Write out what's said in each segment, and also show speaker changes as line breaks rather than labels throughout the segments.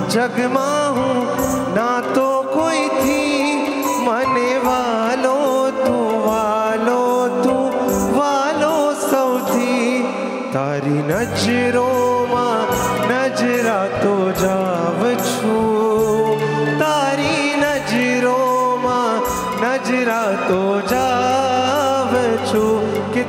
जग में हूँ ना तो कोई थी, मने वालो तू वालो सौथी। तारी नजरों में नजरा तो जाव छू, तारी नजरों में नजरा तो जाव छू। कि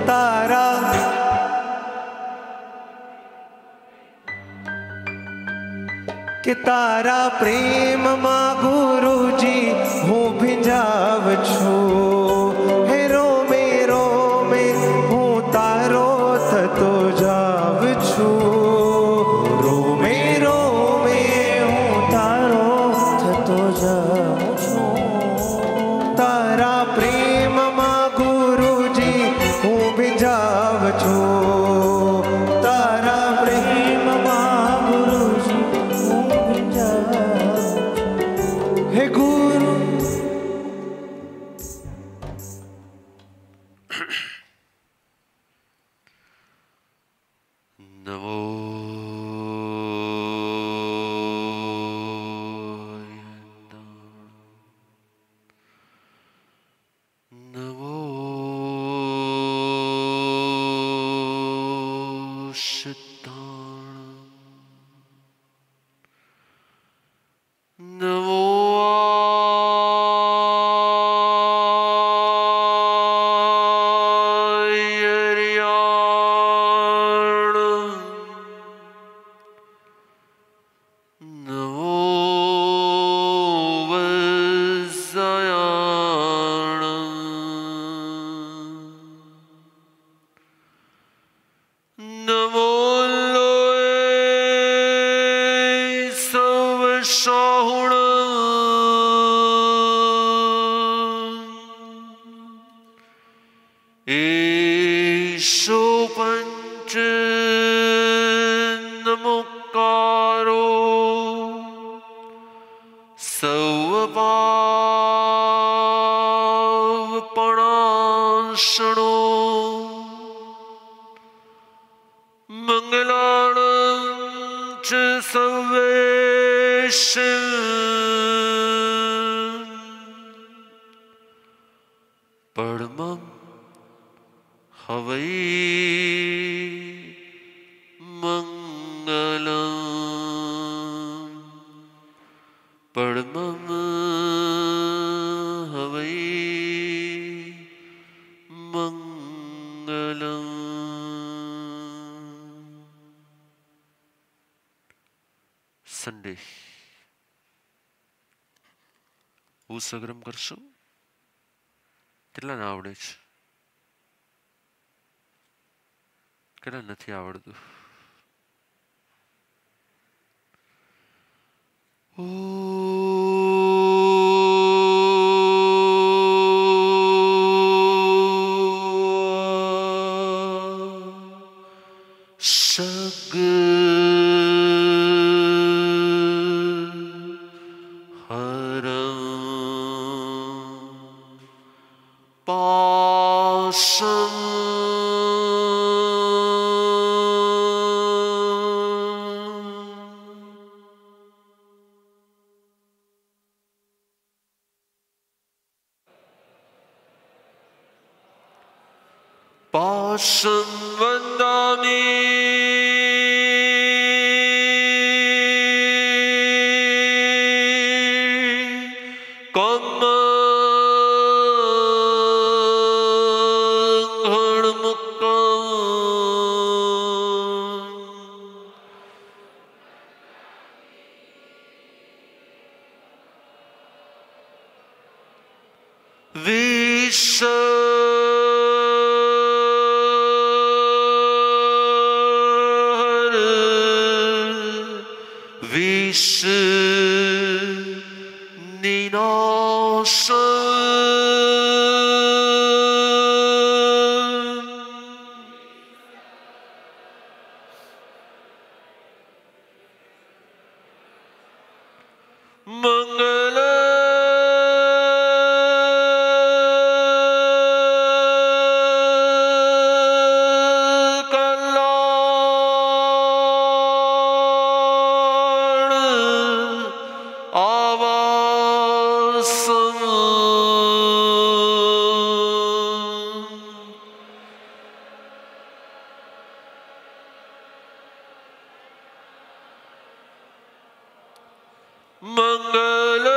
तारा प्रेम मां गुरुजी हूँ भिंजाव छू। हे रोमे हूँ तारो थतो जाव छू, रोमे हूँ तारो थतो जाव छू। तारा प्रेम मां गुरुजी हूँ भिंजाव छू, तारा प्रेम मां गुरुजी हूँ भिंजाव छू। हे गुरु
नमो नमो सिद्धाणं नमो સંદેશ ઉસગ્રમ કરશો કેટલાને આવડે છે કેટલા નથી આવડતું मंगल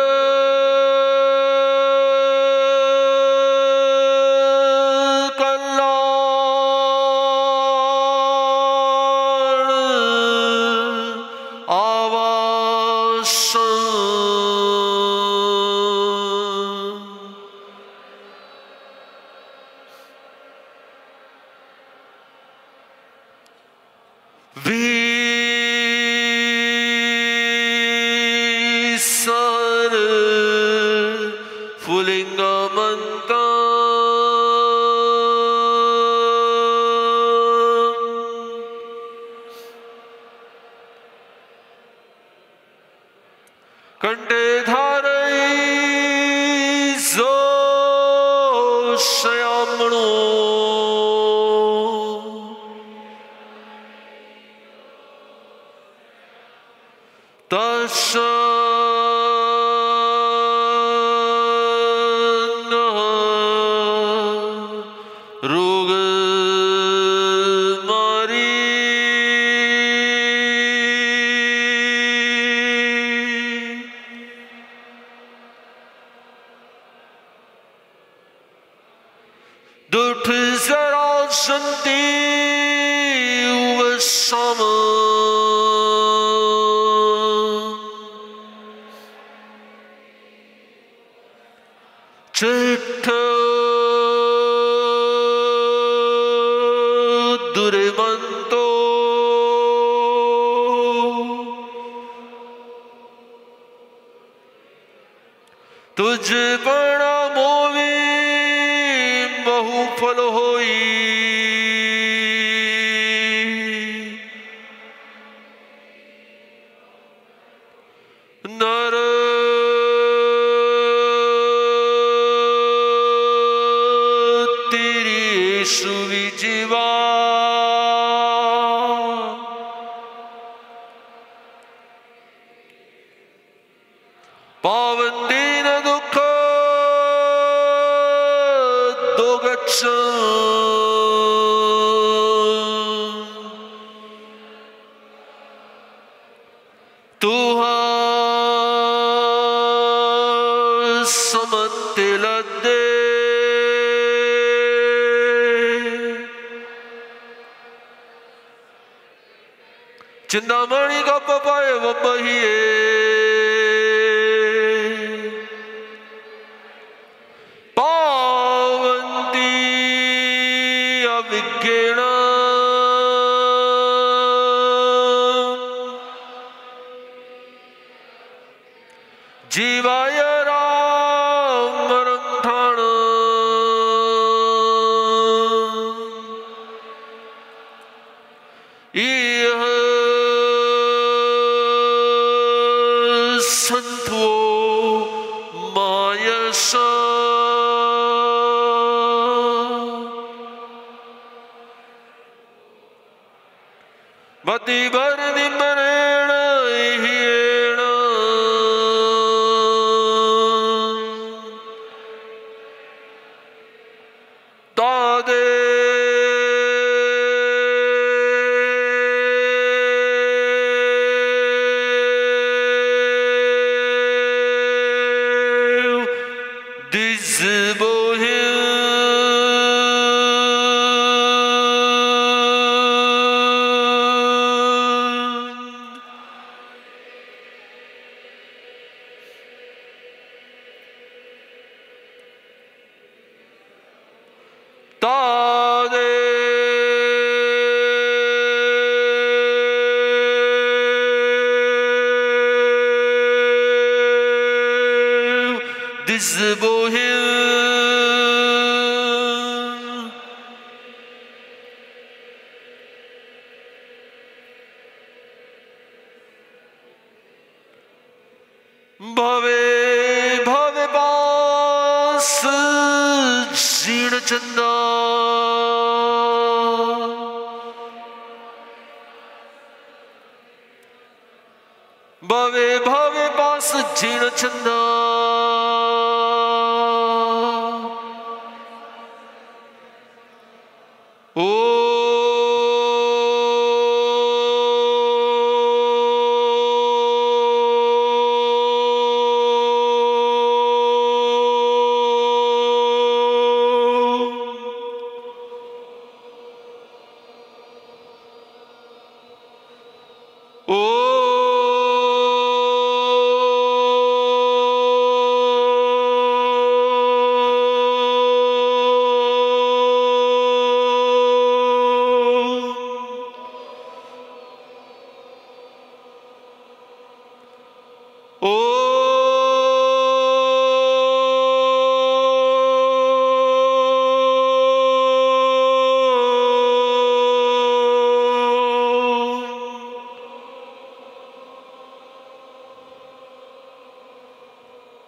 चिंतामणि का पपाय वबहिए पावंती अविज्ञेण जीवाय रामरं ठाण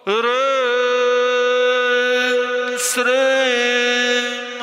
Shree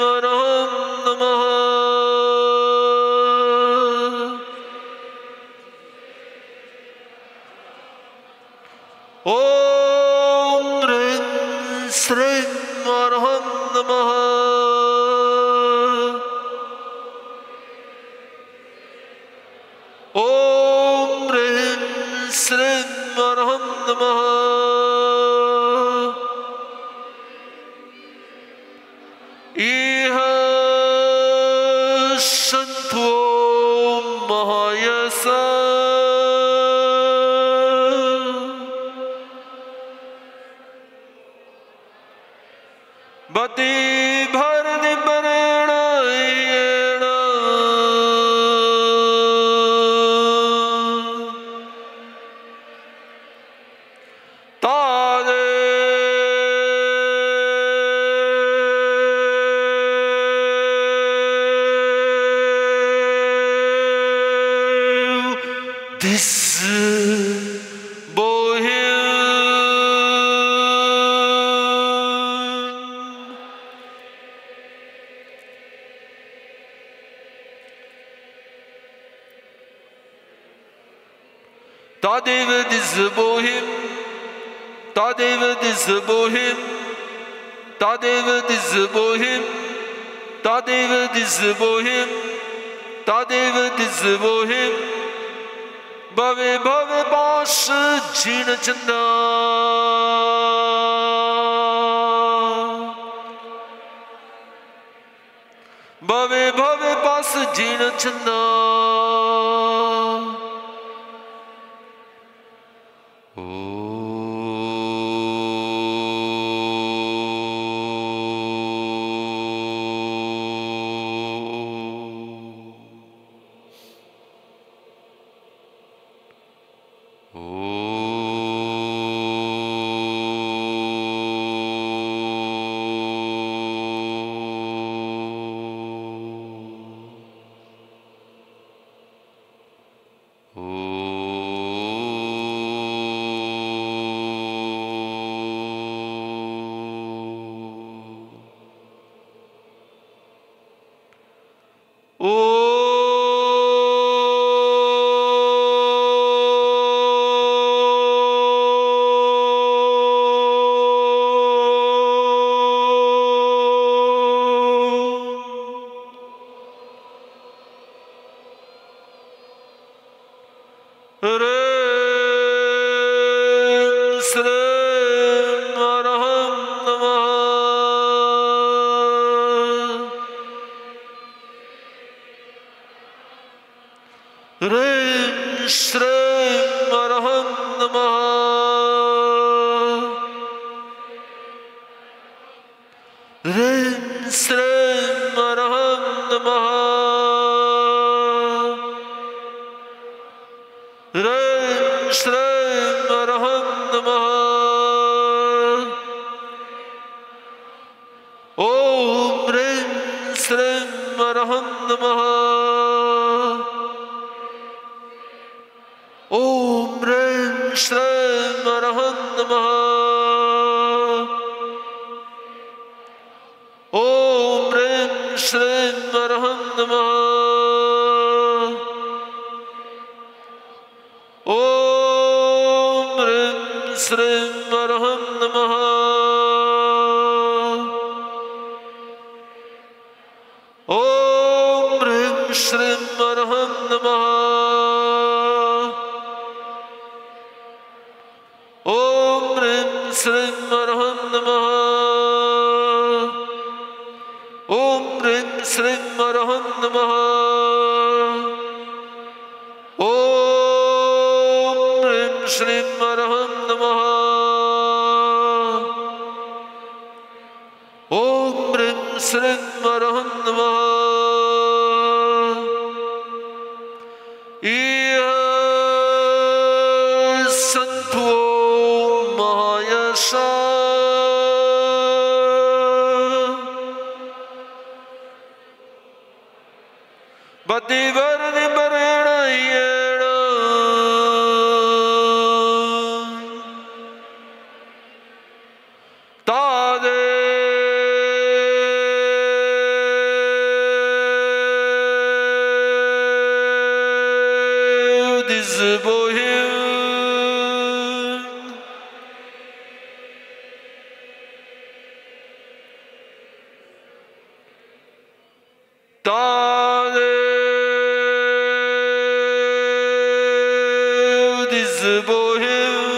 बोहे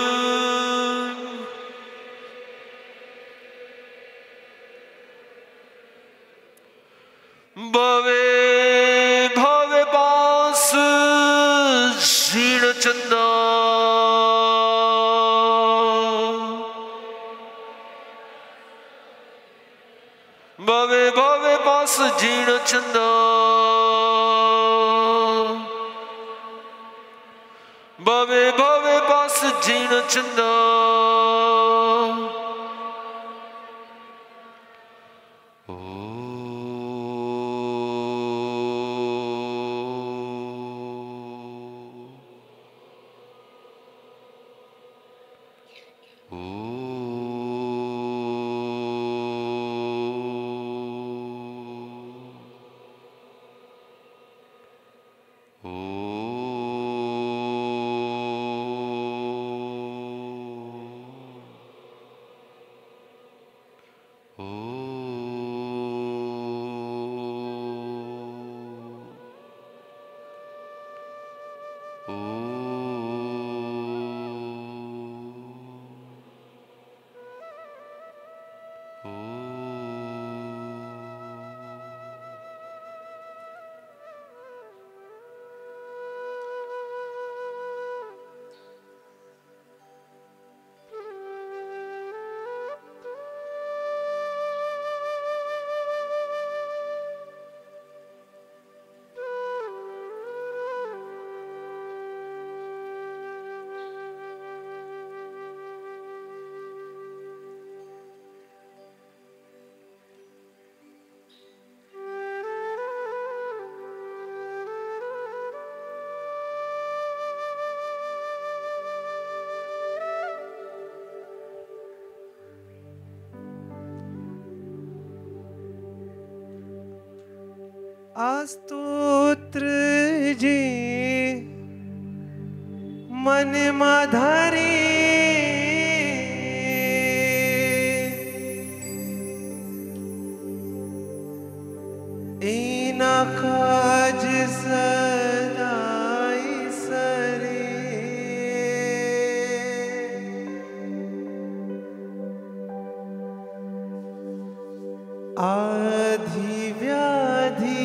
भवे भवे बास क्षीण चंदा भवे भवे बास जीर्ण चंदा भवे भवे बास जीर्ण चंदा
स्तोत्र जे मन माधरे एना काज सदाई सरे आधि व्याधि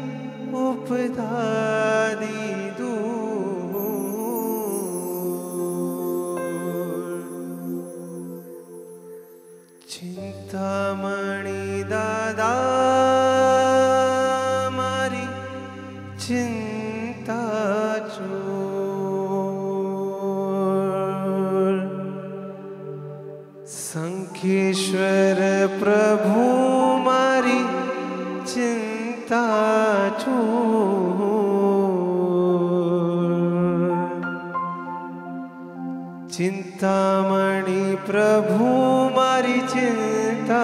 उपधादि चिंतामणि दादा मारी चिंता चोर संखेश्वर प्रभु मारी चिंता चिंतामणि प्रभु मारी चिंता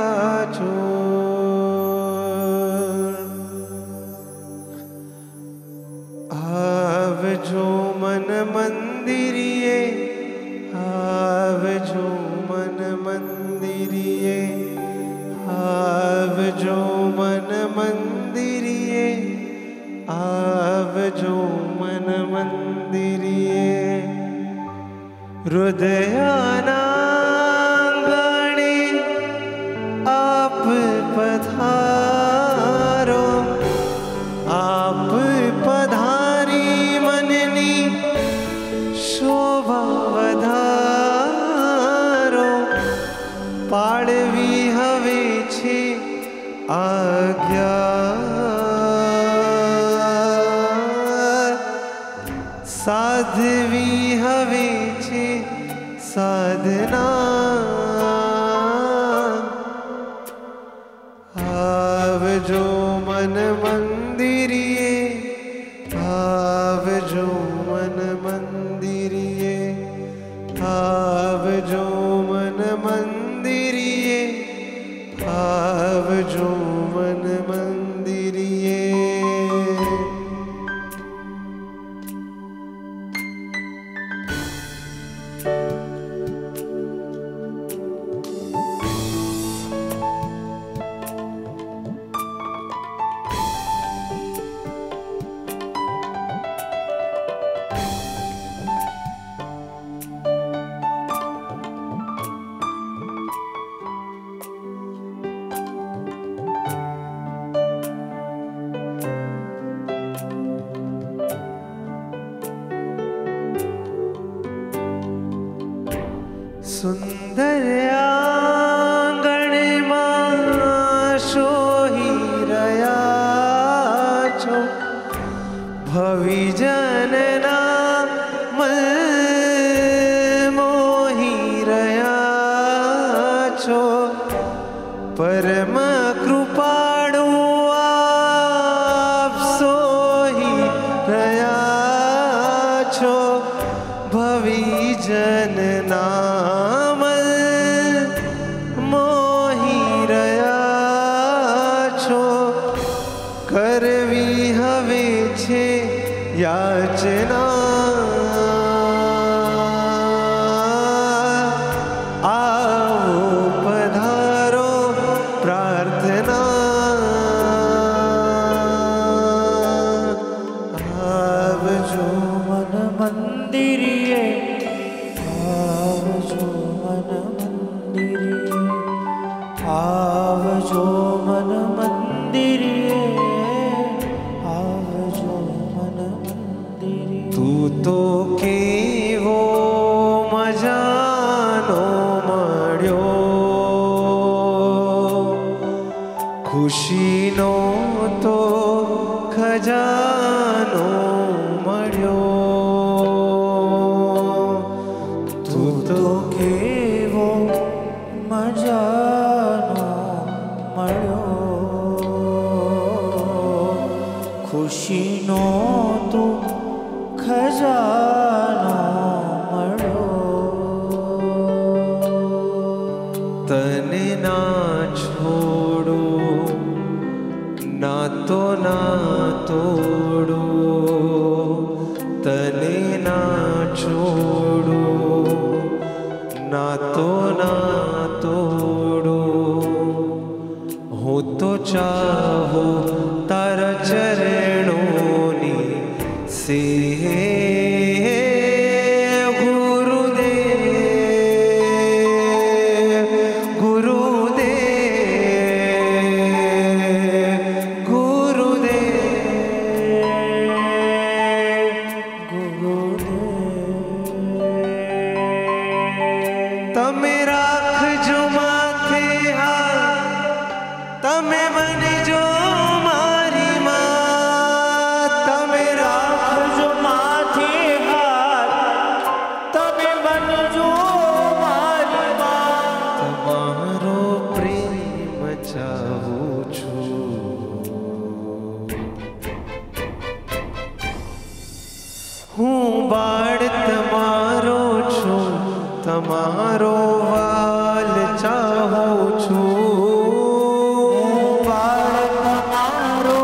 आवजो मन मंदिरिये आवजो मन मंदिरिये आवजो मन मंदिरिये आवजो मन मंदिरिये हृदयानांगणे आप पधारो आप पधारी मननी शोभा वधारो पाड़वी हवे छे आज्ञा साधवी हवे छे साधना आवजो मन मंदिरिये आवजो मन मंदिरिये आवजो मन मंदिरिये आवजो मन मंदिरिये સુંદર આંગણમાં શોહી રહ્યા છો ભવિજનના મન મોહી રહ્યા છો પરમ કૃપાળુ આપ સોહી રહ્યા છો ભવિજનના મન મોહી રહ્યા છો કરવી હવે છે યાચના આવો પધારો પ્રાર્થના આવજો
મન મંદિરે આવજો મન મંદિરે આવજો મન મંદિરે આવજો મન મંદિરે
તું તો કેવો મજાનો મળ્યો ખુશીનો તો ખજાનો મળ્યો
તું તો કેવો મજાનો મળ્યો ખુશીનો તો ખજાનો મળ્યો
તને ના છોડો ના તો ના તોડો તને ના છોડો ના તો ના તોડો હું તો ચાહો તારા ચરણોની સેવ ગુરુદેવ ગુરુદેવ ગુરુદેવ તમે રાખજો માથે હાથ તમે બનજો મારી માં તમે
રાખજો માથે હાથ તમે બનજો મારી માં
તમારો પ્રેમ ચાહું છું હું બાળ તમારો છું તમારો વાલ ચાહું છું
બાળ તમારો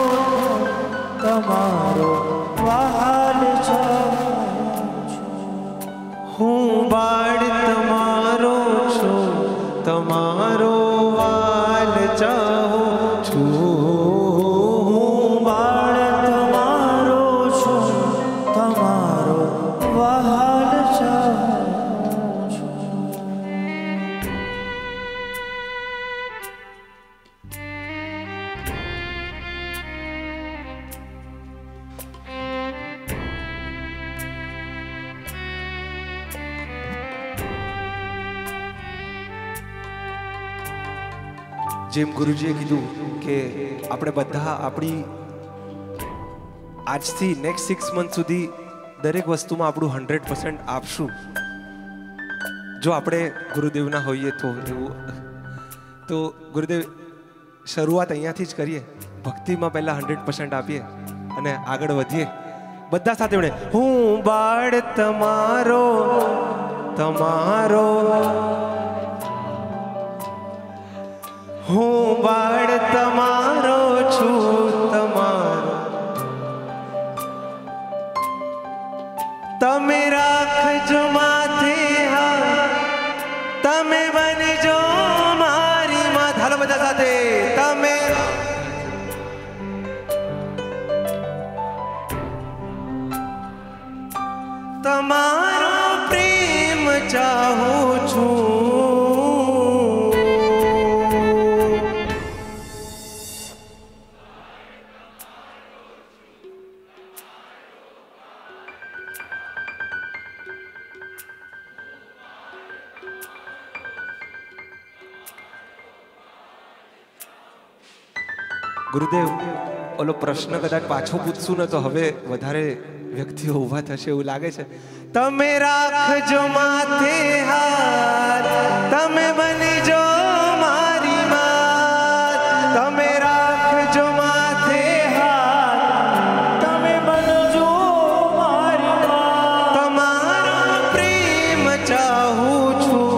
તમારો વહાલ ચાહું છું
હું બાળ તમારો છું તમારો વાલ ચાહું છું
હું બાળ તમારો છું તમારો વહાલ ચાહું છું
જેમ ગુરુજીએ કીધું કે આપણે બધા આપણી આજથી નેક્સ્ટ 6 મંથ સુધી દરેક વસ્તુમાં આપણું 100% આપશું જો આપણે ગુરુદેવના હોઈએ તો એવું તો ગુરુદેવ શરૂઆત અહીંયાથી જ કરીએ ભક્તિમાં પહેલા 100% આપીએ અને આગળ વધીએ બધા સાથે મળે હું બાળ તમારો તમારો હું બાળ તમારો છું તમારો તમે રાખજો માથે હાથ તમે બનજો મારી માં હાલો બધા સાથે તમે તમારો પ્રેમ ચાહું છું ગુરુદેવ ઓલો પ્રશ્ન કદાચ પાછો પૂછશું ને તો હવે વધારે વ્યક્તિઓ ઊભા થશે એવું લાગે છે. તમે રાખજો માથે હાથ, તમે બની જો મારી માત. તમે રાખજો માથે હાથ, તમે બનજો મારી માત. તમારા પ્રેમ ચાહું છું,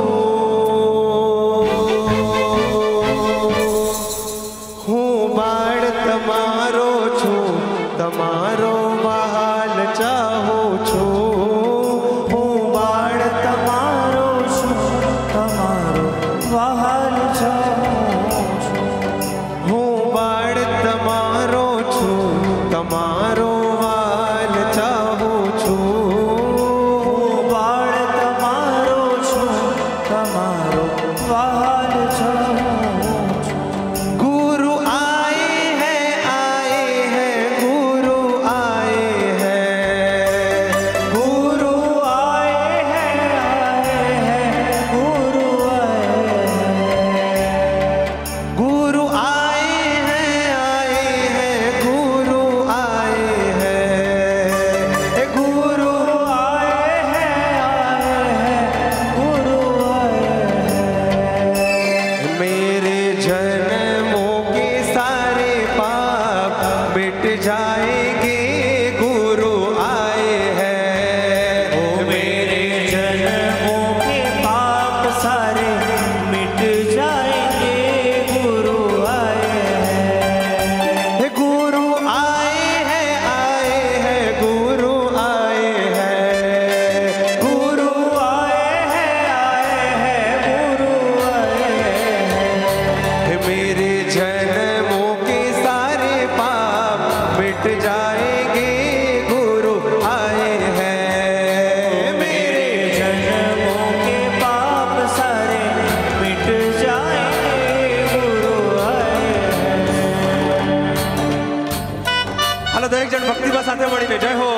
હું બાળ તમારો છું, તમારો વહાલ ચાહું છું.
હું બાળ તમારો છું, તમારો વહાલ ચાહું છું.
હું બાળ તમારો છું, તમારો વહાલ ચાહું છું.
હું બાળ તમારો છું, તમારો વહાલ ચાહું છું.
गुरु आए हैं गुरु आए हैं.
गुरु आए हैं, गुरु आए हैं.
गुरु आए हैं गुरु आए हैं. गुरु
आए हैं, गुरु आए हैं.
मेरे जन्मों के सारे पाप मिट जाएंगे, गुरु आए हैं.
मेरे जन्मों के पाप सारे मिट जाएंगे, गुरु आए हैं.
गुरु आए हैं गुरु आए हैं.
गुरु आए हैं, गुरु आए हैं.
मेरे जन्मों के सारे पाप मिट जाएंगे, गुरु आए हैं.
मेरे जन्मों के पाप सारे मिट जाएंगे, गुरु आए हैं.
હાલો દરેક જણ ભક્તિભાવ સાથે મળીને જય હો.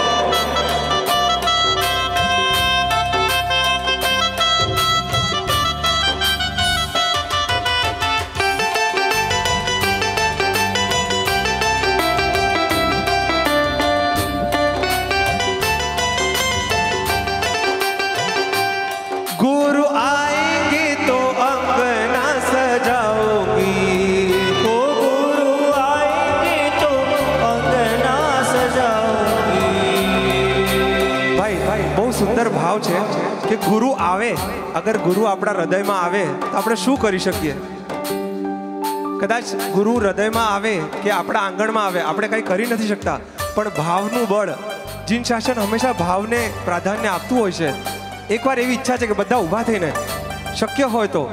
गुरु आएंगे तो अंगना सजाओगी.
ओ गुरु आएंगे तो अंगना सजाऊंगी.
ભાઈ બહુ સુંદર ભાવ છે કે ગુરુ આવે. અગર ગુરુ આપણા હૃદયમાં આવે તો આપણે શું કરી શકીએ? કદાચ ગુરુ હૃદયમાં આવે કે આપણા આંગણમાં આવે, આપણે કંઈ કરી નથી શકતા, પણ ભાવનું બળ, જીન શાસન હંમેશા ભાવને પ્રાધાન્ય આપતું હોય છે. એકવાર એવી ઈચ્છા છે કે બધા ઊભા થઈને શક્ય હોય તો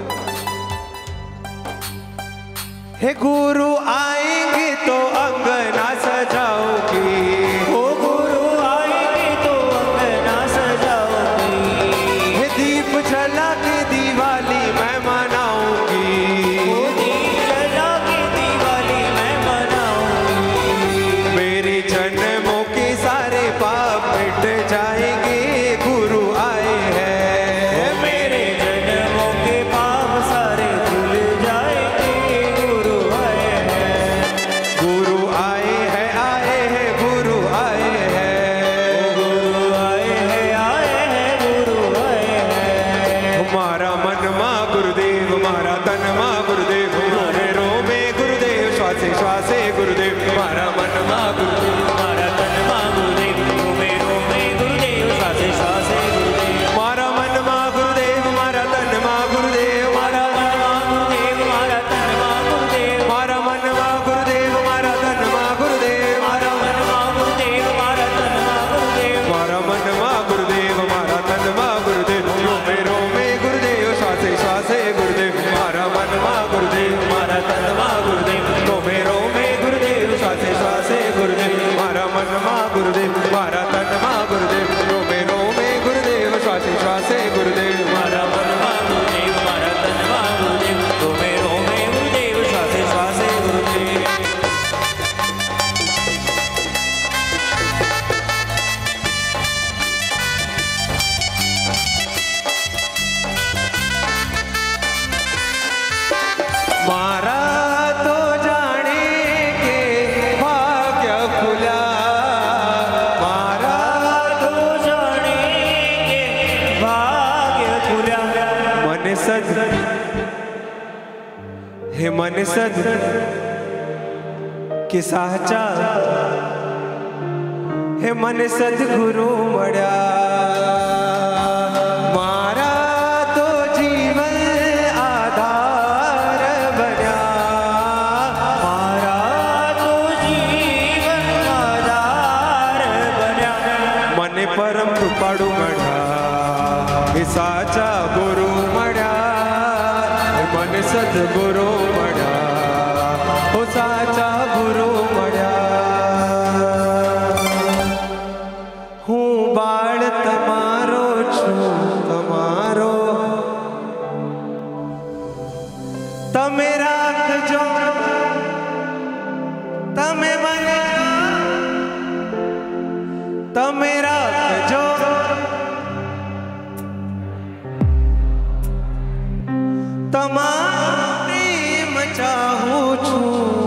હે ગુરુ આएंगे तो अंगना सजाओगी.
ओ गुरु आएंगे तो अंगना सजाऊंगी.
हे दीप जला के दिवाली मैं मनाऊंगी.
ओ दीप जला के दिवाली मैं मनाऊंगी.
मेरे जन्मों के सारे पाप मिट जाएंगे, गुरु आए हैं.
मेरे जन्मों के पाप सारे धुल जाएंगे, गुरु आए हैं.
गुरु आए हैं मन सद के साचा हे मन सदगुरु मळ्या मारा तो जीवन आधार बन्या
मारा तो जीवन आधार बन्या
मने परम कृपाळू मळ्या हे साचा गुरु मळ्या हे मन सदगुरु मळ्या हो साचा गुरु मळ्या હું બાળ તમારો છું તમારો તમે રાખજો તમે મને તમે રાખજો તમારો પ્રેમ ચાહું છું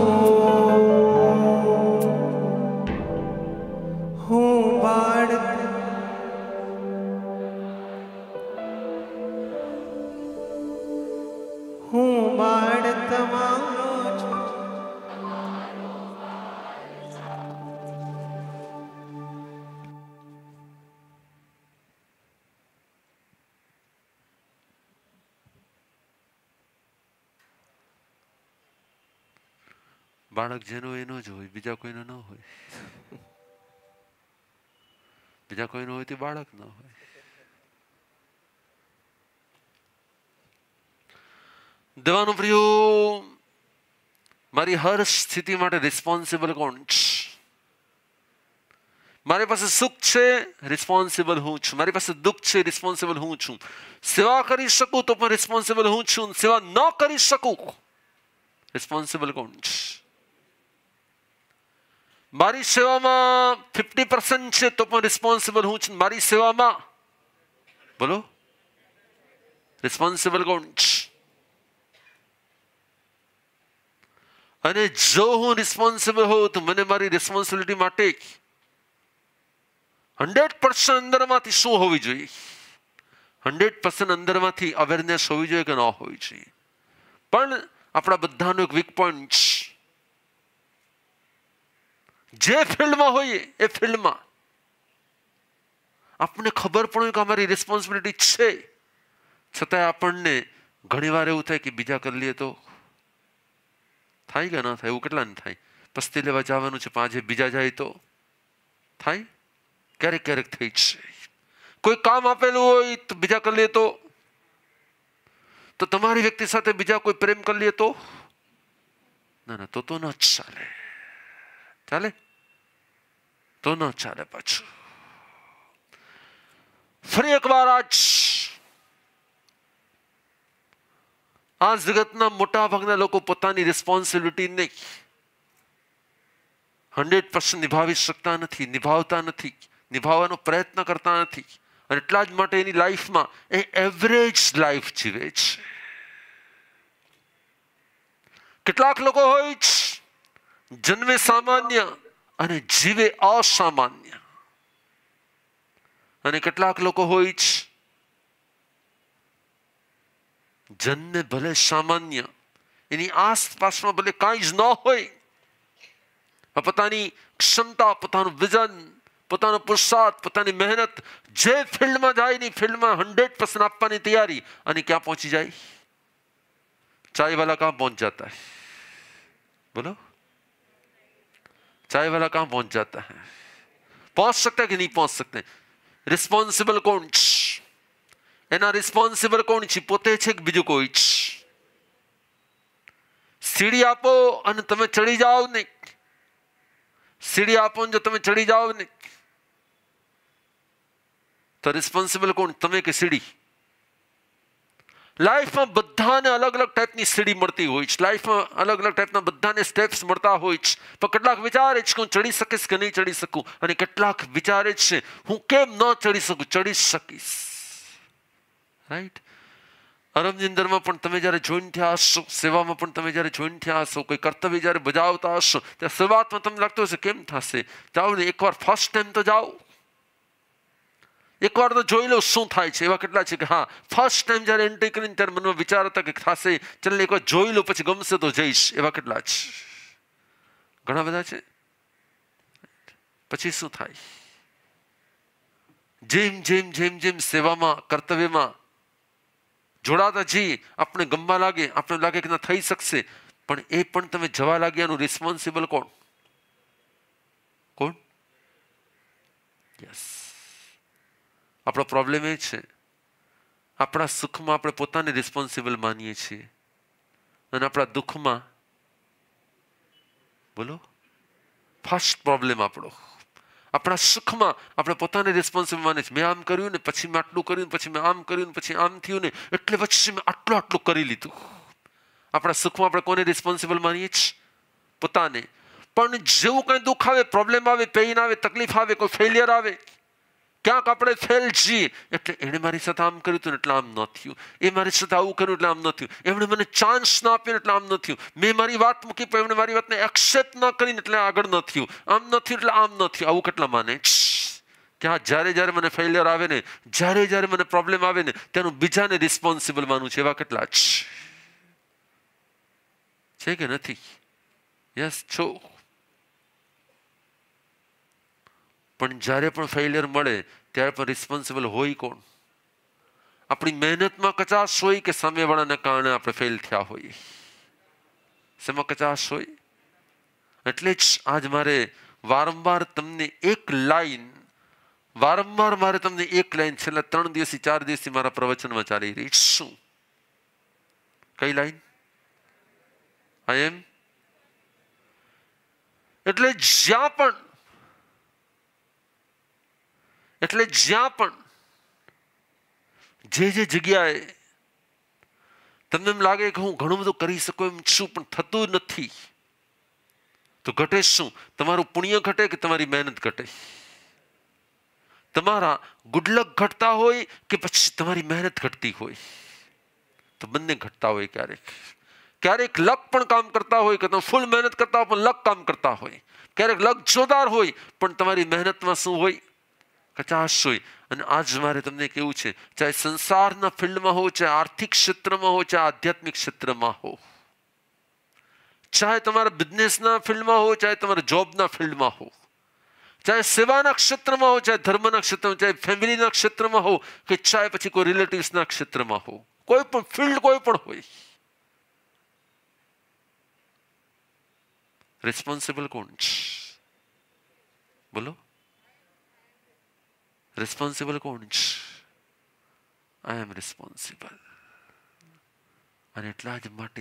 હું બાળ તમારો છું
બાળક જેનો એનો જ હોય, બીજા કોઈનો ન હોય. બીજા કોઈનો હોય તે બાળક ન હોય. દેવાનો પ્રિયો, મારી હર સ્થિતિ માટે રિસ્પોન્સિબલ કોણ છે? મારી પાસે સુખ છે, રિસ્પોન્સિબલ હું છું. મારી પાસે દુઃખ છે, રિસ્પોન્સિબલ હું છું. સેવા કરી શકું તો પણ રિસ્પોન્સિબલ હું છું. સેવા ન કરી શકું, રિસ્પોન્સિબલ કોણ છે? મારી સેવામાં 50% છે તો પણ રિસ્પોન્સિબલ હું છું. મારી સેવામાં બોલો રિસ્પોન્સિબલ કોણ છે? અને જો હું રિસ્પોન્સિબલ હોઉં તો મને મારી રિસ્પોન્સિબિલિટી માટે 100% અંદરમાંથી શું હોવી જોઈએ? 100% અંદરમાંથી અવેરનેસ હોવી જોઈએ કે ન હોવી જોઈએ? પણ આપણા બધાનો એક વીક પોઈન્ટ છે. જે ફિલ્ડમાં હોઈએ એ ફિલ્ડમાં આપણને ખબર પણ હોય કે અમારી રિસ્પોન્સિબિલિટી છે, છતાંય આપણને ઘણી વાર એવું થાય કે બીજા કરી લઈએ તો થાય કે ના થાય? એવું કેટલાને થાય? પસ્તી લેવા જવાનું છે, પાંચે બીજા જાય તો થાય? ક્યારેક ક્યારેક થઈ છે. કોઈ કામ આપેલું હોય તો બીજા કરી લે તો તમારી વ્યક્તિ સાથે બીજા કોઈ પ્રેમ કરી લે તો ના ના, તો ન ચાલે. ચાલે તો ન ચાલે. પાછું ફરી એકવાર આ જગતના મોટા ભાગના લોકો પોતાની રિસ્પોન્સિબિલિટીને 100% નિભાવી શકતા નથી, નિભાવતા નથી, નિભાવવાનો પ્રયત્ન કરતા નથી. અને એટલા જ માટે એની લાઈફમાં એ એવરેજ લાઈફ જીવે છે. કેટલાક લોકો હોય છે જન્મે સામાન્ય અને જીવે અસામાન્ય. અને કેટલાક લોકો હોય છે જન્મે ભલે સામાન્ય, એની આસપાસમાં ભલે કાંઈ જ ન હોય, પોતાની ક્ષમતા, પોતાનું વિઝન, પોતાનો પુરુષાર્થ, પોતાની મહેનત, જે ફિલ્ડમાં જાય એની ફિલ્ડમાં 100% આપવાની તૈયારી. અને ક્યાં પહોંચી જાય? चाय वाला कहाँ पहुंच जाता है? बोलो, चाय वाला कहाँ पहुंच जाता है? पहुंच सकता है कि नहीं पहुंच सकते? रिस्पॉन्सिबल कौन છે? એના રિસ્પોન્સિબલ કોણ છે? પોતે છે કે બીજું કોઈ છે? સીડી આપો અને તમે ચડી જાઓ ને, સીડી આપો જો તમે ચડી જાઓ ને, તો રિસ્પોન્સિબલ કોણ? તમે કે સીડી? લાઈફમાં બધાને અલગ અલગ ટાઈપની સીડી મળતી હોય છે. લાઈફમાં અલગ અલગ ટાઈપના બધાને સ્ટેપ્સ મળતા હોય છે. પણ કેટલાક વિચારે છે કે હું ચડી શકીશ કે નહીં ચડી શકું, અને કેટલાક વિચારે છે હું કેમ ન ચડી શકું, ચડી શકીશ. રાઈટ? અરમની અંદરમાં પણ તમે જ્યારે જોઈન થયા હશો, સેવામાં પણ તમે જ્યારે જોઈન થયા હશો, કોઈ કર્તવ્ય જ્યારે બજાવતા હશો, ત્યારે શરૂઆતમાં તમને લાગતું હશે કેમ થશે? જાઓ ને એકવાર ફર્સ્ટ ટાઈમ તો જાઓ, એકવાર તો જોઈ લો શું થાય છે. એવા કેટલા છે કે હા ફર્સ્ટ ટાઈમ જ્યારે એન્ટ્રી કરીને ત્યારે મનમાં વિચાર હતા કે થશે, ચાલ એકવાર જોઈ લો પછી ગમશે તો જઈશ. એવા કેટલા છે, ઘણા બધા છે. પછી શું થાય? જેમ જેમ જેમ જેમ સેવામાં કર્તવ્યમાં જોડાતા જઈએ આપણે ગમવા લાગે, આપણે લાગે કે ના થઈ શકશે, પણ એ પણ તમે જવા લાગ્યાનું રિસ્પોન્સિબલ કોણ? કોણ? યસ. આપણો પ્રોબ્લેમ એ છે આપણા સુખમાં આપણે પોતાને રિસ્પોન્સિબલ માનીએ છીએ અને આપણા દુઃખમાં, બોલો, ફર્સ્ટ પ્રોબ્લેમ આપણો, આપણા સુખમાં આપણે પોતાને રિસ્પોન્સિબલ માનીએ છીએ. મેં આમ કર્યું ને પછી મેં આટલું કર્યું, પછી મેં આમ કર્યું ને પછી આમ થયું ને એટલે પછી મેં આટલું આટલું કરી લીધું. આપણા સુખમાં આપણે કોને રિસ્પોન્સિબલ માનીએ છીએ? પોતાને. પણ જેવું કંઈ દુઃખ આવે, પ્રોબ્લેમ આવે, પેઇન આવે, તકલીફ આવે, કોઈ ફેલિયર આવે, ક્યાંક આપણે ફેલ છીએ, એટલે એણે મારી સાથે આમ કર્યું હતું એટલે આમ ન થયું, એ મારી સાથે આવું કર્યું એટલે આમ ન થયું, એમણે મને ચાન્સ ના આપ્યો એટલે આમ ન થયું, મેં મારી વાત મૂકી પણ એમણે મારી વાતને એક્સેપ્ટ ન કરીને એટલે આગળ ન થયું, આમ ન થયું એટલે આમ ન થયું. આવું કેટલા માને કે હા જ્યારે જ્યારે મને ફેલિયર આવે ને, જ્યારે જ્યારે મને પ્રોબ્લેમ આવે ને તેનું બીજાને રિસ્પોન્સિબલ માનવું છે. એવા કેટલા છે કે નથી? યસ છો. પણ જ્યારે પણ ફેલિયર મળે ત્યારે પણ રિસ્પોન્સિબલ હોય કોણ? આપણી મહેનતમાં કચાશ હોય કે સામેવાળાના કારણે આપણે ફેલ થયા હોઈએ? શેમાં કચાશ હોય? એટલે જ આજ મારે વારંવાર તમને એક લાઈન, વારંવાર મારે તમને એક લાઈન છેલ્લા 3 દિવસથી 4 દિવસથી મારા પ્રવચનમાં ચાલી રહી. શું? કઈ લાઈન? આઈ એમ. એટલે જ્યાં પણ જે જગ્યાએ તમને એમ લાગે કે હું ઘણું બધું કરી શકું એમ છું પણ થતું નથી, તો ઘટે શું? તમારું પુણ્ય ઘટે કે તમારી મહેનત ઘટે? તમારા ગુડલક ઘટતા હોય કે પછી તમારી મહેનત ઘટતી હોય? તો બંને ઘટતા હોય. ક્યારેક લક પણ કામ કરતા હોય કે તમે ફૂલ મહેનત કરતા હોય પણ લક કામ કરતા હોય. ક્યારેક લક જોરદાર હોય પણ તમારી મહેનતમાં શું હોય? કચાશ હોય. અને આજ મારે તમને કેવું છે, ચાહે સંસારના ફિલ્ડમાં હો, ચાહે આર્થિક ક્ષેત્રમાં હો, ચાહે આધ્યાત્મિક ક્ષેત્રમાં હો, ચાહે તમારા બિઝનેસના ફિલ્ડમાં હો, ચાહે તમારા જોબના ફિલ્ડમાં હો, ચાહે સેવાના ક્ષેત્રમાં હો, ચાહે ધર્મના ક્ષેત્રમાં, ચાહે ફેમિલીના ક્ષેત્રમાં હો કે ચાહે પછી કોઈ રિલેટિવ્સના ક્ષેત્રમાં હો, કોઈ પણ ફિલ્ડ કોઈ પણ હોય, રિસ્પોન્સિબલ કોણ છે? બોલો, રિસ્પોન્સિબલ કોણ છે? I am responsible. અને એટલા જ માટે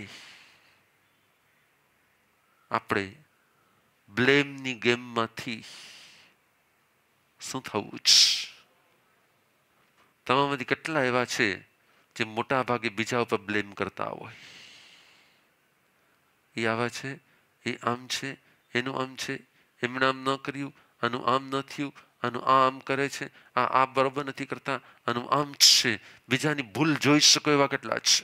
આપણે બ્લેમની ગેમમાંથી શું થવું છે? તમારામાંથી કેટલા એવા છે જે મોટા ભાગે બીજા ઉપર બ્લેમ કરતા હોય? એ આવા છે, એ આમ છે, એનું આમ છે, એમણે આમ ન કર્યું, આનું આમ ન થયું, આનું આમ કરે છે, આ બરોબર નથી કરતા, આનું આમ છે. બીજાની ભૂલ જોઈ શકો એવા કેટલા છે?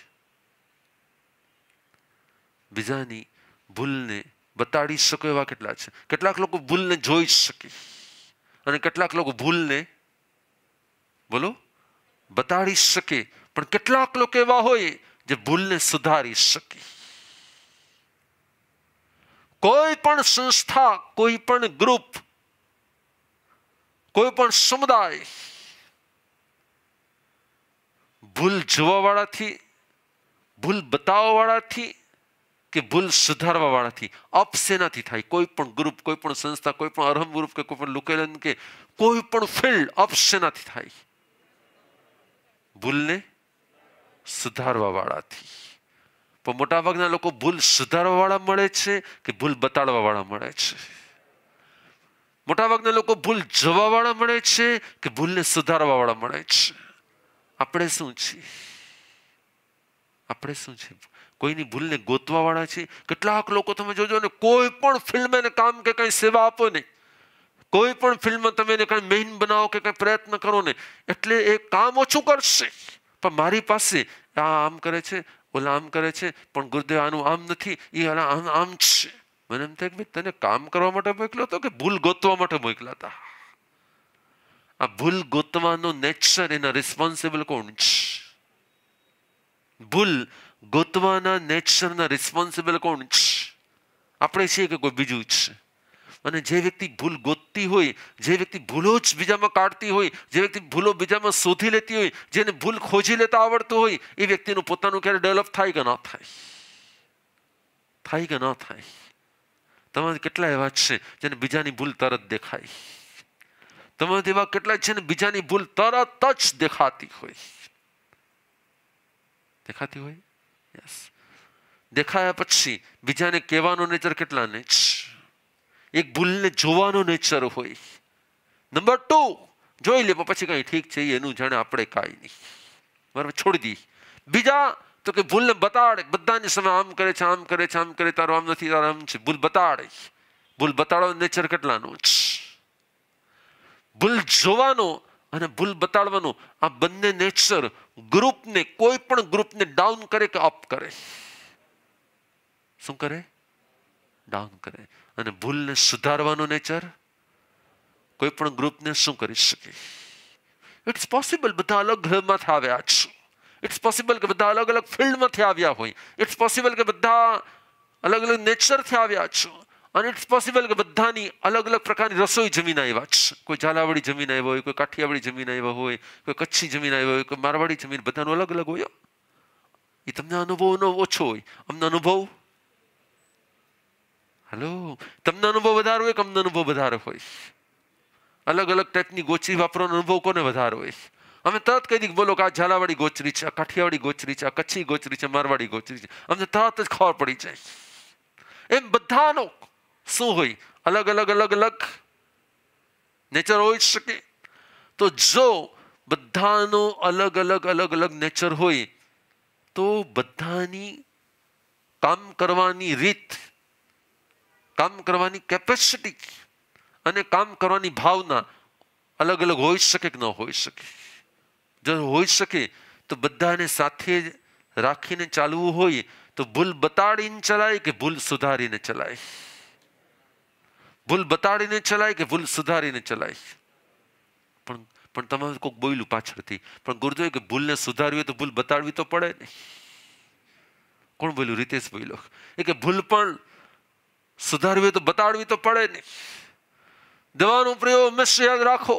બીજાની ભૂલને બતાડી શકો એવા કેટલા છે? કેટલાક લોકો ભૂલને જોઈ શકે અને કેટલાક લોકો ભૂલને, બોલો, બતાડી શકે. પણ કેટલાક લોકો એવા હોય જે ભૂલને સુધારી શકે. કોઈ પણ સંસ્થા, કોઈ પણ ગ્રુપ, કોઈ પણ સમુદાય ભૂલ જોવા વાળાથી, ભૂલ બતાવવા વાળાથી કે ભૂલ સુધારવા વાળાથી અપ શેનાથી થાય? કોઈ પણ ગ્રુપ, કોઈ પણ સંસ્થા, કોઈ પણ અરહમ ગ્રુપ કે કોઈ પણ લુકેલન કે કોઈ પણ ફિલ્ડ અપ શેનાથી થાય? ભૂલને સુધારવા વાળાથી. પણ મોટાભાગના લોકો ભૂલ સુધારવા વાળા મળે છે કે ભૂલ બતાડવા વાળા મળે છે? મોટાભાગના લોકો ભૂલ જોવા વાળા મળે છે કે ભૂલને સુધારવા વાળા મળે છે? આપણે શું છીએ? આપણે શું છે? કોઈની ભૂલને ગોતવા વાળા છે? કેટલાક લોકો તમે જોજો ને, કોઈ પણ ફિલ્ડમાં એને કામ કે કઈ સેવા આપો ને, કોઈ પણ ફિલ્ડમાં તમે એને કઈ મેઇન બનાવો કે કઈ પ્રયત્ન કરો ને, એટલે એ કામ ઓછું કરશે. પણ મારી પાસે આ આમ કરે છે, ઓલા આમ કરે છે, પણ ગુરુદેવ આનું આમ નથી, એ આમ આમ છે. મને એમ થાય કે તને કામ કરવા માટે મોકલ્યો હતો કે ભૂલ ગોતવા માટે મોકલ્યા હતા? આ ભૂલ ગોતવાનો નેચર, એના રિસ્પોન્સિબલ કોણ છે? ભૂલ ગોતવાના નેચરના રિસ્પોન્સિબલ કોણ છે? આપણે છીએ કે કોઈ બીજું છે? અને જે વ્યક્તિ ભૂલ ગોતતી હોય, જે વ્યક્તિ ભૂલો જ બીજામાં કાઢતી હોય, જે વ્યક્તિ ભૂલો બીજામાં શોધી લેતી હોય, જેને ભૂલ ખોજી લેતા આવડતું હોય, એ વ્યક્તિનું પોતાનું ક્યારે ડેવલપ થાય કે ન થાય? થાય કે ન થાય? તમારે કેટલા એવા છે જેને બીજાની ભૂલ તરત દેખાય? તમારે એવા કેટલા છે ને બીજાની ભૂલ તરત જ દેખાતી હોય? દેખાતી હોય? યસ. દેખાયા પછી બીજાને કહેવાનો નેચર કેટલાને જ? એક ભૂલને જોવાનો નેચર હોય. નંબર 2, જોઈ લે પછી કઈ ઠીક છે એનું જાણે, આપણે કાંઈ નહીં, બરાબર, છોડી દી. બીજા તો કે ભૂલને બતાડે, બધાની સામે આમ કરે છે, આમ કરે છે, આમ કરે, તારો આમ નથી, તારો આમ છે. ભૂલ બતાડે. ભૂલ બતાડવાનો નેચર કેટલાનો છે? ભૂલ જોવાનો અને ભૂલ બતાડવાનો, આ બંને નેચર ગ્રુપને, કોઈ પણ ગ્રુપને ડાઉન કરે કે અપ કરે? શું કરે? ડાઉન કરે. અને ભૂલને સુધારવાનો નેચર કોઈ પણ ગ્રુપને શું કરી શકે? ઇટ્સ પોસિબલ બધા અલગ ઘરમાંથી આવ્યા છે. ઇટ્સ પોસિબલ કે બધા અલગ અલગ ફિલ્ડમાંથી આવ્યા હોય. ઇટ્સ પોસિબલ કે બધા અલગ અલગ નેચરથી આવ્યા છો. અને ઇટ્સ પોસિબલ કે બધાની અલગ અલગ પ્રકારની રસોઈ જમીન આવ્યા છે. કોઈ ઝાલાવાડી જમીન આવ્યા હોય, કોઈ કાઠિયાવાડી જમીન આવ્યા હોય, કોઈ કચ્છી જમીન આવ્યા હોય, કોઈ મારવાડી જમીન, બધાનું અલગ અલગ હોય. એ તમને અનુભવનો ઓછો હોય, અમને અનુભવ, હલો, તમને અનુભવ વધારે હોય કે અમને અનુભવ વધારે હોય? અલગ અલગ ટાઈપની ગોચરી વાપરવાનો અનુભવ કોને વધારે હોય? અમે તરત કહી દઈએ બોલો કે આ ઝાલાવાડી ગોચરી છે, આ કાઠિયાવાડી ગોચરી છે, આ કચ્છી ગોચરી છે, મારવાડી ગોચરી છે. અમને તરત જ ખબર પડી જાય. એમ બધાનો શું હોય? અલગ અલગ અલગ અલગ નેચર હોઈ શકે. તો જો બધાનો અલગ અલગ અલગ અલગ નેચર હોય તો બધાની કામ કરવાની રીત, કામ કરવાની કેપેસિટી અને કામ કરવાની ભાવના અલગ અલગ હોઈ શકે કે ન હોઈ શકે? જો હોઈ શકે તો બધાને સાથે રાખીને ચાલવું હોય તો ભૂલ બતાડીને ચલાય કે ભૂલ સુધારીને ચલાય? ભૂલ બતાડીને ચલાય કે ભૂલ સુધારીને ચલાય? પણ તમારે કોઈક બોલ્યું પાછળથી, પણ ગુરુદેવ કે ભૂલને સુધારવી હોય તો ભૂલ બતાડવી તો પડે ને. કોણ બોલ્યું? રીતેશ બોલ્યો. એ કે ભૂલ પણ સુધારવી હોય તો બતાડવી તો પડે ને. દવાનો પ્રયોગ હંમેશા યાદ રાખો.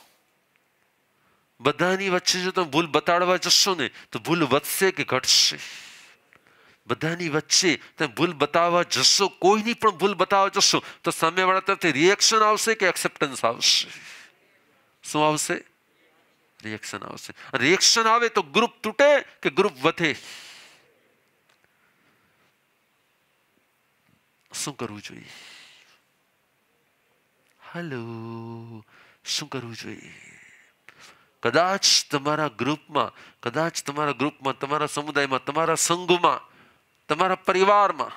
બધાની વચ્ચે જો તમે ભૂલ બતાડવા જશો ને તો ભૂલ વધશે કે ઘટશે? બધાની વચ્ચે તમે ભૂલ બતાવવા જશો, કોઈની પણ ભૂલ બતાવવા જશો તો સામેવાળા તરફથી રિએક્શન આવશે કે એક્સેપ્ટન્સ આવશે? શું આવશે? રિએક્શન આવશે. રિએક્શન આવે તો ગ્રુપ તૂટે કે ગ્રુપ વધે? શું કરવું જોઈએ? હલો, શું કરવું જોઈએ? કદાચ તમારા ગ્રુપમાં, તમારા સમુદાયમાં, તમારા સંઘમાં, તમારા પરિવારમાં,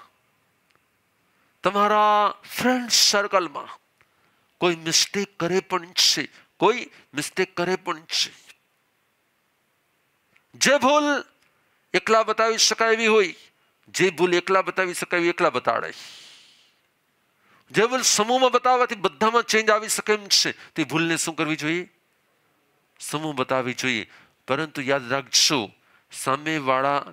તમારા ફ્રેન્ડ સર્કલમાં કોઈ મિસ્ટેક કરે પણ છે, કોઈ મિસ્ટેક કરે પણ છે. જે ભૂલ એકલા બતાવી શકાય એવી હોય, જે ભૂલ એકલા બતાવી શકાય એવી એકલા બતાડે. જે ભૂલ સમૂહમાં બતાવવાથી બધામાં ચેન્જ આવી શકે એમ છે, તે ભૂલને શું કરવી જોઈએ? સમૂહ બતાવવી જોઈએ. પરંતુ યાદ રાખજો, સામેવાળાને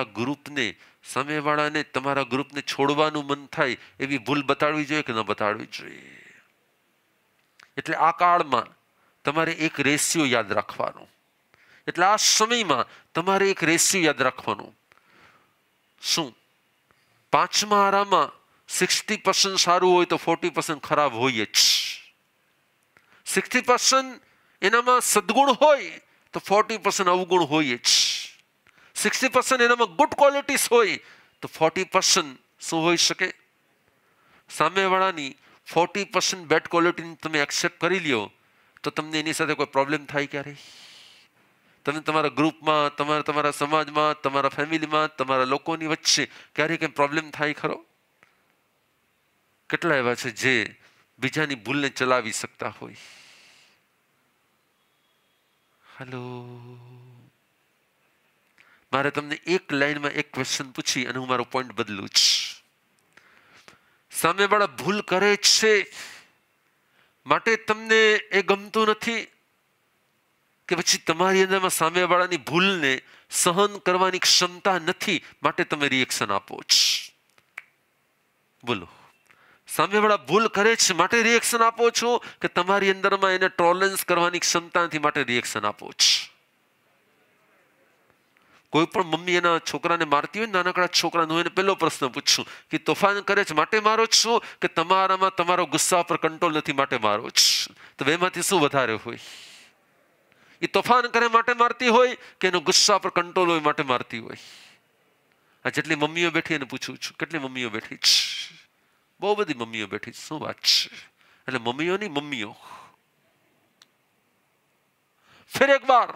તમારા ગ્રુપને છોડવાનું મન થાય એવી ભૂલ બતાડવી જોઈએ કે ન બતાડવી જોઈએ? એટલે આ કાળમાં તમારે એક રેશિયો યાદ રાખવાનો. એટલે આ સમયમાં તમારે એક રેશિયો યાદ રાખવાનો. શું? 5મા આરામાં 60% સારું હોય તો 40% ખરાબ હોય જ. 60% એનામાં સદગુણ હોય તો 40% અવગુણ હોય જ. 60% એનામાં ગુડ ક્વોલિટીઝ હોય તો 40% શું હોઈ શકે? સામેવાળાની 40% બેડ ક્વોલિટીને તમે એક્સેપ્ટ કરી લ્યો તો તમને એની સાથે કોઈ પ્રોબ્લેમ થાય ક્યારે? તમે તમારા ગ્રુપમાં, તમારા સમાજમાં, તમારા ફેમિલીમાં, તમારા લોકોની વચ્ચે ક્યારે કંઈ પ્રોબ્લેમ થાય ખરો? કેટલા એવા છે જે બીજાની ભૂલને ચલાવી શકતા હોય? હલો, મારે તમને એક લાઈનમાં એક ક્વેશ્ચન પૂછી અને હું મારો પોઈન્ટ બદલું જ. સામેવાળા ભૂલ કરે છે માટે તમને એ ગમતું નથી, કે પછી તમારી અંદરમાં સામેવાળાની ભૂલને સહન કરવાની ક્ષમતા નથી માટે તમે રિએક્શન આપો છો? બોલો, સામેવાળા ભૂલ કરે છે માટે રિએક્શન આપો છો કે તમારી અંદરમાં એને ટોલરન્સ કરવાની ક્ષમતા નથી માટે રિએક્શન આપો છો? કોઈ પણ મમ્મી એના છોકરાને મારતી હોય, નાનકડા છોકરાનો, એને પહેલો પ્રશ્ન પૂછશું કે તોફાન કરે છે માટે મારો છો કે તમારામાં તમારો ગુસ્સા પર કંટ્રોલ નથી માટે મારો છો? તો બેમાંથી શું વધારે હોય? એ તોફાન કરે માટે મારતી હોય કે એનો ગુસ્સા પર કંટ્રોલ હોય માટે મારતી હોય? આ જેટલી મમ્મીઓ બેઠી એને પૂછું છું, કેટલી મમ્મીઓ બેઠી છે? બહુ બધી મમ્મીઓ બેઠી છે. શું વાત છે? એટલે મમ્મીઓની મમ્મીઓ. ફિર એક વાર,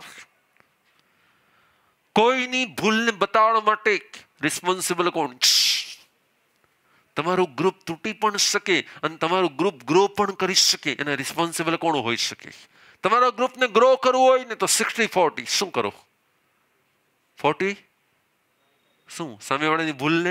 કોઈની ભૂલને બતાવવા માટે રિસ્પોન્સિબલ કોણ છે? તમારું ગ્રુપ તૂટી પણ શકે અને તમારું ગ્રુપ ગ્રો પણ કરી શકે, એના રિસ્પોન્સિબલ કોણ હોઈ શકે? તમારા ગ્રુપને ગ્રો કરવું હોય ને તો 60-40 શું કરો? 40 શું? સામેવાળાની ભૂલને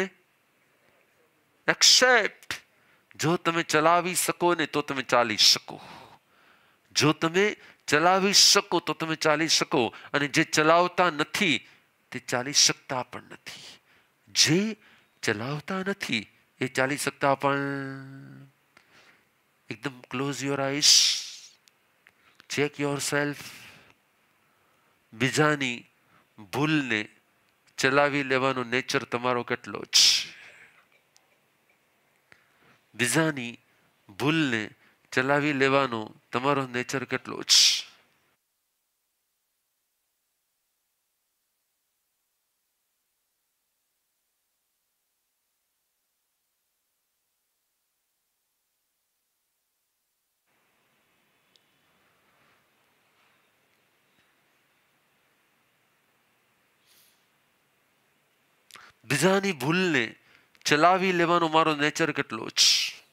એક્સેપ્ટ. જો તમે ચલાવી શકો ને તો તમે ચાલી શકો. જો તમે ચલાવી શકો તો તમે ચાલી શકો, અને જે ચલાવતા નથી તે ચાલી શકતા પણ નથી. જે ચલાવતા નથી એ ચાલી શકતા પણ. એકદમ close your eyes, check yourself. બીજાની ભૂલને ચલાવી લેવાનો નેચર તમારો કેટલો છે? બીજાની ભૂલને ચલાવી લેવાનો તમારો નેચર કેટલો છે? બીજાની ભૂલને ચલાવી લેવાનો મારો નેચર કેટલો છે?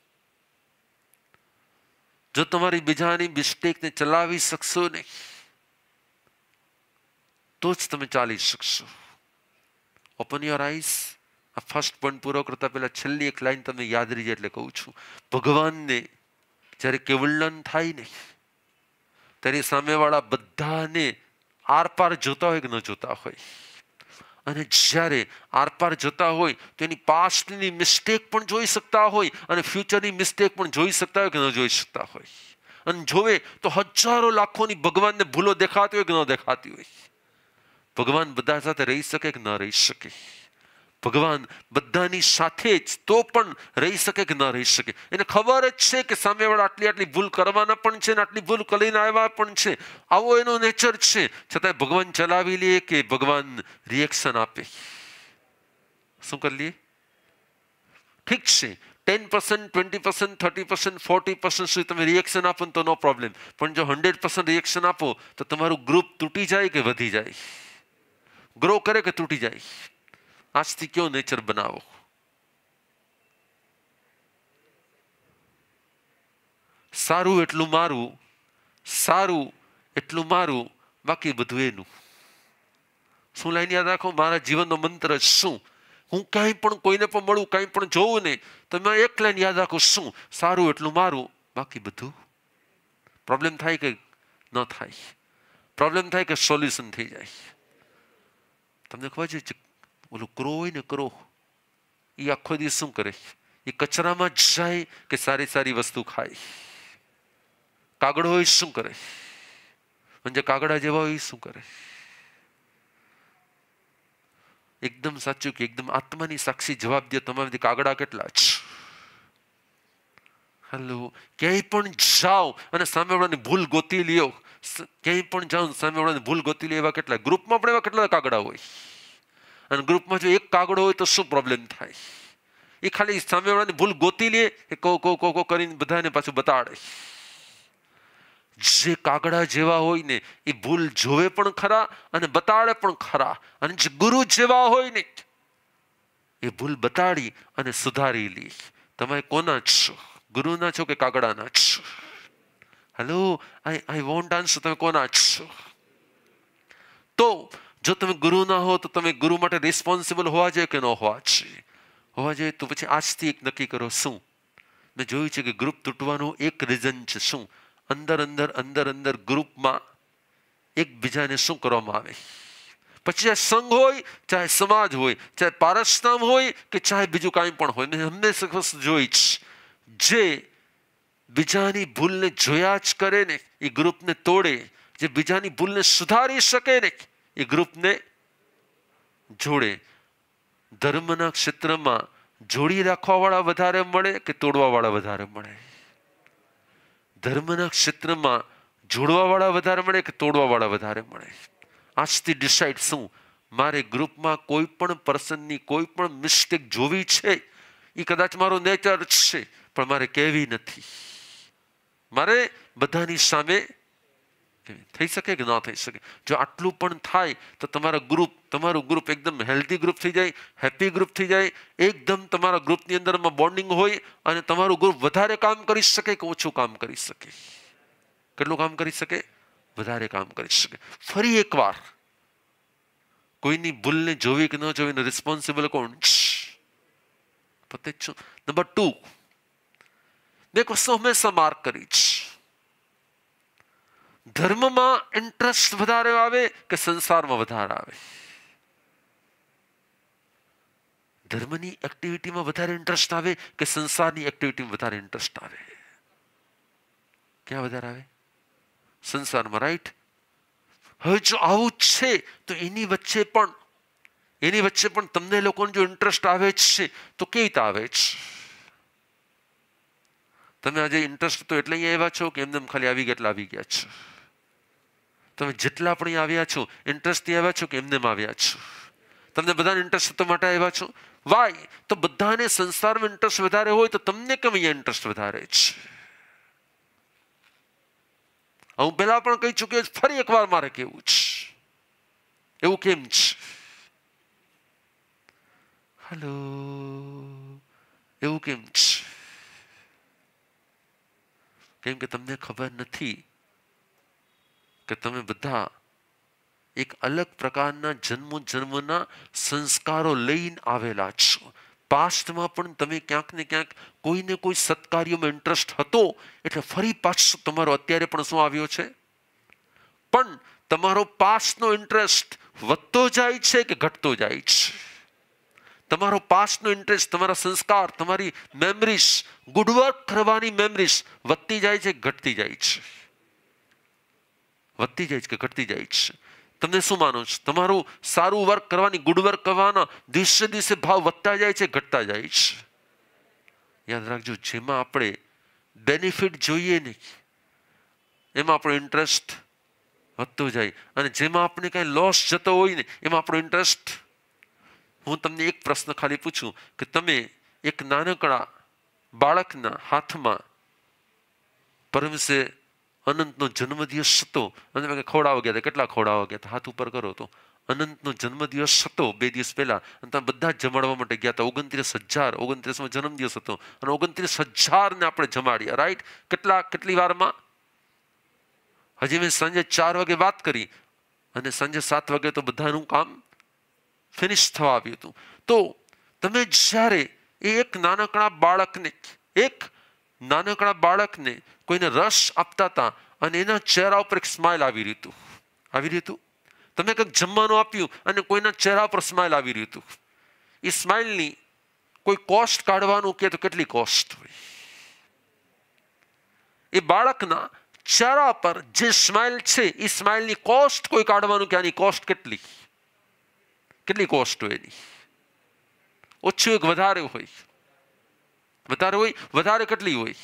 જો તમારી બીજાની મિસ્ટેકને ચલાવી શકશો ને તો જ તમે ચાલી શકશો. Open your eyes. આ ફર્સ્ટ પોઈન્ટ પૂરો કરતા પહેલા છેલ્લી એક લાઈન તમે યાદ રહી જાય એટલે કહું છું. ભગવાનને જ્યારે કેવલ્યન થાય ને ત્યારે સામેવાળા બધાને આરપાર જોતા હોય કે ન જોતા હોય, અને જ્યારે આરપાર જોતા હોય તો એની પાસ્ટની મિસ્ટેક પણ જોઈ શકતા હોય અને ફ્યુચરની મિસ્ટેક પણ જોઈ શકતા હોય કે ન જોઈ શકતા હોય. અને જોવે તો હજારો લાખોની ભગવાનને ભૂલો દેખાતી હોય કે ન દેખાતી હોય. ભગવાન બધા સાથે રહી શકે કે ન રહી શકે? ભગવાન બધાની સાથે જ તો પણ રહી શકે કે ન રહી શકે? એને ખબર જ છે કે સામેવાળા આટલી ભૂલ કરવાના પણ છે ને આટલી ભૂલ કરીને આવ્યા પણ છે. આવો એનો નેચર છે. છતાં ભગવાન ચલાવી લે કે ભગવાન રિએક્શન આપે? શું કરી લે? ઠીક છે, 10%, 20%, 30%, 40% સુધી તમે રિએક્શન આપો તો નો પ્રોબ્લેમ. પણ જો 100% રિએક્શન આપો તો તમારું ગ્રુપ તૂટી જાય કે વધી જાય? ગ્રો કરે કે તૂટી જાય? આજથી કયો નેચર બનાવો? સારું એટલું મારું, સારું એટલું મારું, બાકી બધું એનું. શું લાઈન યાદ રાખો? મારા જીવનનો મંત્ર શું? હું કાંઈ પણ કોઈને પણ મળું, કાંઈ પણ જોઉં ને તો મેં એક લાઈન યાદ રાખું. શું? સારું એટલું મારું, બાકી બધું. પ્રોબ્લેમ થાય કે ન થાય? પ્રોબ્લેમ થાય કે સોલ્યુશન થઈ જાય? તમને ખબર છે ઓલું ક્રો હોય ને, ક્રો, એ આખો દિવસ શું કરે? એ કચરામાં જ જાય કે સારી સારી વસ્તુ ખાય? કાગડો હોય શું કરે? અને જે કાગડા જેવા હોય શું કરે? એકદમ સાચું કે એકદમ આત્માની સાક્ષી જવાબ દે. તમારાથી કાગડા કેટલા છે? હેલો, ક્યાંય પણ જાઓ અને સામેવાળાની ભૂલ ગોતી લ્યો. ક્યાંય પણ જાઓ સામેવાળાની ભૂલ ગોતી લે એવા કેટલા? ગ્રુપમાં પણ એવા કેટલા કાગડા હોય? અને ગ્રુપમાં જો એક કાગડો હોય તો શું પ્રોબ્લેમ થાય? એ ખાલી સામેવાળાની ભૂલ ગોતી લે એ કો કરીને બધાને પાછું બતાડે. જે કાગડા જેવા હોય ને એ ભૂલ જોવે પણ ખરા અને બતાડે પણ ખરા. અને જે ગુરુ જેવા હોય ને એ ભૂલ બતાડી અને સુધારી લે. તમે કોના છો? ગુરુના છો કે કાગડાના છો? Hello, I want answer. તમે કોના છો? તો જો તમે ગુરુ ના હો તો તમે ગુરુ માટે રિસ્પોન્સિબલ હોવા જોઈએ કે ન હોવા જોઈએ? હોવા જોઈએ. તો પછી આજથી એક નક્કી કરો. શું? મેં જોયું છે કે ગ્રુપ તૂટવાનું એક રીઝન છે. શું? અંદર ગ્રુપમાં એકબીજાને શું કરવામાં આવે. પછી ચાહે સંઘ હોય, ચાહે સમાજ હોય, ચાહે પારસધામ હોય કે ચાહે બીજું કાંઈ પણ હોય, મેં હંમેશા વસ્તુ જોઈ જ, જે બીજાની ભૂલને જોયા જ કરે ને એ ગ્રુપને તોડે, જે બીજાની ભૂલને સુધારી શકે ને એ ગ્રુપને જોડે. ધર્મના ક્ષેત્રમાં જોડી રાખવાવાળા વધારે મળે કે તોડવાવાળા વધારે મળે? ધર્મના ક્ષેત્રમાં જોડવાવાળા વધારે મળે કે તોડવાવાળા વધારે મળે? આજથી ડિસાઇડ શું મારે ગ્રુપમાં કોઈ પણ પર્સનની કોઈ પણ મિસ્ટેક જોવી છે, એ કદાચ મારો નેચર છે પણ મારે કહેવી નથી. મારે બધાની સામે થઈ શકે કે ના થઈ શકે? જો આટલું પણ થાય તો તમારું ગ્રુપ એકદમ હેલ્ધી ગ્રુપ થઈ જાય, હેપી ગ્રુપ થઈ જાય. એકદમ તમારા ગ્રુપની અંદરમાં બોન્ડિંગ હોય અને તમારું ગ્રુપ વધારે કામ કરી શકે કે ઓછું કામ કરી શકે? કેટલું કામ કરી શકે? વધારે કામ કરી શકે. ફરી એકવાર, કોઈની ભૂલને જોવી કે ન જોવી રિસ્પોન્સિબલ કોણ? પોતે જ છું. નંબર 2, મેં એક વસ્તુ હંમેશા માર્ક કરી છે. ધર્મમાં ઇન્ટરેસ્ટ વધારે આવે કે સંસારમાં વધારે આવે? ધર્મની એક્ટિવિટીમાં વધારે ઇન્ટરેસ્ટ આવે કે સંસારની એક્ટિવિટીમાં વધારે ઇન્ટરેસ્ટ આવે? ક્યાં વધારે આવે? સંસારમાં, રાઈટ? હવે જો આવું જ છે તો એની વચ્ચે પણ તમને લોકોને જો ઇન્ટરેસ્ટ આવે છે તો કેવી રીતે આવે છે? તમે આજે ઇન્ટરેસ્ટ તો એટલે અહીંયા આવ્યા છો કે એમને ખાલી આવી ગયા એટલે આવી ગયા છો? તમે જેટલા પણ અહીંયા આવ્યા છો ઇન્ટરેસ્ટથી આવ્યા છો કે એમને આવ્યા છો? તમને બધાને ઇન્ટરેસ્ટ તો માટે આવ્યા છો. વાય? તો બધાને સંસારમાં ઇન્ટરેસ્ટ વધારે હોય તો તમને કેમ અહીંયા ઇન્ટરેસ્ટ વધારે છે? હું પહેલા પણ કહી ચૂક્યો, ફરી એકવાર મારે કેવું છે, એવું કેમ છે? હેલો, એવું કેમ છે? કેમ કે તમને ખબર નથી કે તમે બધા એક અલગ પ્રકારના જન્મના સંસ્કારો લઈને આવેલા છો. પાસ્ટમાં પણ તમે ક્યાંક ને ક્યાંક કોઈને કોઈ સત્કાર્યોમાં ઇન્ટરેસ્ટ હતો, એટલે ફરી પાછું તમારો અત્યારે પણ શું આવ્યો છે? પણ તમારો પાસ્ટનો ઇન્ટરેસ્ટ વધતો જાય છે કે ઘટતો જાય છે? તમારો પાસ્ટનો ઇન્ટરેસ્ટ, તમારા સંસ્કાર, તમારી મેમરીઝ, ગુડ વર્ક કરવાની મેમરીઝ વધતી જાય છે કે ઘટતી જાય છે? વધતી જાય છે કે ઘટતી જાય છે? તમને શું માનો છો? તમારું સારું વર્ક કરવાની, ગુડ વર્ક કરવાના દિવસે દિવસે ભાવ વધતા જાય છે, ઘટતા જાય છે? યાદ રાખજો, જેમાં આપણે બેનિફિટ જોઈએ ને એમાં આપણો ઇન્ટરેસ્ટ વધતો જાય, અને જેમાં આપણે કઈ લોસ જતો હોય ને એમાં આપણો ઇન્ટરેસ્ટ. હું તમને એક પ્રશ્ન ખાલી પૂછું કે તમે એક નાનકડા બાળકના હાથમાં પરમસે અનંતનો જન્મદિવસ હતો અને તમે ખવડાવવા ગયા હતા, કેટલા ખવડાવવા ગયા હતા? હાથ ઉપર કરો તો. અનંતનો જન્મદિવસ હતો 2 દિવસ પહેલા અને તમે બધા જ જમાડવા માટે ગયા હતા. 29,029 જન્મદિવસ હતો અને 29,000 ને આપણે જમાડ્યા, રાઈટ? કેટલી વારમાં? હજી મેં સાંજે 4 વાગે વાત કરી અને સાંજે 7 વાગે તો બધાનું કામ ફિનિશ થવા આવ્યું હતું. તો તમે જ્યારે એક નાનકડા બાળકને કોઈને રસ આપતા હતા અને એના ચહેરા ઉપર એક સ્માઇલ આવી રહ્યું હતું. તમે કંઈક જમવાનું આપ્યું અને કોઈના ચહેરા પર સ્માઇલ આવી રહ્યું હતું. એ સ્માઇલની કોઈ કોસ્ટ કાઢવાનું કે તો કેટલી કોસ્ટ હોય? એ બાળકના ચહેરા પર જે સ્માઇલ છે એ સ્માઇલની કોસ્ટ કોઈ કાઢવાનું કે આની કોસ્ટ કેટલી કોસ્ટ હોય એની? ઓછું એક વધારે હોય? વધારે કેટલી હોય?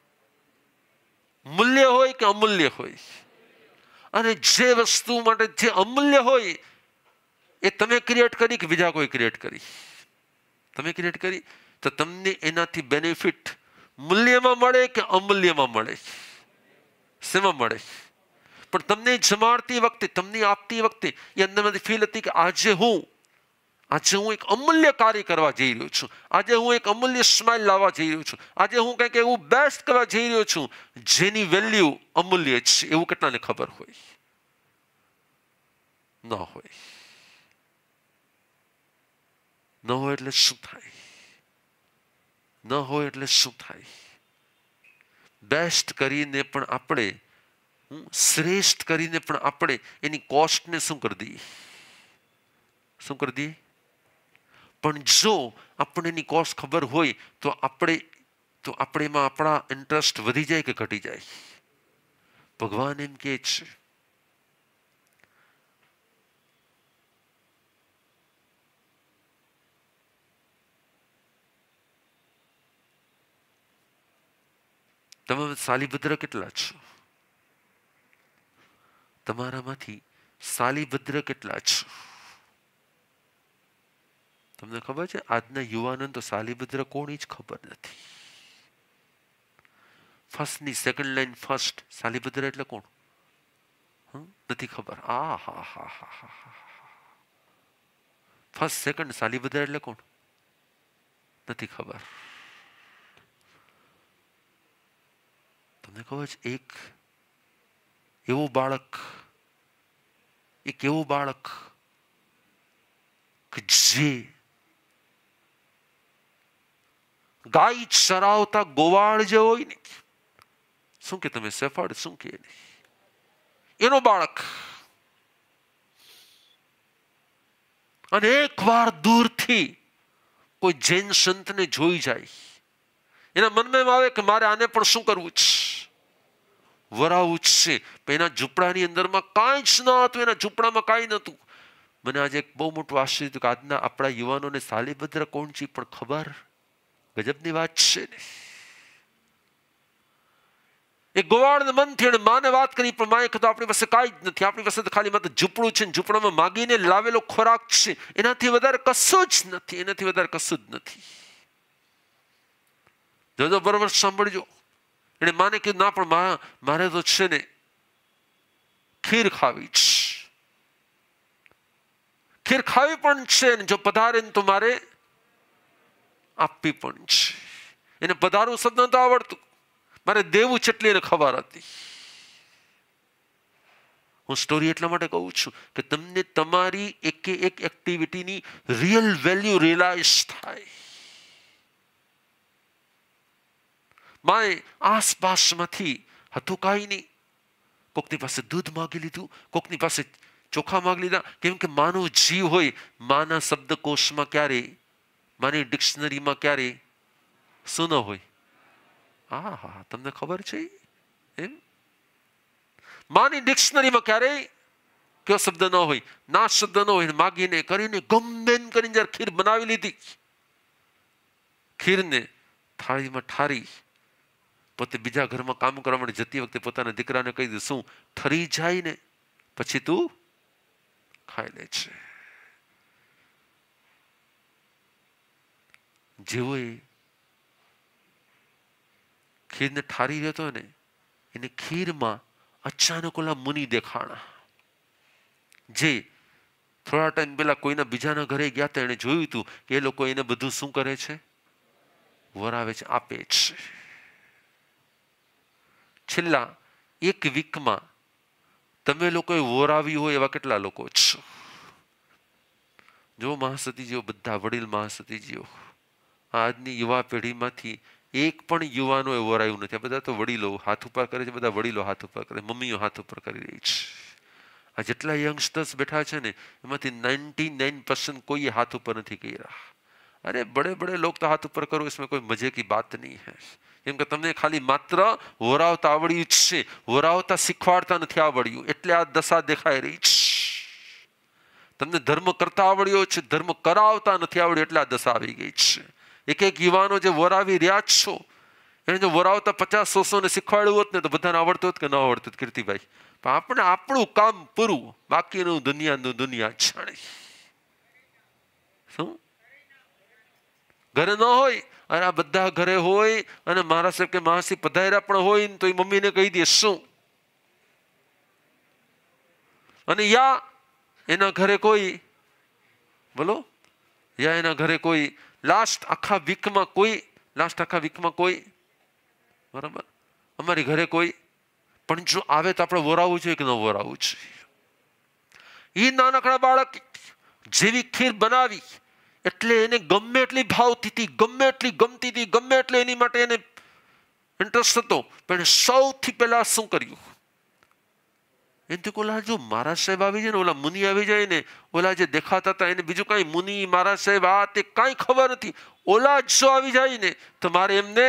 મૂલ્ય હોય કે અમૂલ્ય હોય? અને જે વસ્તુ માટે જે અમૂલ્ય હોય એ તમે ક્રિએટ કરી કે બીજા કોઈ ક્રિએટ કરી? તમે ક્રિએટ કરી. તો તમને એનાથી બેનિફિટ મૂલ્યમાં મળે કે અમૂલ્યમાં મળે? શેમાં મળે? પણ તમને જમાડતી વખતે, તમને આપતી વખતે એ અંદરમાંથી ફીલ હતી કે આજે હું એક અમૂલ્ય કાર્ય કરવા જઈ રહ્યો છું, આજે હું એક અમૂલ્ય સ્માઇલ લાવવા જઈ રહ્યો છું, આજે હું કંઈક એવું બેસ્ટ કરવા જઈ રહ્યો છું જેની વેલ્યુ અમૂલ્ય છે. એવું કેટલાને ખબર હોય? ન હોય. ન હોય એટલે શું થાય? ન હોય એટલે શું થાય? બેસ્ટ કરીને પણ આપણે શ્રેષ્ઠ કરીને પણ આપણે એની કોસ્ટને શું કરી દઈએ? શું કરી દઈએ? પણ જો આપણને એની કોસ્ટ ખબર હોય તો આપણે એમાં આપણા ઇન્ટરેસ્ટ વધી જાય કે ઘટી જાય? ભગવાન એમ કહે છે તમે શાલિભદ્ર કેટલા છો? તમારામાંથી શાલિભદ્ર કેટલા છો? તમને ખબર છે આજના યુવાનોને તો શાલિભદ્ર કોણ જ ખબર નથી. ફર્સ્ટની સેકન્ડ લાઈન ફર્સ્ટ શાલિભદ્ર એટલે કોણ નથી ખબર. આ હા હા હા હા ફર્સ્ટ સેકન્ડ શાલિભદ્ર એટલે કોણ નથી ખબર. તમને ખબર છે એક એવું બાળક કે જે ગાય ચરાવતા ગોવાળ જે હોય ને, શું કે તમે સેફર્ડ શું કે એનો બાળક, અને એકવાર દૂરથી કોઈ જૈન સંતને જોઈ જાય, એના મનમાં એમ આવે કે મારે આને પણ શું કરવું છે? વરાવું જ છે. એના ઝૂંપડાની અંદરમાં કાંઈ જ ન હતું, એના ઝૂંપડામાં કાંઈ નહોતું. મને આજે એક બહુ મોટું આશ્ચર્ય થયું કે આજના આપણા યુવાનોને શાલિભદ્ર કોણ છે પણ ખબર. ગજબની વાત છે ને. એ ગોવાળના મનથી એને માને વાત કરી, પણ માએ કીધું આપણી પાસે કાંઈ જ નથી, આપણી પાસે તો ખાલી માત્ર ઝૂંપડું છે, ઝૂંપડામાં માગીને લાવેલો ખોરાક છે, એનાથી વધારે કશું જ નથી, એનાથી વધારે કશું જ નથી. જો બરોબર સાંભળજો. એને માને કીધું ના પણ મારે તો છે ને ખીર ખાવી છે, ખીર ખાવી પણ છે, ને જો પધારે ને તો મારે આપવી પણ છે. એને પધારવું શબ્દ નતો આવડતું, મારે દેવું છે એટલી એને ખબર હતી. હું સ્ટોરી એટલા માટે કહું છું કે તમને તમારી એક એક્ટિવિટીની રિયલ વેલ્યુ રિયલાઇઝ થાય. માએ આસપાસમાંથી હતું કાંઈ નહીં, કોકની પાસે દૂધ માગી લીધું, કોકની પાસે ચોખા માગી લીધા, કેમ કે માનો જીવ હોય, માના શબ્દકોશમાં ક્યારે, માની ડિક્શનરીમાં ક્યારે શું ન હોય? હા હા તમને ખબર છે એમ? માની ડિક્શનરીમાં ક્યારેય કયો શબ્દ ન હોય, ના શબ્દ ન હોય. માગીને કરીને ગમે કરીને જયારે ખીર બનાવી લીધી, ખીરને થાળીમાં ઠારી, પોતે બીજા ઘરમાં કામ કરવા માટે જતી વખતે પોતાના દીકરાને કહી દીધું, શું ઠરી જાય ને પછી તું ખાઈ લે છે. જેવો એ ખીરને ઠારી રહ્યો હતો ને, એને ખીરમાં અચાનક ઓલા મુનિ દેખાણા, જે થોડા ટાઈમ પહેલા કોઈના બીજાના ઘરે ગયા હતા. એને જોયું હતું કે એ લોકો એને બધું શું કરે છે? વરાવે છે, આપે છે. છેલ્લા એક વીકમાં તમે લોકોએ વરાવ્યું હોય એવા કેટલા લોકો છો? જો મહાસતીજીઓ, બધા વડીલ મહાસતીજીઓ, આજની યુવા પેઢીમાંથી એક પણ યુવાનો એ વરાયું નથી. આ બધા તો વડીલો હાથ ઉપર કરે છે, બધા વડીલો હાથ ઉપર કરે, મમ્મીઓ હાથ ઉપર કરી રહી છે. આ જેટલા યંગસ્ટર્સ બેઠા છે ને, એમાંથી 99% કોઈએ હાથ ઉપર નથી કર્યા. અરે બડે બડે લોગ તો હાથ ઉપર કરો, इसमें कोई मजे की बात नहीं है. કેમ કે તમને ખાલી માત્ર વરાવતા આવડ્યું જ છે, વરાવતા શીખવાડતા નથી આવડ્યું, એટલે આ દશા દેખાઈ રહી છે. તમને ધર્મ કરતા આવડ્યો છે, ધર્મ કરાવતા નથી આવડ્યું, એટલે આ દશા આવી ગઈ છે. એક યુવાનો જે વરાવી રહ્યા છો, એને જો વરાવતા 50-100 ને શીખવાડ્યું હોત ને તો બધાને આવડતું હોત કે ન આવડતું કીર્તિભાઈ? પણ આપણે આપણું કામ પૂરું, બાકીનું દુનિયા જાણે. શું ઘરે ન હોય? અને આ બધા ઘરે હોય, અને મારા સાહેબ કે માસી પધાર્યા પણ હોય ને તો એ મમ્મીને કહી દે શું? અને યા એના ઘરે કોઈ, બોલો, યા એના ઘરે કોઈ લાસ્ટ આખા વીકમાં કોઈ, બરાબર, અમારી ઘરે કોઈ પણ જો આવે તો આપણે વરાવવું જોઈએ કે ન વરાવવું જોઈએ? એ નાનકડા બાળક જેવી ખીર બનાવી એટલે એને ગમે એટલી ભાવતી હતી, ગમે એટલી ગમતી હતી, ગમે એટલે એની માટે એને ઇન્ટરેસ્ટ હતો, પણ સૌથી પહેલા શું કર્યું? એનાથી ઓલા જો મહારાજ સાહેબ આવી જાય ને, ઓલા મુનિ આવી જાય ને, ઓલા જે દેખાતા હતા એને બીજું કાંઈ મુનિ મહારાજ સાહેબ આ તે કાંઈ ખબર નથી, ઓલા જ જો આવી જાય ને તો મારે એમને,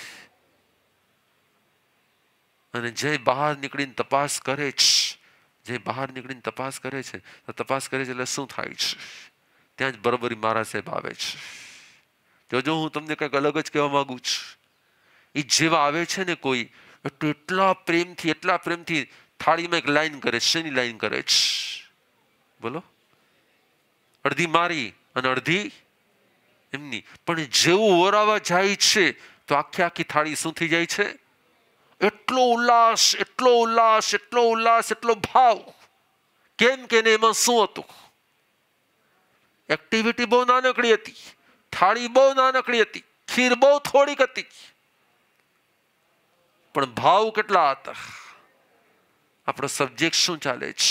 અને જે બહાર નીકળીને તપાસ કરે છે, જે બહાર નીકળીને તપાસ કરે છે, તો તપાસ કરે છે એટલે શું થાય છે, ત્યાં જ બરોબરી મહારાજ સાહેબ આવે છે. જોજો હું તમને કંઈક અલગ જ કહેવા માંગુ છું. એ જેવા આવે છે ને કોઈ, એટલા પ્રેમથી થાળીમાં એક લાઈન કરે છે. શેની લાઈન કરે છે બોલો? અડધી મારી અને અડધી એમની. પણ જેવું ઓરાવા જાય છે તો આખી થાળી શું થઈ જાય છે? એટલો ઉલ્લાસ, એટલો ઉલ્લાસ, એટલો ઉલ્લાસ, એટલો ભાવ. કેમ કે એમાં શું હતું? એક્ટિવિટી બહુ નાનકડી હતી, થાળી બહુ નાનકડી હતી, ખીર બહુ થોડીક હતી, પણ ભાવ કેટલા હતા. આપણો સબ્જેક્ટ શું ચાલે છે?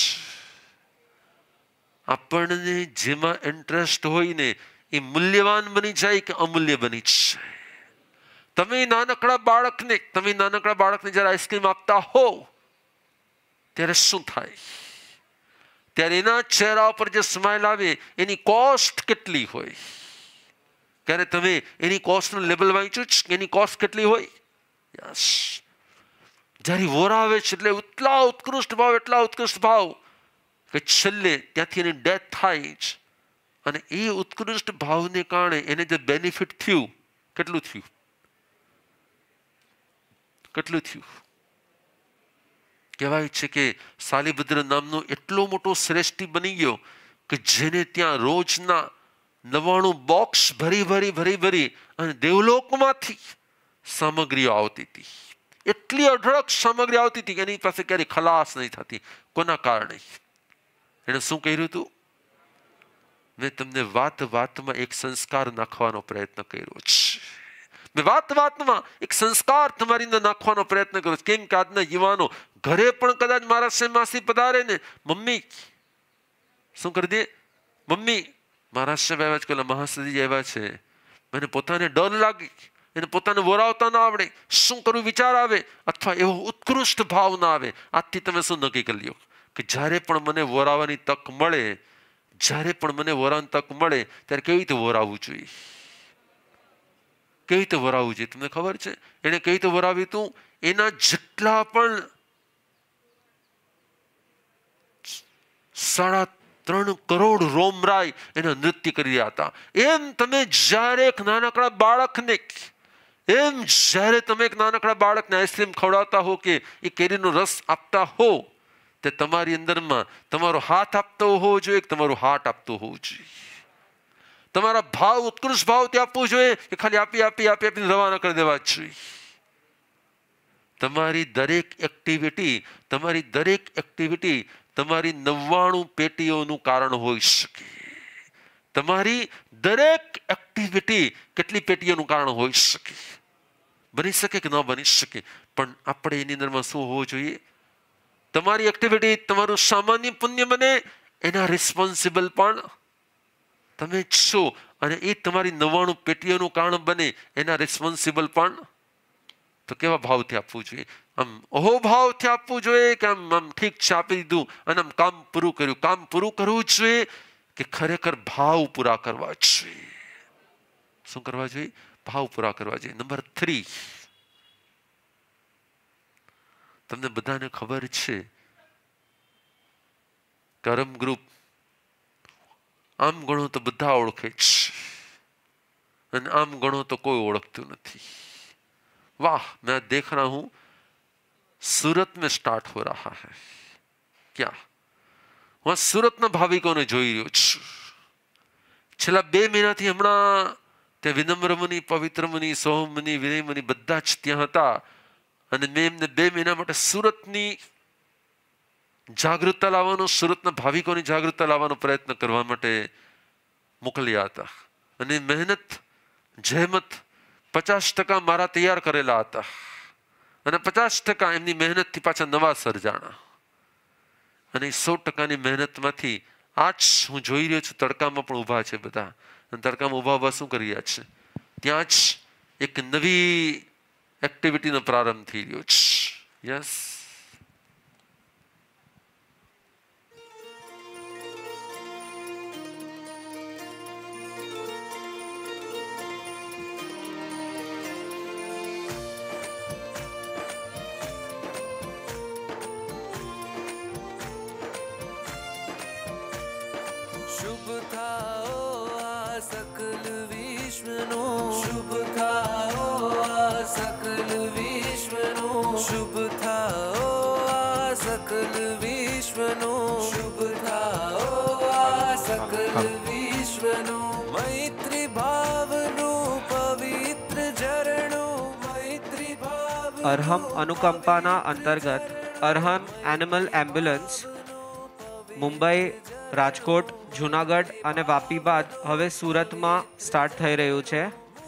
આપણને જેમાં ઇન્ટરેસ્ટ હોય ને એ મૂલ્યવાન બની જાય કે અમૂલ્ય બની જાય. તમે નાનકડા બાળકને જયારે આઈસ્ક્રીમ આપતા હો ત્યારે શું થાય? ત્યારે એના ચહેરા ઉપર જે સ્માઇલ આવે એની કોસ્ટ કેટલી હોય? ક્યારે તમે એની કોસ્ટનું લેબલ વાંચ્યું છે? એની કોસ્ટ કેટલી હોય? યસ. જ્યારે વોરાવે છે એટલે એટલા ઉત્કૃષ્ટ ભાવ કે છેલ્લે ત્યાંથી એની ડેથ થાય જ. અને એ ઉત્કૃષ્ટ ભાવને કારણે એને જે બેનિફિટ થયું, કેટલું થયું? કહેવાય છે કે શાલિભદ્ર નામનો એટલો મોટો શ્રેષ્ઠી બની ગયો કે જેને ત્યાં રોજના 99 બોક્સ ભરી અને દેવલોકમાંથી સામગ્રીઓ આવતી હતી. એટલી અઢળક સામગ્રી આવતી હતી કે એની પાસે ક્યારેય ખલાસ નહીં થતી. કોના કારણે? એને શું કર્યું હતું? મેં તમને વાતમાં એક સંસ્કાર નાખવાનો પ્રયત્ન કર્યો છે. મેં વાતમાં એક સંસ્કાર તમારી અંદર નાખવાનો પ્રયત્ન કર્યો. કેમ કે આજના યુવાનો ઘરે પણ કદાચ મારા માસી પધારે ને, મમ્મી શું કરી દે? મમ્મી મારા સાહેબ આવ્યા છે, મહાસતીજી આવ્યા છે. મને પોતાને ડર લાગી, એને પોતાને વોરાવતા ના આવડે, શું કરવું વિચાર આવે, અથવા એવો ઉત્કૃષ્ટ ભાવ ના આવે. આજથી તમે શું નક્કી કરી લ્યો કે જ્યારે પણ મને વોરાવાની તક મળે, ત્યારે કેવી રીતે વોરાવવું જોઈએ? તમને ખબર છે એને કેવી રીતે વરાવ્યું હતું? એના જેટલા પણ 3.5 કરોડ રોમરાય એના નૃત્ય કરી રહ્યા હતા. એમ તમે જ્યારે એક નાનકડા બાળકને આઈસ્ક્રીમ ખવડાવતા હો કે એ કેરીનો રસ આપતા હો, તે તમારી અંદરમાં તમારો હાથ આપતો હોવો જોઈએ કે તમારું હાર્ટ આપતો હોવું જોઈએ? તમારા ભાવ ઉત્કૃષ્ટ ભાવથી આપવું જોઈએ કે ખાલી આપીને રવાના કરી દેવા જોઈએ? તમારી દરેક એક્ટિવિટી તમારી 99 પેટીઓનું કારણ હોઈ શકે. તમારી દરેક એક્ટિવિટી કેટલી પેટીઓનું કારણ હોઈ શકે? બની શકે કે ન બની શકે, પણ આપણે એની અંદરમાં શું હોવું જોઈએ? તમારી એક્ટિવિટી તમારું સામાન્ય પુણ્ય બને, એના રિસ્પોન્સિબલ પણ તમે છો, અને એ તમારી 99 પેટીઓનું કારણ બને, એના રિસ્પોન્સિબલ પણ. તો કેવા ભાવથી આપવું જોઈએ? આમ અહોભાવથી આપવું જોઈએ કે આમ ઠીક છે આપી દીધું અને આમ કામ પૂરું કરવું જોઈએ કે ખરેખર ભાવ પૂરા કરવા જોઈએ? શું કરવા જોઈએ? ભાવ પૂરા કરવા જોઈએ. નંબર 3, તમને બધાને ખબર છે કે અરહમ ગ્રુપ આમ ગણો તો બધા ઓળખે છે અને આમ ગણો તો કોઈ ઓળખતું નથી. वाह, मैं देख रहा हूं सूरत में स्टार्ट हो रहा है क्या? હું સુરતના ભાવિકોને જોઈ રહ્યો છું. છેલ્લા 2 મહિનાથી હમણાં ત્યાં વિનમ્ર મુનિ, પવિત્ર મુનિ, સોહમ મુનિ, વિનય મુનિ બધા જ ત્યાં હતા, અને મેં એમને 2 મહિના માટે સુરતની જાગૃતતા લાવવાનો, સુરતના ભાવિકોની જાગૃતતા લાવવાનો પ્રયત્ન કરવા માટે મોકલ્યા હતા. અને મહેનત, જહેમત 50% મારા તૈયાર કરેલા હતા, અને 50% એમની મહેનતથી પાછા નવા સર્જાણા. અને 100%ની મહેનતમાંથી આજ હું જોઈ રહ્યો છું તડકામાં પણ ઊભા છે બધા, અને તડકામાં ઊભા શું કરી રહ્યા છે? ત્યાં જ એક નવી એક્ટિવિટીનો પ્રારંભ થઈ રહ્યો છે. યસ,
શુભ થાઓ આ સકલ વિશ્વનું, શુભ થાઓ આ સકલ વિશ્વનું, શુભ થાઓ આ સકલ વિશ્વનું, શુભ થાઓ આ સકલ વિશ્વનું. મૈત્રી ભાવનું પવિત્ર ઝરણું, મૈત્રી ભાવ.
અરહમ અનુકંપાના અંતર્ગત અરહમ એનિમલ એમ્બ્યુલન્સ મુંબઈ, રાજકોટ, જૂનાગઢ અને વાપી બાદ હવે સુરતમાં સ્ટાર્ટ થઈ રહ્યું છે.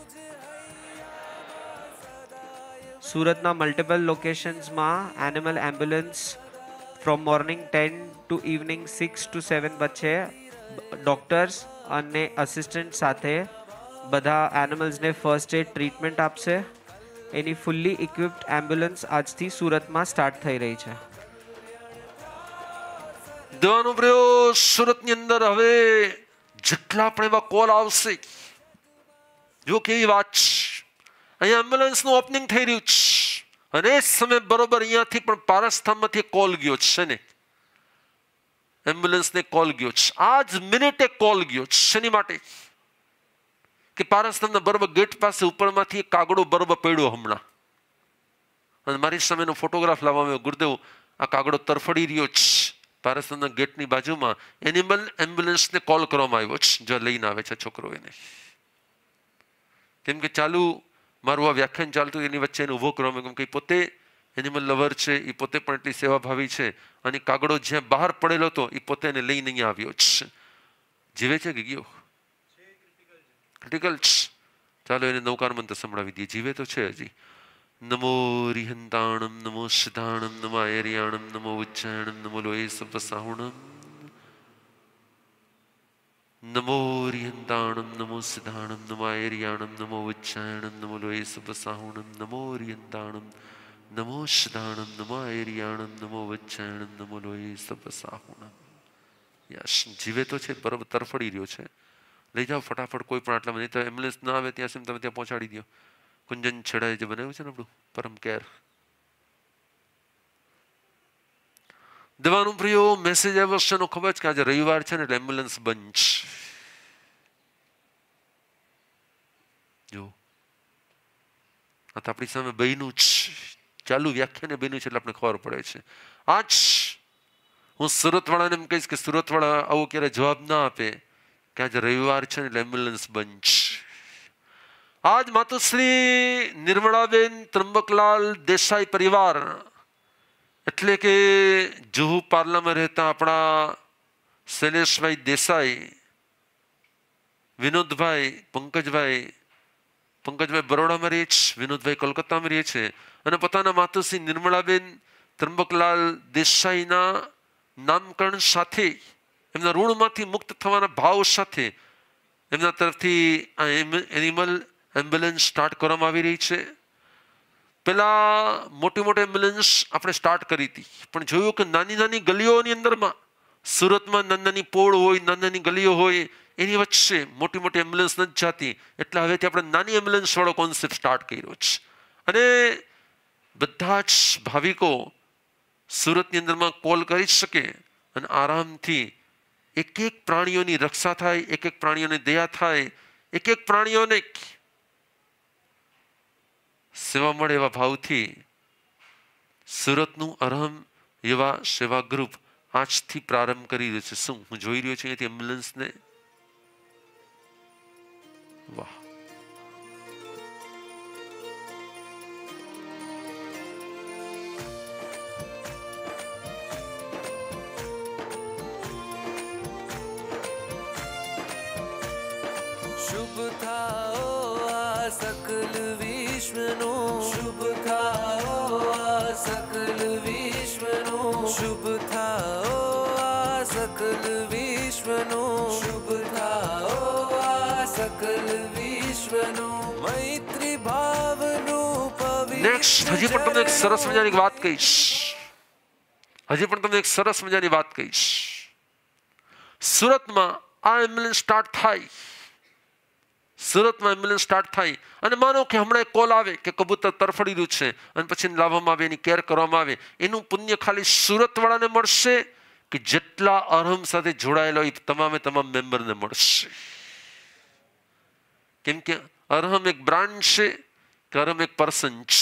સુરતના મલ્ટિપલ લોકેશન્સમાં animal ambulance from morning 10 to evening 6 to 7 વચ્ચે ડોક્ટર્સ અને અસિસ્ટન્ટ સાથે બધા એનિમલ્સને ફર્સ્ટ એડ ટ્રીટમેન્ટ આપશે. એની ફુલ્લી ઇક્વિપ્ડ એમ્બ્યુલન્સ આજથી સુરતમાં સ્ટાર્ટ થઈ રહી છે.
દેવાનો પ્રયો સુરતની અંદર હવે જેટલા પણ એવા કોલ આવશે, જો કેવી વાત છે. અહીંયા એમ્બ્યુલન્સનું ઓપનિંગ થઈ રહ્યું છે અને એ સમય બરોબર અહીંયાથી પણ પારસધામમાંથી કોલ ગયો છે ને, એમ્બ્યુલન્સને કોલ ગયો છે. આ જ મિનિટે કોલ ગયો છે. શેની માટે? કે પારસધામના બરોબર ગેટ પાસે ઉપરમાંથી કાગડો બરોબર પડ્યો હમણાં, અને મારી સામેનો ફોટોગ્રાફ લાવવામાં આવ્યો. ગુરુદેવ, આ કાગડો તરફડી રહ્યો છે. પારસધામના ગેટની બાજુમાં એનિમલ એમ્બ્યુલન્સને કોલ કરવામાં આવ્યો છે, જો લઈને આવે છે છોકરો એને. કેમ કે ચાલુ મારું આ વ્યાખ્યાન ચાલતું એની વચ્ચે એને ઊભો કરવામાં, કેમ કે પોતે એનિમલ લવર છે, એ પોતે પણ એટલી સેવાભાવી છે. અને કાગડો જ્યાં બહાર પડેલો હતો એ પોતે એને લઈને અહીંયા આવ્યો છે. જીવે છે કે ગયો? ક્રિટિકલ છે. ચાલો એને નવકાર મંત્ર સંભળાવી દઈએ. જીવે તો છે હજી. નમો રિહંતાણમ, નમો સિદ્ધાણમ, નમો એરિયાણમ, નમો ઉજ્જૈણમ, નમો લોહે સપ્તસાહુણમ, નમો રિહંતાણમ, નમો સિદ્ધાણમ, નમો એરિયાણમ, નમો ઉજ્જૈણમ, નમો લોહે સપ્તસાહુણમ, નમો રિહંતાણમ, નમો સિદ્ધાણમ, નમો એરિયાણમ, નમો ઉજ્જૈણમ, નમો લોહે સપ્તસાહુણમ. યસ, જીવે તો છે, બરોબર તરફડી રહ્યો છે. લઈ જાઓ ફટાફટ, કોઈ પણ આટલા નહીં તો એમ્બ્યુલન્સ ના આવે ત્યાં સુધી તમે ત્યાં પહોંચાડી દો. કુંજન છેડાએ જે બનાવ્યું છે ને આપણું પરમ કેર. દેવાનું પ્રિયો, મેસેજ આવ્યો છે ખબર છે કે આજે રવિવાર છે ને એટલે એમ્બ્યુલન્સ બંધ છે. જો આ તો આપણી સામે બન્યું જ, ચાલુ વ્યાખ્યાને બન્યું છે એટલે આપણે ખબર પડે છે. આજ હું સુરતવાળાને એમ કહીશ કે સુરતવાળા આવો ક્યારે જવાબ ના આપે કે આજે રવિવાર છે ને એટલે એમ્બ્યુલન્સ બંધ છે. આજ માતુશ્રી નિર્મળાબેન ત્રંબકલાલ દેસાઈ પરિવાર, એટલે કે જુહુ પાર્લામાં રહેતા આપણા શૈલેષભાઈ દેસાઈ, વિનોદભાઈ, પંકજભાઈ બરોડામાં રહે છે, વિનોદભાઈ કોલકાતામાં રહે છે, અને પોતાના માતુશ્રી નિર્મળાબેન ત્રંબકલાલ દેસાઈના નામકરણ સાથે, એમના ઋણમાંથી મુક્ત થવાના ભાવ સાથે એમના તરફથી આ એનિમલ એમ્બ્યુલન્સ સ્ટાર્ટ કરવામાં આવી રહી છે. પેલા મોટી મોટી એમ્બ્યુલન્સ આપણે સ્ટાર્ટ કરી હતી, પણ જોયું કે નાની નાની ગલીઓની અંદરમાં, સુરતમાં નાની નાની પોળ હોય, નાની નાની ગલીઓ હોય, એની વચ્ચે મોટી મોટી એમ્બ્યુલન્સ નથી જતી. એટલે હવેથી આપણે નાની એમ્બ્યુલન્સ વાળો કોન્સેપ્ટ સ્ટાર્ટ કર્યો છે. અને બધા જ ભાવિકો સુરતની અંદરમાં કોલ કરી શકે અને આરામથી એક એક પ્રાણીઓની રક્ષા થાય, એક એક પ્રાણીઓની દયા થાય, એક એક પ્રાણીઓને સેવા મળે એવા ભાવથી સુરતનું અરહમ યુવા સેવા ગ્રુપ આજથી પ્રારંભ કરી રહ્યું છે. શું હું જોઈ રહ્યો છું અહીંયાથી એમ્બ્યુલન્સને? વાહ!
શુભ થાઓ આ સકલ વિશ્વનું, શુભ થાઓ આ સકલ વિશ્વનું, શુભ થાઓ આ સકલ વિશ્વનું, શુભ થાઓ આ સકલ વિશ્વનું. મૈત્રી ભાવનું પવિત્ર.
નેક્સ્ટ હજી પણ તમને એક સરસ મજાની વાત કહીશ. સુરતમાં આ એમ્બ્યુલન્સ સ્ટાર્ટ થાય, સુરતમાં એમ્બ્યુલન્સ સ્ટાર્ટ થાય અને માનો કે હમણાં એક કોલ આવે કે કબૂતર તરફડી રહ્યું છે અને પછી લાવવામાં આવે, એની કેર કરવામાં આવે, એનું પુણ્ય ખાલી સુરતવાળાને મળશે, કે જેટલા અરહમ સાથે જોડાયેલા એ તમામે તમામ મેમ્બરને મળશે. કેમ કે અરહમ એક બ્રાન્ડ છે કે અરહમ એક પર્સન છે.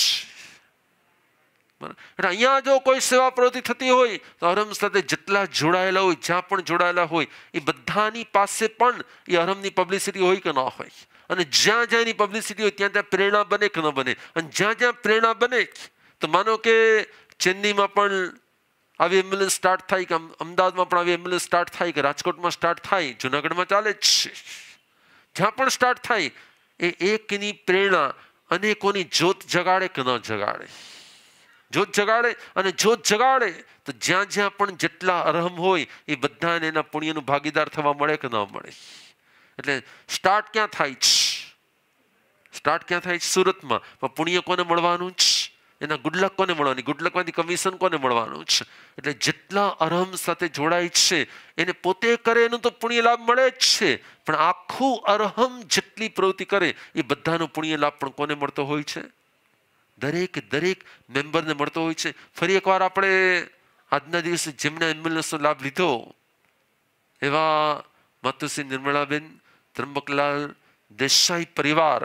એટલે અહીંયા જો કોઈ સેવા પ્રવૃત્તિ થતી હોય તો અરહમ સાથે જેટલા જોડાયેલા હોય, જ્યાં પણ જોડાયેલા હોય, એ બધાની પાસે પણ એ અરહમની પબ્લિસિટી હોય કે ન હોય. અને જ્યાં જ્યાં એની પબ્લિસિટી હોય ત્યાં ત્યાં પ્રેરણા બને કે ન બને. અને જ્યાં જ્યાં પ્રેરણા બને તો માનો કે ચેન્નઈમાં પણ આવી એમ્બ્યુલન્સ સ્ટાર્ટ થાય, કે અમદાવાદમાં પણ આવી એમ્બ્યુલન્સ સ્ટાર્ટ થાય, કે રાજકોટમાં સ્ટાર્ટ થાય, જુનાગઢમાં ચાલે જ છે. જ્યાં પણ સ્ટાર્ટ થાય એ એકની પ્રેરણા અનેકોની જ્યોત જગાડે કે ન જગાડે. જ્યોત જગાડે. અને જ્યોત જગાડે તો જ્યાં જ્યાં પણ જેટલા અરહમ હોય એ બધાને એના પુણ્યનું ભાગીદાર થવા મળે કે ન મળે. એટલે સ્ટાર્ટ ક્યાં થાય છે? સ્ટાર્ટ ક્યાં થાય છે? સુરતમાં. પણ પુણ્ય કોને મળવાનું છે? એના ગુડલક કોને મળવાની? ગુડલકમાંથી કમિશન કોને મળવાનું છે? એટલે જેટલા અરહમ સાથે જોડાય છે એને પોતે કરે એનું તો પુણ્ય લાભ મળે જ છે, પણ આખું અરહમ જેટલી પ્રવૃત્તિ કરે એ બધાનો પુણ્ય લાભ પણ કોને મળતો હોય છે? દરેક મેમ્બરને મળતો હોય છે. ફરી એકવાર આપણે આજના દિવસે જેમણે એમ્બ્યુલન્સનો લાભ લીધો એવા માતુશ્રી નિર્મળાબેન, ત્રંબકલાલ દેસાઈ પરિવાર,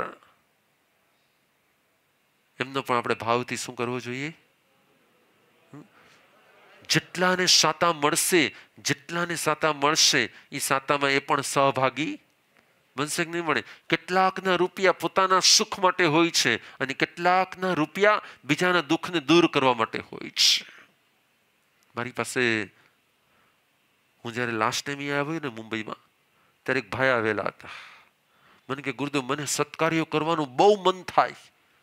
એમનો પણ આપણે ભાવથી શું કરવો જોઈએ? જેટલાને સાતા મળશે એ સાતામાં એ પણ સહભાગી બનશે કે નહીં મળે. કેટલાકના રૂપિયા પોતાના સુખ માટે હોય છે અને કેટલાકના રૂપિયા બીજાના દુઃખને દૂર કરવા માટે હોય છે. મારી પાસે હું જ્યારે લાસ્ટ ટાઈમ અહીંયા આવ્યો ને મુંબઈમાં, ત્યારે એક ભાઈ આવેલા હતા. મને કે ગુરુદેવ, મને સત્કાર્યો કરવાનું બહુ મન થાય,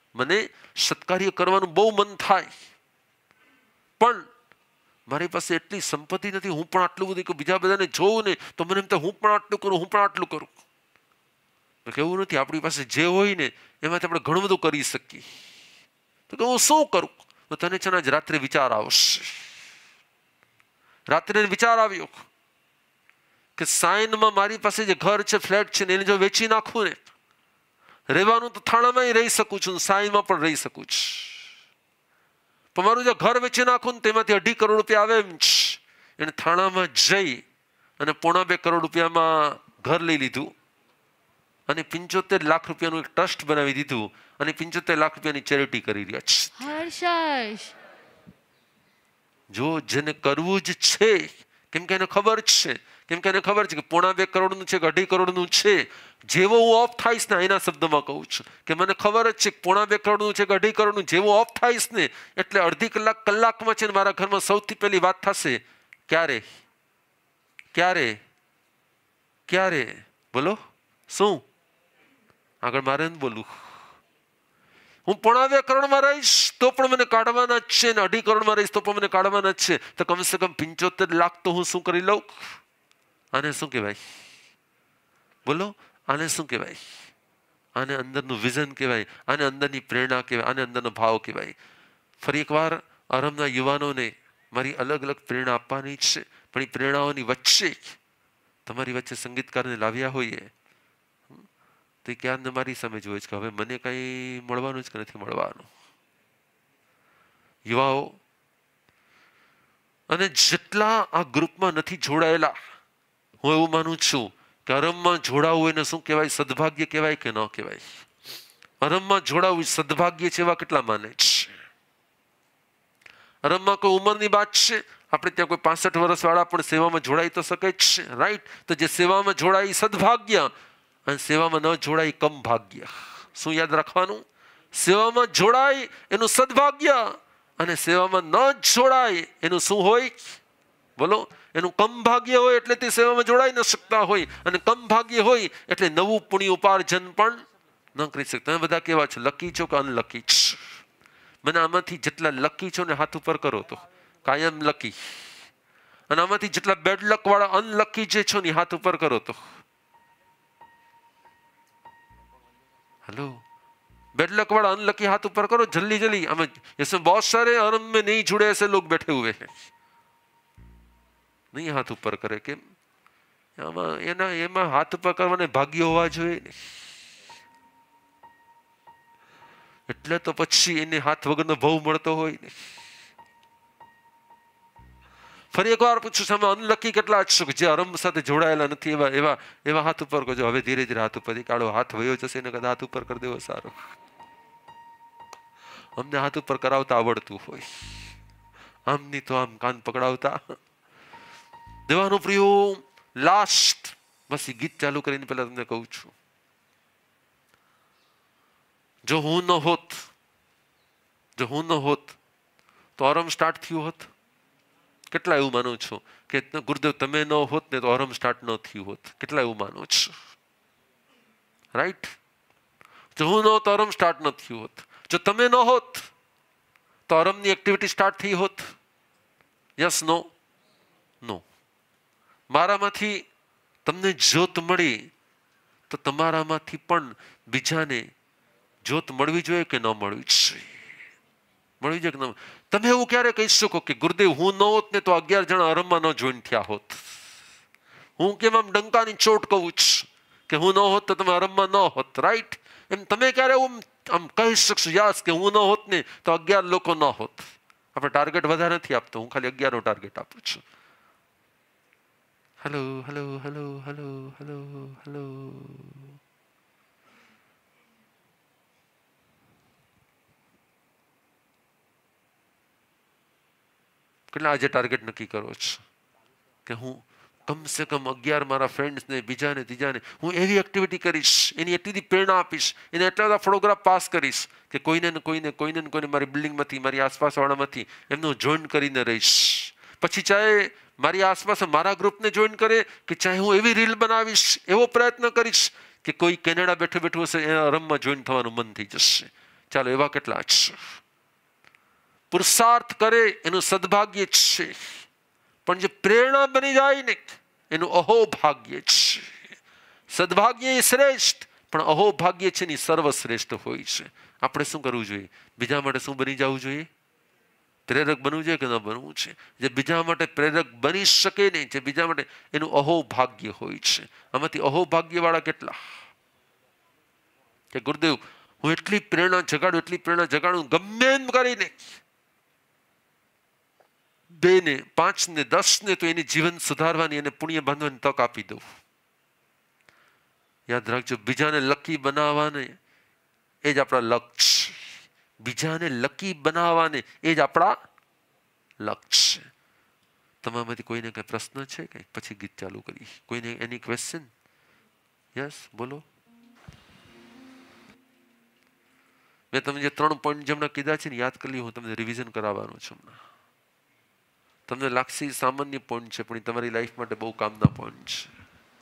પણ મારી પાસે એટલી સંપત્તિ નથી. હું પણ આટલું બધું બીજા બધાને જોઉં ને તો મને એમ થાય હું પણ આટલું કરું. એવું નથી. આપણી પાસે જે હોય ને એમાંથી આપણે ઘણું બધું કરી શકીએ. તો કે હું શું કરું? તો તને છે ને આજ રાત્રે વિચાર આવશે. રાત્રે વિચાર આવ્યો કે સાયનમાં મારી પાસે જે ઘર છે, ફ્લેટ છે ને, એને જો વેચી નાખું ને, રહેવાનું તો થાણામાં રહી શકું છું, સાયનમાં પણ રહી શકું છું. પણ મારું જો ઘર વેચી નાખું ને તેમાંથી 2.5 કરોડ રૂપિયા આવે એમ છે. એને થાણામાં જઈ અને 1.25 કરોડ રૂપિયામાં ઘર લઈ લીધું અને 75 લાખ રૂપિયાનું એક ટ્રસ્ટ બનાવી દીધું અને 75 લાખ રૂપિયાની ચેરિટી કરી રહ્યા છે. જો જેને કરવું જ છે, કેમ કે એને ખબર છે કે 1.25 કરોડનું છે કે 2.5 કરોડનું છે, જેવો હું ઓફ થાઈશ ને, એના શબ્દમાં કહું છું કે મને ખબર જ છે કે 1.25 કરોડનું છે કે 2.5 કરોડનું, જેવો ઓફ થાઈશ ને એટલે અડધી કલાકમાં છે ને મારા ઘરમાં સૌથી પહેલી વાત થશે. ક્યારે બોલો? શું આગળ મારે ન બોલું? હું 1.25 કરોડમાં રહીશ તો પણ મને કાઢવાના જ છે ને 2.5 કરોડમાં રહીશ તો પણ મને કાઢવાના જ છે. તો કમસે કમ 75 લાખ તો હું શું કરી લઉં? આને શું કહેવાય? બોલો, આને શું કહેવાય? આને અંદરનું વિઝન કહેવાય, આને અંદરની પ્રેરણા કહેવાય, આને અંદરનો ભાવ કહેવાય. ફરી એકવાર અરહમના યુવાનોને મારી અલગ અલગ પ્રેરણા આપવાની જ છે, પણ એ પ્રેરણાઓની વચ્ચે તમારી વચ્ચે સંગીતકારને લાવ્યા હોઈએ તો એ ક્યારને મારી સામે જોવે છે કે હવે મને કંઈ મળવાનું જ કે નથી મળવાનું. યુવાઓ અને જેટલા આ ગ્રુપમાં નથી જોડાયેલા, હું એવું માનું છું કે અરહમમાં જોડાવું એને શું કહેવાય? સદભાગ્ય કહેવાય કે ન કહેવાય? અરહમમાં જોડાવું સદભાગ્ય છે એવા કેટલા માને છે? અરહમમાં કોઈ ઉંમરની વાત છે? આપણે ત્યાં કોઈ 65 વર્ષવાળા પણ સેવામાં જોડાઈ તો શકે જ છે, રાઈટ? તો જે સેવામાં જોડાય સદભાગ્ય અને સેવામાં ન જોડાય કમ ભાગ્ય. શું યાદ રાખવાનું? સેવામાં જોડાય એનું સદભાગ્ય અને સેવામાં ન જોડાય એનું શું હોય? બોલો, એનું કમ ભાગ્ય હોય એટલે તે સેવામાં જોડાઈ ન શકતા હોય, અને કમ ભાગ્ય હોય એટલે નવું પુણ્ય ઉપાર્જન પણ ન કરી શકતા. તમે બધા કેવા છો? લકી છો કે અનલકી છો? મને આમાંથી જેટલા લકી છો ને હાથ ઉપર કરો તો કાયમ લકી, અને આમાંથી જેટલા બેડ લક વાળા અનલકી જે છો ને હાથ ઉપર કરો તો. हेलो, बेड लक वाला अनलकी हाथ ऊपर करो जल्दी जल्दी. हमें इसमें बहुत सारे अरहम में नहीं जुड़े ऐसे लोग बैठे हुए हैं, नहीं हाथ ऊपर करे के एमा हाथ ऊपर करवाने भाग्य होवा જોઈએ. એટલે તો પછી એને હાથ વગરનો ભાવ મળતો હોય ને. ફરી એકવાર પૂછું છું, અમે અનલકી કેટલા છો કે જે આરંભ સાથે જોડાયેલા નથી? એવા એવા એવા હાથ ઉપર કરજો. હવે ધીરે ધીરે હાથ ઉપરથી કાઢો. હાથ વયો જશે ને કદાચ હાથ ઉપર કરી દેવો સારો. અમને હાથ ઉપર કરાવતા આવડતું હોય, આમની તો આમ કાન પકડાવતા દેવાનું પ્રિયો. લાસ્ટ બસ એ ગીત ચાલુ કરીને પહેલા તમને કહું છું, જો હું ન હોત તો આરંભ સ્ટાર્ટ થયું હોત. કેટલા એવું માનું છો કે ગુરુદેવ તમે ન હોત ને તો આરંભ સ્ટાર્ટ ન થયું હોત? કેટલા એવું માનો છો? રાઈટ? જો હું ન હોત તો આરંભ સ્ટાર્ટ ન થયું હોત. જો તમે ન હોત તો આરંભની એક્ટિવિટી સ્ટાર્ટ થઈ હોત? યસ, નો? નો. મારામાંથી તમને જ્યોત મળી તો તમારામાંથી પણ બીજાને જ્યોત મળવી જોઈએ કે ન મળવી જોઈએ? મળવી જોઈએ કે ન? તમે એવું ક્યારે કહી શકો કે ગુરુદેવ હું ન હોત ને તો 11 જણા આરંભમાં ન જોઈન થયા હોત? હું કેમ આમ ડંકાની ચોટ કહું છું કે હું ન હોત તો તમે આરંભમાં ન હોત? રાઈટ? એમ તમે ક્યારે આમ કહી શકશો યસ કે હું ન હોત ને તો 11 લોકો ન હોત? આપણે ટાર્ગેટ વધારે નથી આપતો, હું ખાલી 11 નો ટાર્ગેટ આપું છું. Hello hello hello hello hello hello. કેટલા આજે ટાર્ગેટ નક્કી કરો છો કે હું કમસે કમ 11 મારા ફ્રેન્ડ્સને, બીજાને, ત્રીજાને હું એવી એક્ટિવિટી કરીશ, એની એટલી પ્રેરણા આપીશ, એને એટલા બધા ફોટોગ્રાફ પાસ કરીશ કે કોઈને ને કોઈને મારી બિલ્ડિંગમાંથી, મારી આસપાસવાળામાંથી એમનું જોઈન કરીને રહીશ. પછી ચાહે મારી આસપાસ મારા ગ્રુપને જોઈન કરે કે ચાહે હું એવી રીલ બનાવીશ, એવો પ્રયત્ન કરીશ કે કોઈ કેનેડા બેઠું બેઠું હશે એના આરંભમાં જોઈન થવાનું મન થઈ જશે. ચાલો એવા કેટલા છે? પુરુષાર્થ કરે એનું સદભાગ્ય છે, પણ જે પ્રેરણા બની જાય ને એનું અહોભાગ્ય છે. સદભાગ્ય એ શ્રેષ્ઠ, પણ અહોભાગ્ય છે ને સર્વશ્રેષ્ઠ હોય છે. આપણે શું કરવું જોઈએ? બીજા માટે શું બની જવું જોઈએ? પ્રેરક બનવું જોઈએ કે ન બનવું છે? જે બીજા માટે પ્રેરક બની શકે ને, જે બીજા માટે, એનું અહોભાગ્ય હોય છે. આમાંથી અહોભાગ્ય વાળા કેટલા કે ગુરુદેવ હું એટલી પ્રેરણા જગાડું ગમે એમ કરીને 2 ને 5 ને 10 ને તો એની જીવન સુધારવાની, એને પુણ્ય બાંધવાની તક આપી દઉં. યાદ રાખજો, બીજાને લકી બનાવવાને એ જ આપણા લક્ષ્ય. બીજાને લકી બનાવવાને એ જ આપણા લક્ષ્ય. તમારામાંથી કોઈને કઈ પ્રશ્ન છે? કઈ પછી ગીત ચાલુ કરી. કોઈને એની ક્વેશ્ચન? યસ, બોલો. મેં તમને જે 3 પોઈન્ટ જેમના કીધા છે ને યાદ કરી, હું તમને રિવિઝન કરાવવાનો છું. તમને લાગશે સામાન્ય પોઈન્ટ છે, પણ તમારી લાઈફ માટે બહુ કામના પોઈન્ટ છે.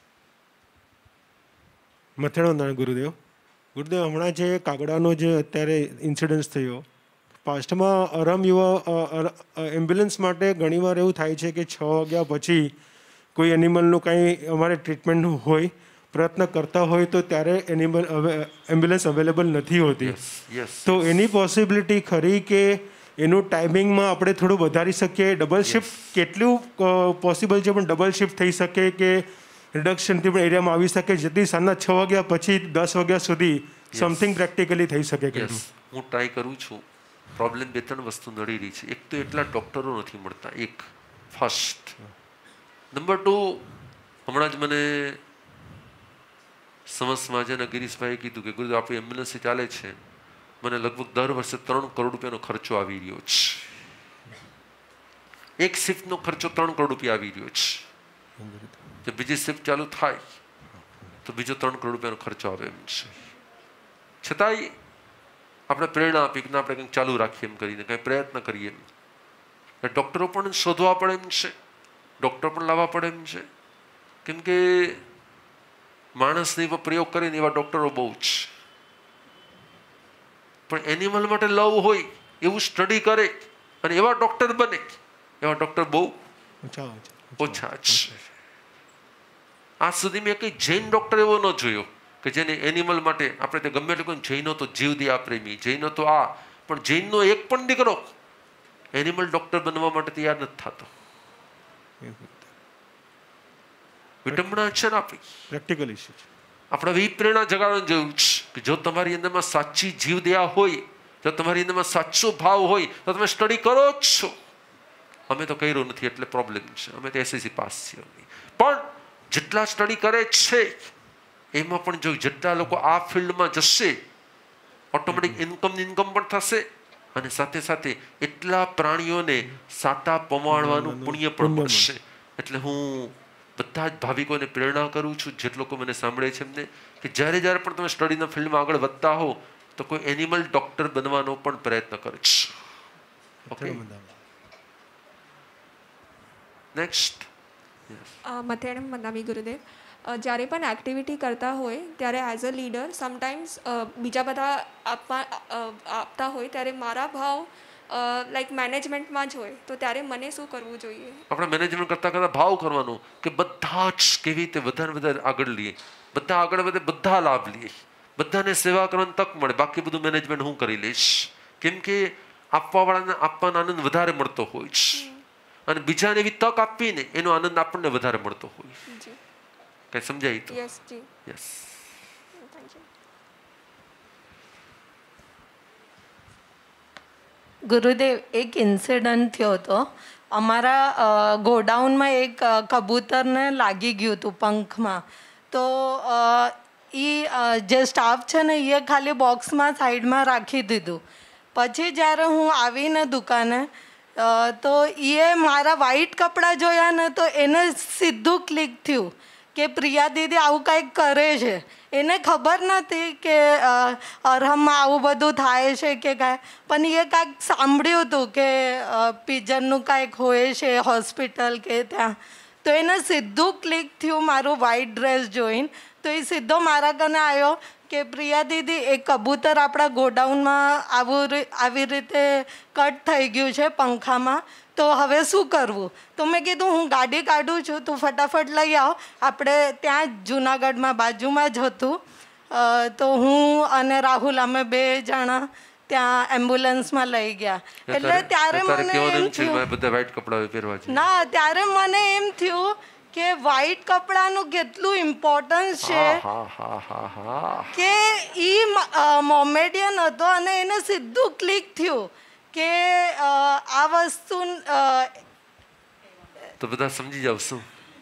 મથેણો ગુરુદેવ. હમણાં જે કાગડાનો જે અત્યારે ઇન્સિડન્સ થયો, પાસ્ટમાં અરહમ યુવા એમ્બ્યુલન્સ માટે ઘણીવાર એવું થાય છે કે 6 વાગ્યા પછી કોઈ એનિમલનું કાંઈ અમારે ટ્રીટમેન્ટનું હોય, પ્રયત્ન કરતા હોય તો ત્યારે એમ્બ્યુલન્સ અવેલેબલ નથી હોતી. તો એની પોસિબિલિટી ખરી કે એનું ટાઈમિંગમાં આપણે થોડું વધારી શકીએ? ડબલ શિફ્ટ કેટલું પોસિબલ છે? પણ ડબલ શિફ્ટ થઈ શકે કે રિડક્શનથી પણ એરિયામાં આવી શકે, જેથી સાંજના 6 વાગ્યા પછી 10 વાગ્યા સુધી સમથિંગ પ્રેક્ટિકલી થઈ શકે? કે
હું ટ્રાય કરું છું. પ્રોબ્લેમ 2-3 વસ્તુ નડી રહી છે. એક તો એટલા ડોક્ટરો નથી મળતા, એક ફર્સ્ટ. નંબર 2, હમણાં જ મને સમાજના ગિરીશભાઈએ કીધું કે ગુરુદેવ આપણી એમ્બ્યુલન્સ ચાલે છે, મને લગભગ દર વર્ષે 3 કરોડ રૂપિયાનો ખર્ચો આવી રહ્યો છે. એક શિફ્ટનો ખર્ચો 3 કરોડ રૂપિયા આવી રહ્યો છે. જો બીજી શિફ્ટ ચાલુ થાય તો બીજો 3 કરોડ રૂપિયાનો ખર્ચો આવે એમ છે. છતાંય આપણે પ્રેરણા આપી કે આપણે કંઈક ચાલુ રાખીએ એમ કરીને, કંઈ પ્રયત્ન કરીએ એમ. ડૉક્ટરો પણ શોધવા પડે એમ છે, ડૉક્ટર પણ લાવવા પડે એમ છે. કેમ કે માણસને એવો પ્રયોગ કરીને એવા ડૉક્ટરો બહુ જ છે. પણ એનિમલ માટે લવ હોય એવું સ્ટડી કરે અને એવા ડૉક્ટર બને, એવા ડૉક્ટર બહુ ઓછા છે. આજ સુધી મેં કંઈ જૈન ડૉક્ટર એવો ન જોયો કે જેને એનિમલ માટે, આપણે તે ગમે એટલું જૈનો તો જીવદયા પ્રેમી, જૈનો તો આ, પણ જૈનનો એક પણ દીકરો એનિમલ ડૉક્ટર બનવા માટે તૈયાર નથી થતો. વિડંબના છે ને આપણી પ્રેક્ટિકલ ઇશ્યુ છે. આપણે એ પ્રેરણા જગાડવાની જરૂર છે કે જો તમારી અંદરમાં સાચી જીવદયા હોય, જો તમારી અંદરમાં સાચો ભાવ હોય તો તમે સ્ટડી કરો જ છો. અમે તો કર્યું નથી એટલે પ્રોબ્લેમ છે, અમે તો એસએસસી પાસ છીએ. પણ જેટલા સ્ટડી કરે છે એમાં પણ જો જેટલા લોકો આ ફિલ્ડમાં જશે ઓટોમેટિક ઇન્કમ પણ થશે અને સાથે સાથે એટલા પ્રાણીઓને સાતા પમાડવાનું પુણ્ય પણ મળશે. એટલે હું બધા જ ભાવિકોને પ્રેરણા કરું છું, જે લોકો મને સાંભળે છે એમને, કે જ્યારે જ્યારે પણ તમે સ્ટડીના ફિલ્ડમાં આગળ વધતા હો તો કોઈ એનિમલ ડોક્ટર બનવાનો પણ પ્રયત્ન કરજો. Okay, next.
મથેણમ વંદામી ગુરુદેવ. જ્યારે પણ એક્ટિવિટી કરતા હોય ત્યારે એઝ અ લીડર સમટાઈમ્સ બીજા બધા આપતા હોય ત્યારે મારા ભાવ લાઈક મેનેજમેન્ટમાં જ હોય, તો ત્યારે મને શું કરવું જોઈએ?
આપણે મેનેજમેન્ટ કરતા કરતા ભાવ કરવાનો કે બધા જ કેવી રીતે વધારે આગળ લઈએ, બધા આગળ વધે, બધા લાભ લઈએ, બધાને સેવા કરવાની તક મળે. બાકી બધું મેનેજમેન્ટ હું કરી લઈશ. કેમ કે આપવાવાળાને આપવાનો આનંદ વધારે મળતો હોય છે અને બીજાને એવી તક આપીને એનો આનંદ આપણને વધારે મળતો હોય. કઈ સમજાય તો?
યસ જી.
યસ.
ગુરુદેવ, એક ઇન્સિડન્ટ થયો હતો. અમારા ગોડાઉનમાં એક કબૂતરને લાગી ગયું હતું પંખમાં. તો એ જે સ્ટાફ છે ને એ ખાલી બોક્સમાં સાઈડમાં રાખી દીધું. પછી જ્યારે હું આવીને દુકાને તો એ મારા વ્હાઈટ કપડાં જોયા ને તો એને સીધું ક્લિક થયું કે પ્રિયા દીદી આવું કંઈક કરે છે. એને ખબર નથી કે અરહમમાં આવું બધું થાય છે કે કાંઈ, પણ એ કાંઈક સાંભળ્યું હતું કે પિજનનું કાંઈક હોય છે હોસ્પિટલ કે ત્યાં. તો એને સીધું ક્લિક થયું મારું વ્હાઈટ ડ્રેસ જોઈને. તો એ સીધો મારા કને આવ્યો કે પ્રિયા દીદી એ કબૂતર આપણા ગોડાઉનમાં આવી રીતે કટ થઈ ગયું છે પંખામાં, તો હવે શું કરવું? તો મેં કીધું હું ગાડી કાઢું છું, તું ફટાફટ લઈ આવ. આપણે ત્યાં જ જુનાગઢમાં બાજુમાં જ હતું. તો હું અને રાહુલ અમે 2 જણા ત્યાં એમ્બ્યુલન્સમાં લઈ ગયા. એટલે ત્યારે મને એમ થયું ના, ત્યારે મને એમ થયું કે વ્હાઈટ કપડાનું કેટલું ઇમ્પોર્ટન્સ છે. કે એ મોમેડિયન હતો અને એને સીધું ક્લિક થયું કે આ વસ્તુ
તો બધા સમજી જાવ શું?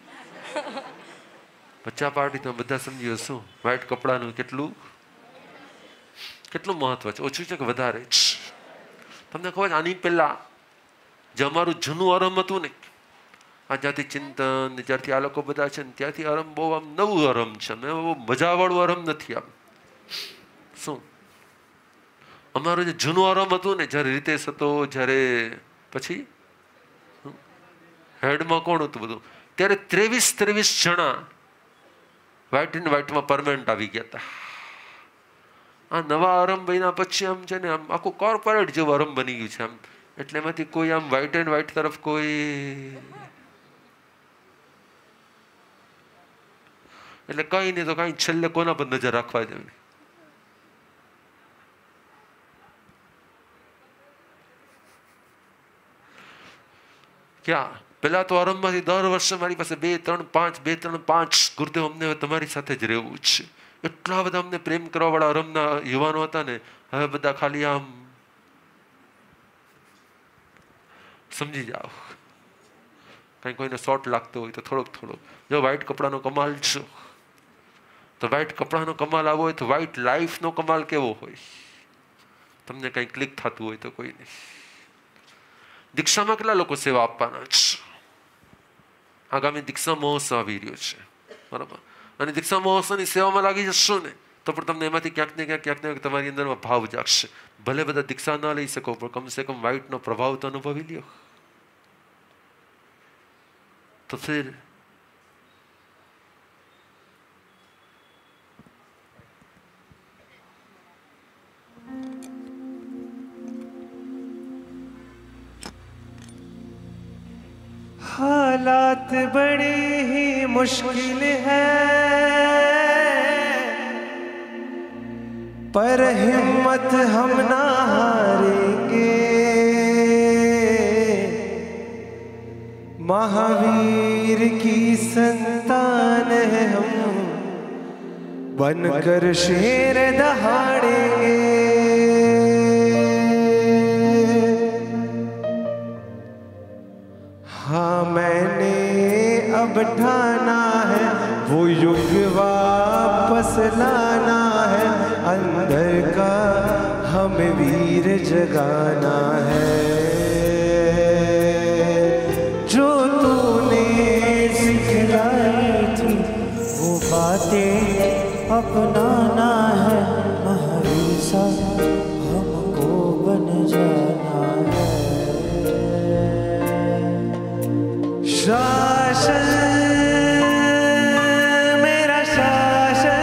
બચ્ચા પાર્ટી તો બધા સમજી જાવ શું વ્હાઈટ કપડાનું કેટલું મહત્વ છે. ઓછું છે કે વધારે જ? તમને ખબર છે આની પહેલા જે અમારું જૂનું અરમ હતું ને, આ જ્યાંથી ચિંતન, જ્યારથી આ લોકો બધા છે ને ત્યાંથી અરમ બહુ આમ નવું અરમ છે. બહુ મજાવાળું અરમ નથી આમ. શું અમારું જે જૂનું આરામ હતું ને, જ્યારે રીતેશ હતો, જ્યારે પછી હેડમાં કોણ હતું બધું, ત્યારે 23 જણા વ્હાઈટ એન્ડ વ્હાઈટમાં પરમેનન્ટ આવી ગયા હતા. આ નવા આરંભ બન્યા પછી આમ છે ને આમ આખું કોર્પોરેટ જેવું આરંભ બની ગયું છે આમ. એટલે એમાંથી કોઈ આમ વ્હાઈટ એન્ડ વ્હાઈટ તરફ કોઈ એટલે કઈ નહીં તો કઈ છેલ્લે કોના પર નજર રાખવા દેવી? ક્યાં પેલા તો આરંભમાંથી દર વર્ષે મારી પાસે 2, 3, 5 ગુરુદેવ અમને તમારી સાથે જ રહેવું છે. એટલા બધા અમને પ્રેમ કરવા વાળા આરંભના યુવાનો હતા ને, હવે બધા ખાલી આમ સમજી જાઓ. કઈ કોઈને શોર્ટ લાગતો હોય તો થોડોક જો વ્હાઈટ કપડાનો કમાલ છો તો વ્હાઈટ કપડાનો કમાલ આવો હોય તો વ્હાઈટ લાઈફનો કમાલ કેવો હોય? તમને કઈ ક્લિક થતું હોય તો કોઈ નહીં. દીક્ષામાં કેટલા લોકો સેવા આપવાના છે? આગામી દીક્ષા મહોત્સવ આવી રહ્યો છે, બરાબર? અને દીક્ષા મહોત્સવની સેવામાં લાગી જશો ને તો પણ તમને એમાંથી ક્યાંક ને ક્યાંક તમારી અંદરમાં ભાવ જાગશે. ભલે બધા દીક્ષા ના લઈ શકો પણ કમસે કમ વ્હાઈટનો પ્રભાવ તો અનુભવી લ્યો. તો ફિર
हालात बड़े ही मुश्किल है पर हिम्मत हम ना हारेंगे महावीर की संतान है हम बनकर शेर दहाड़ेंगे
वापस लाना है, अंदर का हमें वीर जगाना है। जो तूने सिखलाई थी वो बातें अपनाना है, महावीर सा हमको बन जाना है। शासन मेरा शासन,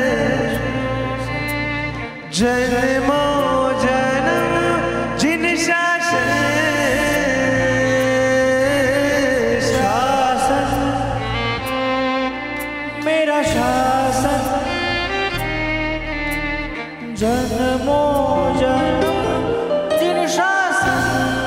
जन्मों जन्म जिन शासन, शासन मेरा शासन, जन्मों जन्म जिन शासन।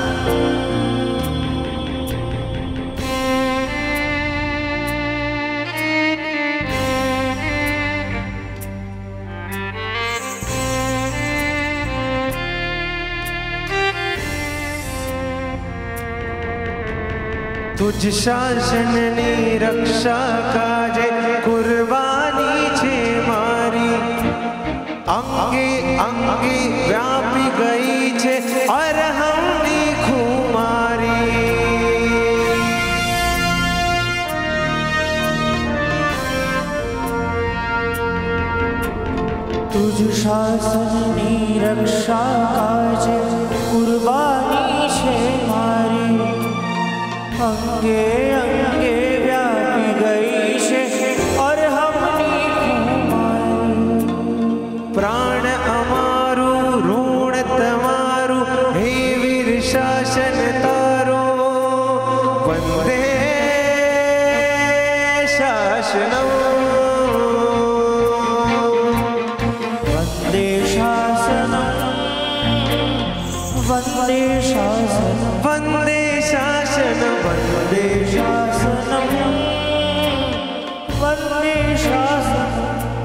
तुझ शासननी रक्षा काजे कुर्बानी छे मारी, अंगे अंगे व्यापी गई छे अरहमनी खुमारी। तुझ शासननी रक्षा काजे कुर्बानी छे मारी, अंगे अंगे व्यापी गई छे और हमनी खुमारी। प्राण अमारू ऋण तमारू, हे वीर शासन तारो, वंदे शासनम, वंदे शासनम, वंदे शासनम, वंदे शासनम, वंदे शासनम, वंदे शासनम।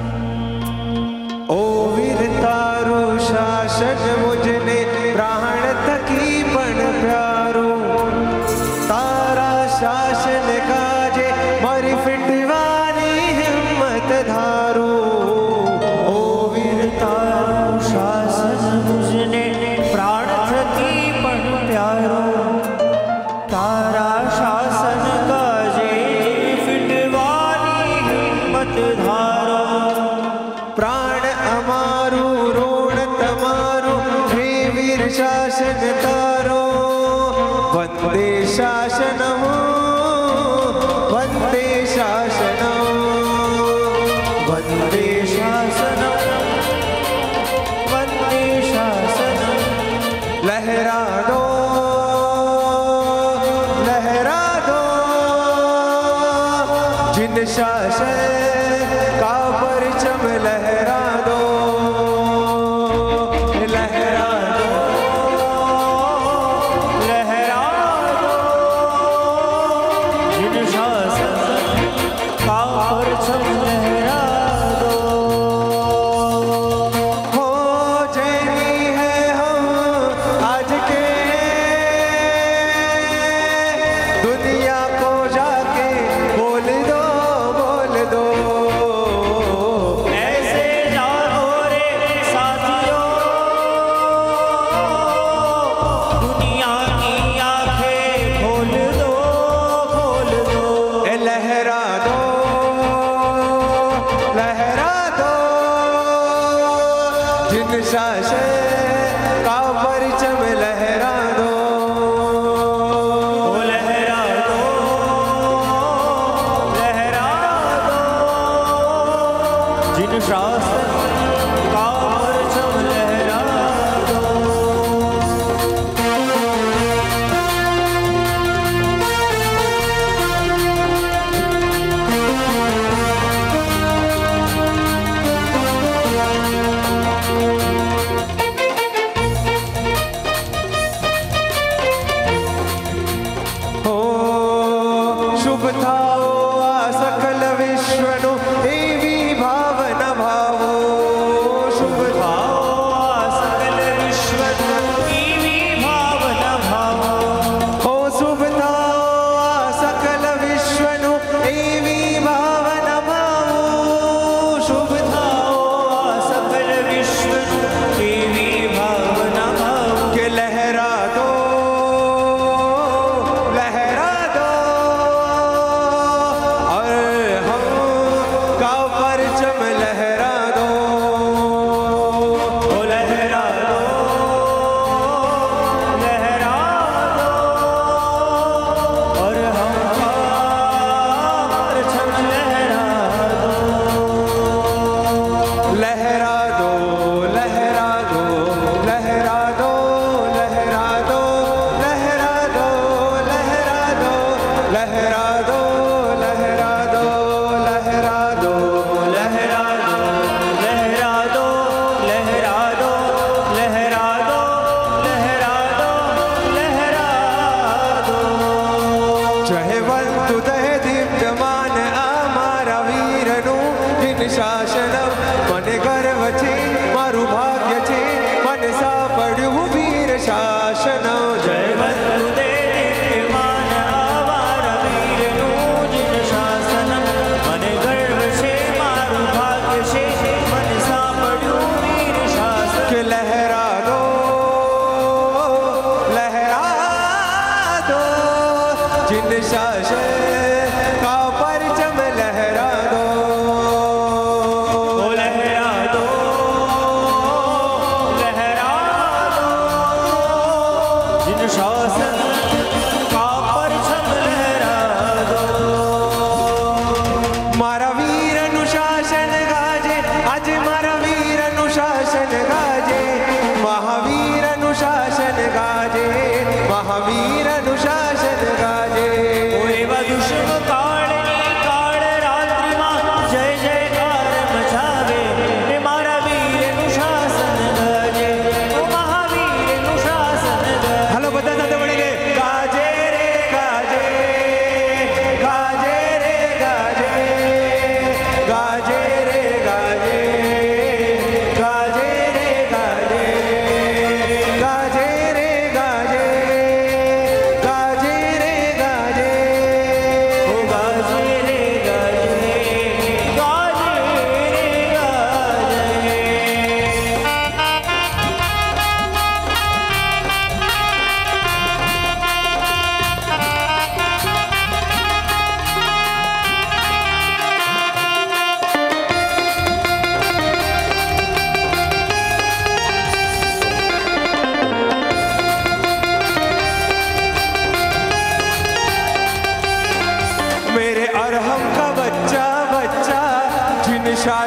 ओ वीर तारो शासन मुझने प्राण थकी पण प्यारो, तारा शासन काजे मारी फिटवानी हिम्मत धारो। ओ वीर तारो शासन मुझने प्राण थकी पण प्यारो, तारा शासन काजे फिटवानी हिम्मत धारो। प्राण अमारू ऋण तमारू, हे वीर शासन तारो, वंदे शासनम, वंदे शासनम, वंदे शासनम, वंदे शासनम। लहरा दो लहरा दो जिन शासन का परचम, लहरा दो लहरा दो लहरा दो जिन शासन का परचम, लहरा दो। हो जैनी है हम आज के, दुनिया को जाके बोल दो बोल दो। ऐसे जाओ रे साथियों, दुनिया की आंखें खोल दो खोल दो। लहरा दो लहरा दो जिन शासन का परचम, लहरा दो लहरा दो लहरा दो जिन शासन का परचम, लहरा दो। हो शुभ थाओ आ सकल विश्वनु, देवी भावना भावो,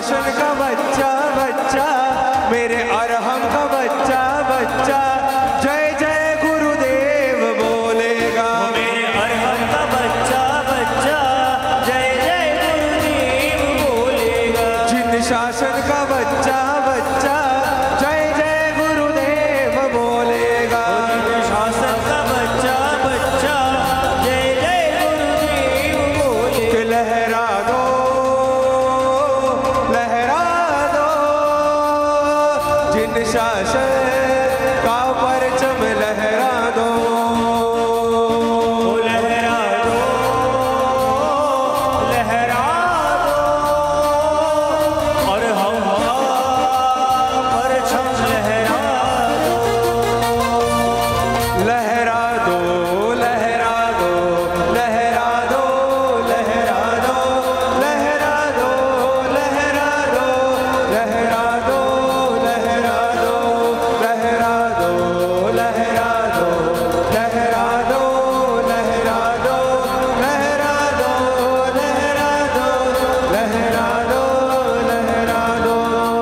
शासन का बच्चा बच्चा, मेरे अरहम का बच्चा बच्चा, जय जय गुरुदेव बोलेगा।
मेरे अरहम का बच्चा बच्चा, जय जय गुरुदेव बोलेगा।
जिन शासन का बच्चा बच्चा, जय जय गुरुदेव बोलेगा।
शासन का बच्चा बच्चा, जय जय गुरुदेव बोलेगा।
कि लहरा दो जिन शासन का परचम लहरा दो।
लहरा दो और हम परचम लहरा दो।
लहरा दो लहरा दो लहरा दो लहरा दो लहरा दो लहरा दो लहरा दो लहरा दो लहरा दो लहरा दो लहरा दो लहरा दो लहरा दो लहरा दो लहरा दो लहरा दो।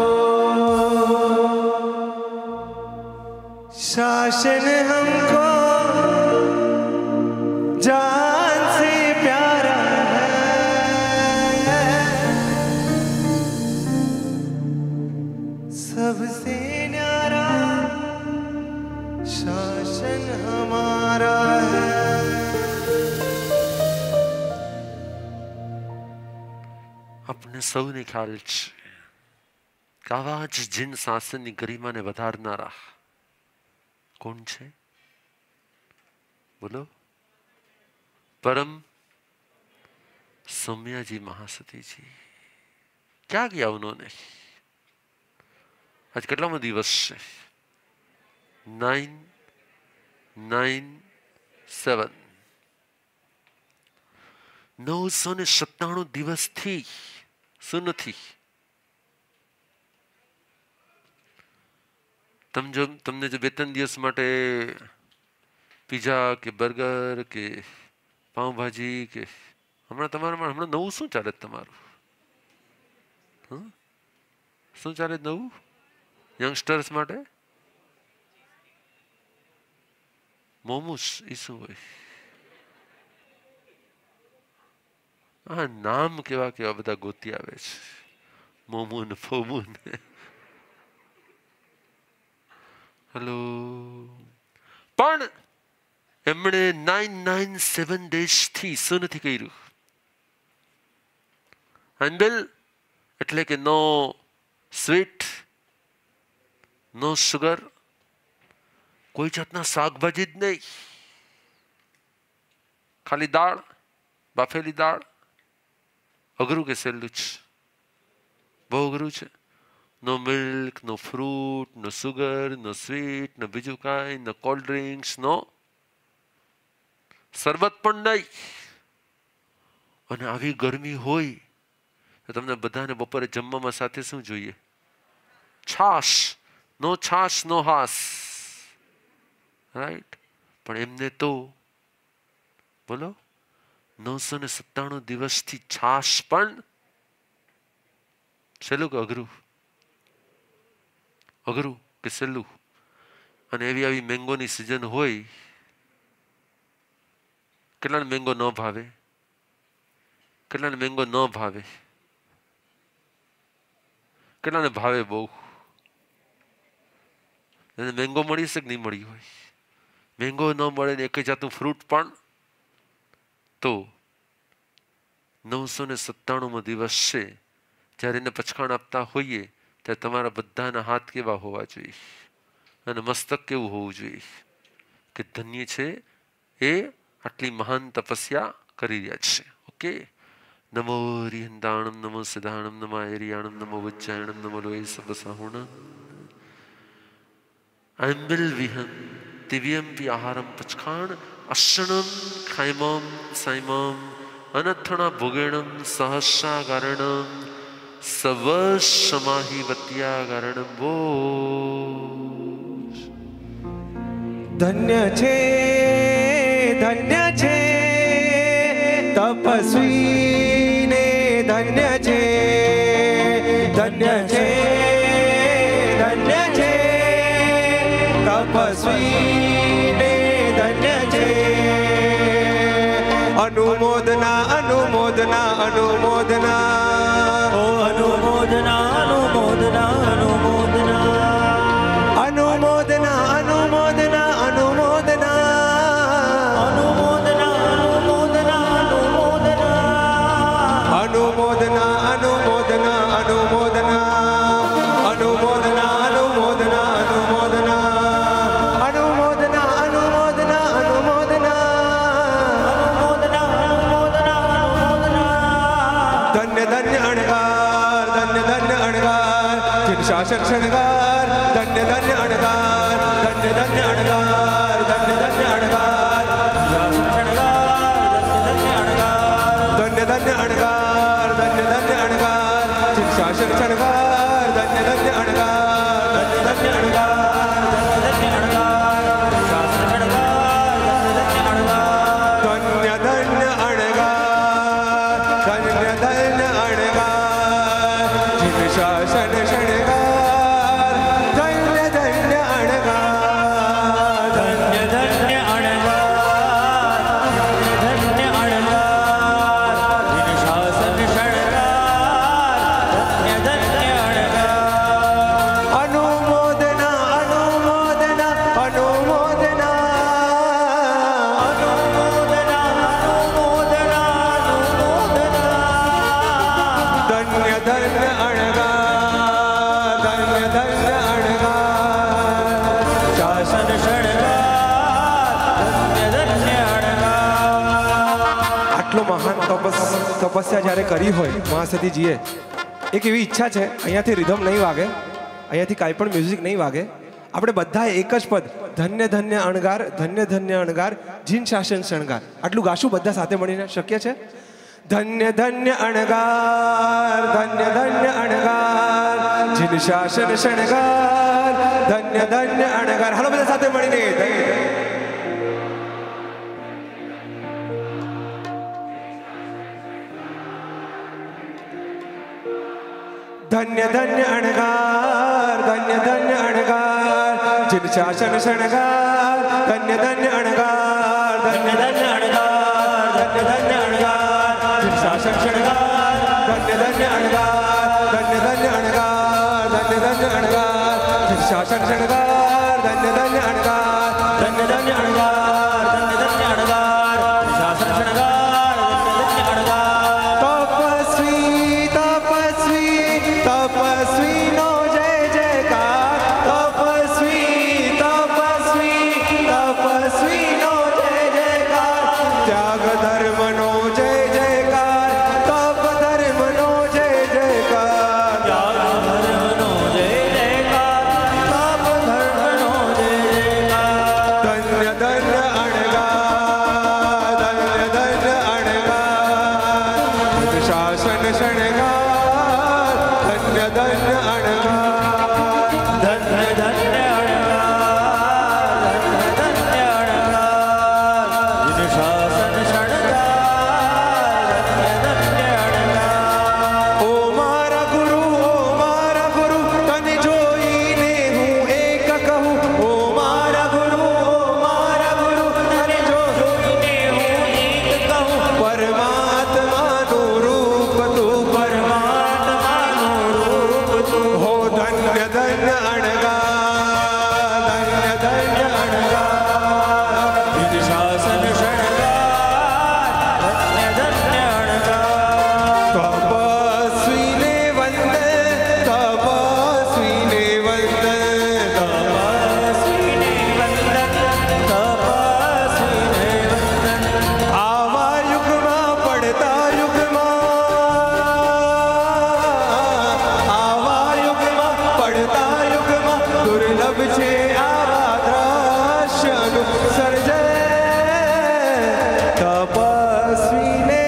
शासन हमको जान से प्यारा है, सबसे न्यारा शासन हमारा है।
આપણે સૌને ખ્યાલ છે કે આવા જ જીન શાસનની ગરિમાને વધારનારા કોણ છે? બોલો. પરમ સૌમ્યાજી મહાસતીજી. ક્યાં ગયા ઉन्होंने? આજ કેટલામો દિવસ છે? 997. 997 દિવસથી શું નથી? તમને જો 2-3 દિવસ માટે પિઝા કે બર્ગર કે પાઉંભાજી કે હમણાં નવું શું ચાલે તમારું? શું ચાલે નવું યંગસ્ટર્સ માટે? મોમોસ. એ શું હોય? હા, નામ કેવા કેવા બધા ગોતી આવે છે. મોમુન ફોમુન. હેલો. પણ એમણે 997 ડેઝથી શું નથી કર્યું? આયંબિલ એટલે કે નો સ્વીટ, નો સુગર, કોઈ જાતના શાકભાજી જ નહીં, ખાલી દાળ, બાફેલી દાળ. અઘરું કે સહેલું છે? બહુ અઘરું છે. No milk, no fruit, no sugar, no sweet, no બીજું કાંઈ, નો કોલ્ડ ડ્રિંક્સ, નો શરબત પણ નહીં. અને આવી ગરમી હોય તો તમને બધાને બપોરે જમવામાં સાથે શું જોઈએ? છાશ. નો છાશ નો હાસ. રાઈટ. પણ એમને તો બોલો 997 દિવસથી છાશ પણ સહેલું કે અઘરું? અઘરું કે સહેલું? અને એવી આવી મેંગોની સિઝન હોય, કેટલાને મેંગો ન ભાવે? કેટલાને મેંગો ન ભાવે? કેટલાને ભાવે બહુ? એને મેંગો મળી હશે કે નહીં મળી હોય? મેંગો ન મળે ને એક જાતનું ફ્રૂટ પણ. તો 997મો દિવસ છે, જ્યારે એને પછાણ આપતા હોઈએ ત્યારે તમારા બધાના હાથ કેવા હોવા જોઈએ અને મસ્તક કેવું હોવું જોઈએ કે ધન્ય છે એ આટલી મહાન તપસ્યા કરી રહ્યા છે. ઓકે. નમો રિહંતાણમ, નમો સિદ્ધાણમ, નમો એરિયાણમ, નમો વજ્જાયણમ, નમો લોય સબસાહુણ. આયંબિલ વિહન દિવ્યમ આહારમ પચખાણ અક્ષણમ ખૈમમ સૈમમ અનથણા ભોગેણમ સહસ્રાગારણમ સવસમાહી વત્યાગારણમ. બો
ધન્ય છે તપસ્વીને ધન્ય છે છે ધન્ય છે તપસ્વીને ધન્ય છે અનુમોદના અનુમોદના અનુમોદના
ઓ અનુમોદના અનુમોદના અનુમોદના
અનુમોદના અનુમોદના અનુમોદના
અનુમોદના અનુમોદના અનુમોદના
અનુમોદના અનુમોદના અનુમોદના અનુમોદના અનુમોદના અનુમોદના અનુમોદના અનુમોદના અનુમોદના ધન્ય ધન્ય અણગાર ધન્ય ધન્ય અણગાર જીન શાસન શણગાર ધન્ય ધન્ય અણગાર ધન્ય ધન્ય અણગાર ધન્ય ધન્ય અણગાર શાસન શણગાર ધન્ય ધન્ય અણગાર ધન્ય ધન્ય અણગાર જીન શાસન શણગાર ધન્ય ધન્ય અણગાર ધન્ય ધન્ય અણગાર ધન્ય ધન્ય અણગાર શાસન શણગાર ધન્ય ધન્ય અણગાર ધન્ય ધન્ય અણગાર ધન્ય ધન્ય અણગાર જીન શાસન શણગાર ધન્ય ધન્ય અણગાર
ધન્ય ધન્ય અણગાર ધન્ય અણગાર જીન શાસન શણગાર ધન્ય ધન્ય અણગાર
અનુમોદના અનુમોદના અનુમોદના
અનુમોદના અનુમોદના અનુમોદના
ધન્ય ધન્ય અણગાર ધન્ય ધન્ય અણગાર
શાસન શણગાર ધન્ય ધન્ય અણગાર
આટલો મહાન તપસ્યા જ્યારે કરી હોય મહાસતીજીએ, એક એવી ઈચ્છા છે અહીંયાથી રિધમ નહીં વાગે, અહીંયાથી કાંઈ પણ મ્યુઝિક નહીં વાગે, આપણે બધા એક જ પદ ધન્ય ધન્ય અણગાર ધન્ય ધન્ય અણગાર જીન શાસન શણગાર આટલું ગાશું બધા સાથે મળીને, શક્ય છે? ધન્ય ધન્ય અણગાર ધન્ય ધન્ય અણગાર જીન શાસન શણગાર ધન્ય ધન્ય અણગાર. હાલો બધા સાથે મળીને ધન્ય ધન્ય અણગાર ધન્ય ધન્ય અણગાર જીન શાસન શણગાર ધન્ય ધન્ય અણગાર ધન્ય ધન્ય અણગાર ધન્ય ધન્ય અણગાર જીન શાસન શણગાર ધન્ય ધન્ય અણગાર ધન્ય ધન્ય અણગાર ધન્ય ધન્ય અણગાર જીન શાસન શણગાર ધન્ય ધન્ય અણગાર ધન્ય ધન્ય અણગાર ધન્ય ધન્ય અણગાર શાસન શણગાર ધન્ય ધન્ય અણગાર.
તપસ્વી તપસ્વી તપસ્વીનો જય જયકાર તપસ્વી તપસ્વી તપસ્વીનો જય જયકાર ત્યાગ ધર્મનો જય જયકાર તપ ધર્મનો જય જયકાર
ત્યાગ ધર્મનો જય જયકાર તપ ધર્મનો જય જયકાર
ધન્ય ધન્ય અણગાર ધન્ય ધન્ય અણગાર શાસન શણગાર ધન્ય ધન્ય અણગાર
ધન્ય ધન્ય અણગાર ધન્ય ધન્ય અણગાર જીન શાસન શણગાર ધન્ય ધન્ય અણગાર
ઓ મારા ગુરુ તને જોઈને હું એક કહું ઓ મારા ગુરુ તને
જોઈને હું એક કહું
પરમાત્માનું રૂપ તું
પરમાત્માનું રૂપ તું
હો ધન્ય ધન્ય અણગાર ધન્ય ધન્ય અણગાર
જીન શાસન શણગાર ધન્ય ધન્ય અણગાર
તપસ્વીને વંદે તપસ્વીને વંદે
તપસ્વીને વંદન તપસ્વીને વંદન
આવા યુગમાં પડતા યુગમાં પડતા યુગમાં દુર્લભ છે આવા દ્રશ્યનું સર્જન તપસ્વીને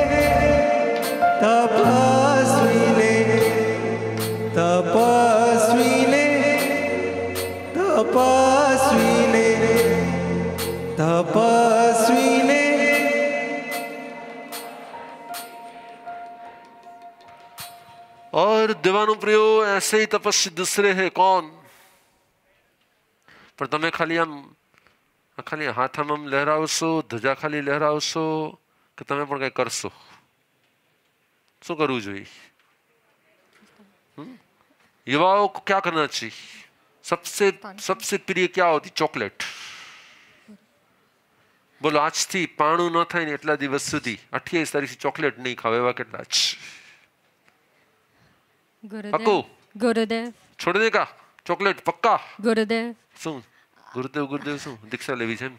તપસ્વીને તપસ્વીને તપસ્વીને તપસ્વીને
और देवानुप्रियो ऐसे ही तपस्वी दूसरे है कौन? पर તમે ખાલી આમ ખાલી હાથ આમ લહેરાવશો, ધજા ખાલી લહેરાવશો કે તમે પણ કઈ કરશો? શું કરવું જોઈએ? युवाओं को क्या करना चाहिए? सबसे प्रिय क्या होती? चॉकलेट. बोलो આજથી પાણું ન થાય ને એટલા દિવસ સુધી 28 તારીખથી ચોકલેટ નહીં ખાવ, એવા કેટલા જ?
गुरुदेव
छोड़ देगा चॉकलेट पक्का?
गुरुदेव
શું ગુરુદેવ શું દીક્ષા લેવી છે?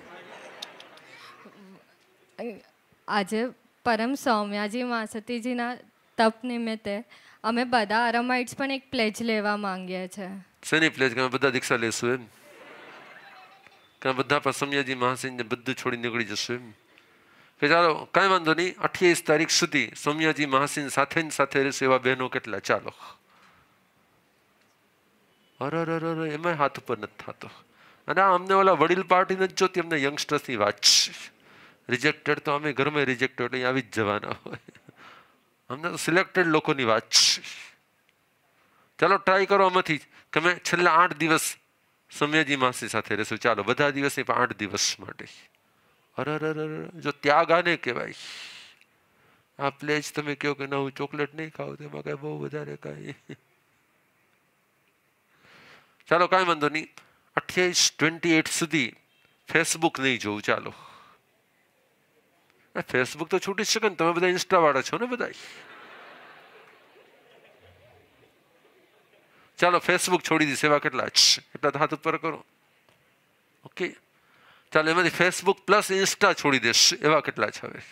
આજે પરમ સૌમ્યાજી મહાસતીજીના તપ નિમિત્તે અમે બધા આરામાઇટ્સ પણ એક પ્લેજ લેવા માંગીએ છે.
શેની પ્લેજ? કે અમે બધા દીક્ષા લેશું એમ? કે બધા પર સૌમ્યાજી મહાસિંહને બધું છોડી નીકળી જશું એમ? કે ચાલો કાંઈ વાંધો નહીં, 28 તારીખ સુધી સૌમ્યાજી મહાસિંહ સાથે ને સાથે રહેશે એવા બહેનો કેટલા? ચાલો. અરે એમાં હાથ ઉપર નથી થતો. અને અમને ઓલા વડીલ પાર્ટી નથી જોતી, અમને યંગસ્ટર્સની વાત છે. રિજેક્ટેડ તો અમે ઘરમાં રિજેક્ટેડ અહીં આવી જ જવાના હોય. અમને તો સિલેક્ટેડ લોકોની વાત છે. ચાલો ટ્રાય કરો આમાંથી કે અમે છેલ્લા 8 દિવસ સૌમ્યાજી માસી સાથે રહેશું. ચાલો બધા દિવસ નહીં પણ 8 દિવસ માટે. અરે જો ત્યાગ આને કહેવાય. આ પ્લેજ તમે કહો કે ના હું ચોકલેટ નહીં ખાવ, તેમાં કઈ બહુ વધારે કઈ. ચાલો કાંઈ વાંધો નહીં, 28 સુધી ફેસબુક નહીં જોવું. ચાલો ફેસબુક તો છૂટી જ શકે ને, તમે બધા ઇન્સ્ટા વાળા છો ને બધા. ચાલો ફેસબુક છોડી દઈશ એવા કેટલા જ? એટલા હાથ ઉપર કરો. ઓકે ચાલો એમાંથી ફેસબુક પ્લસ ઇન્સ્ટા છોડી દેશ એવા કેટલા છે? હવે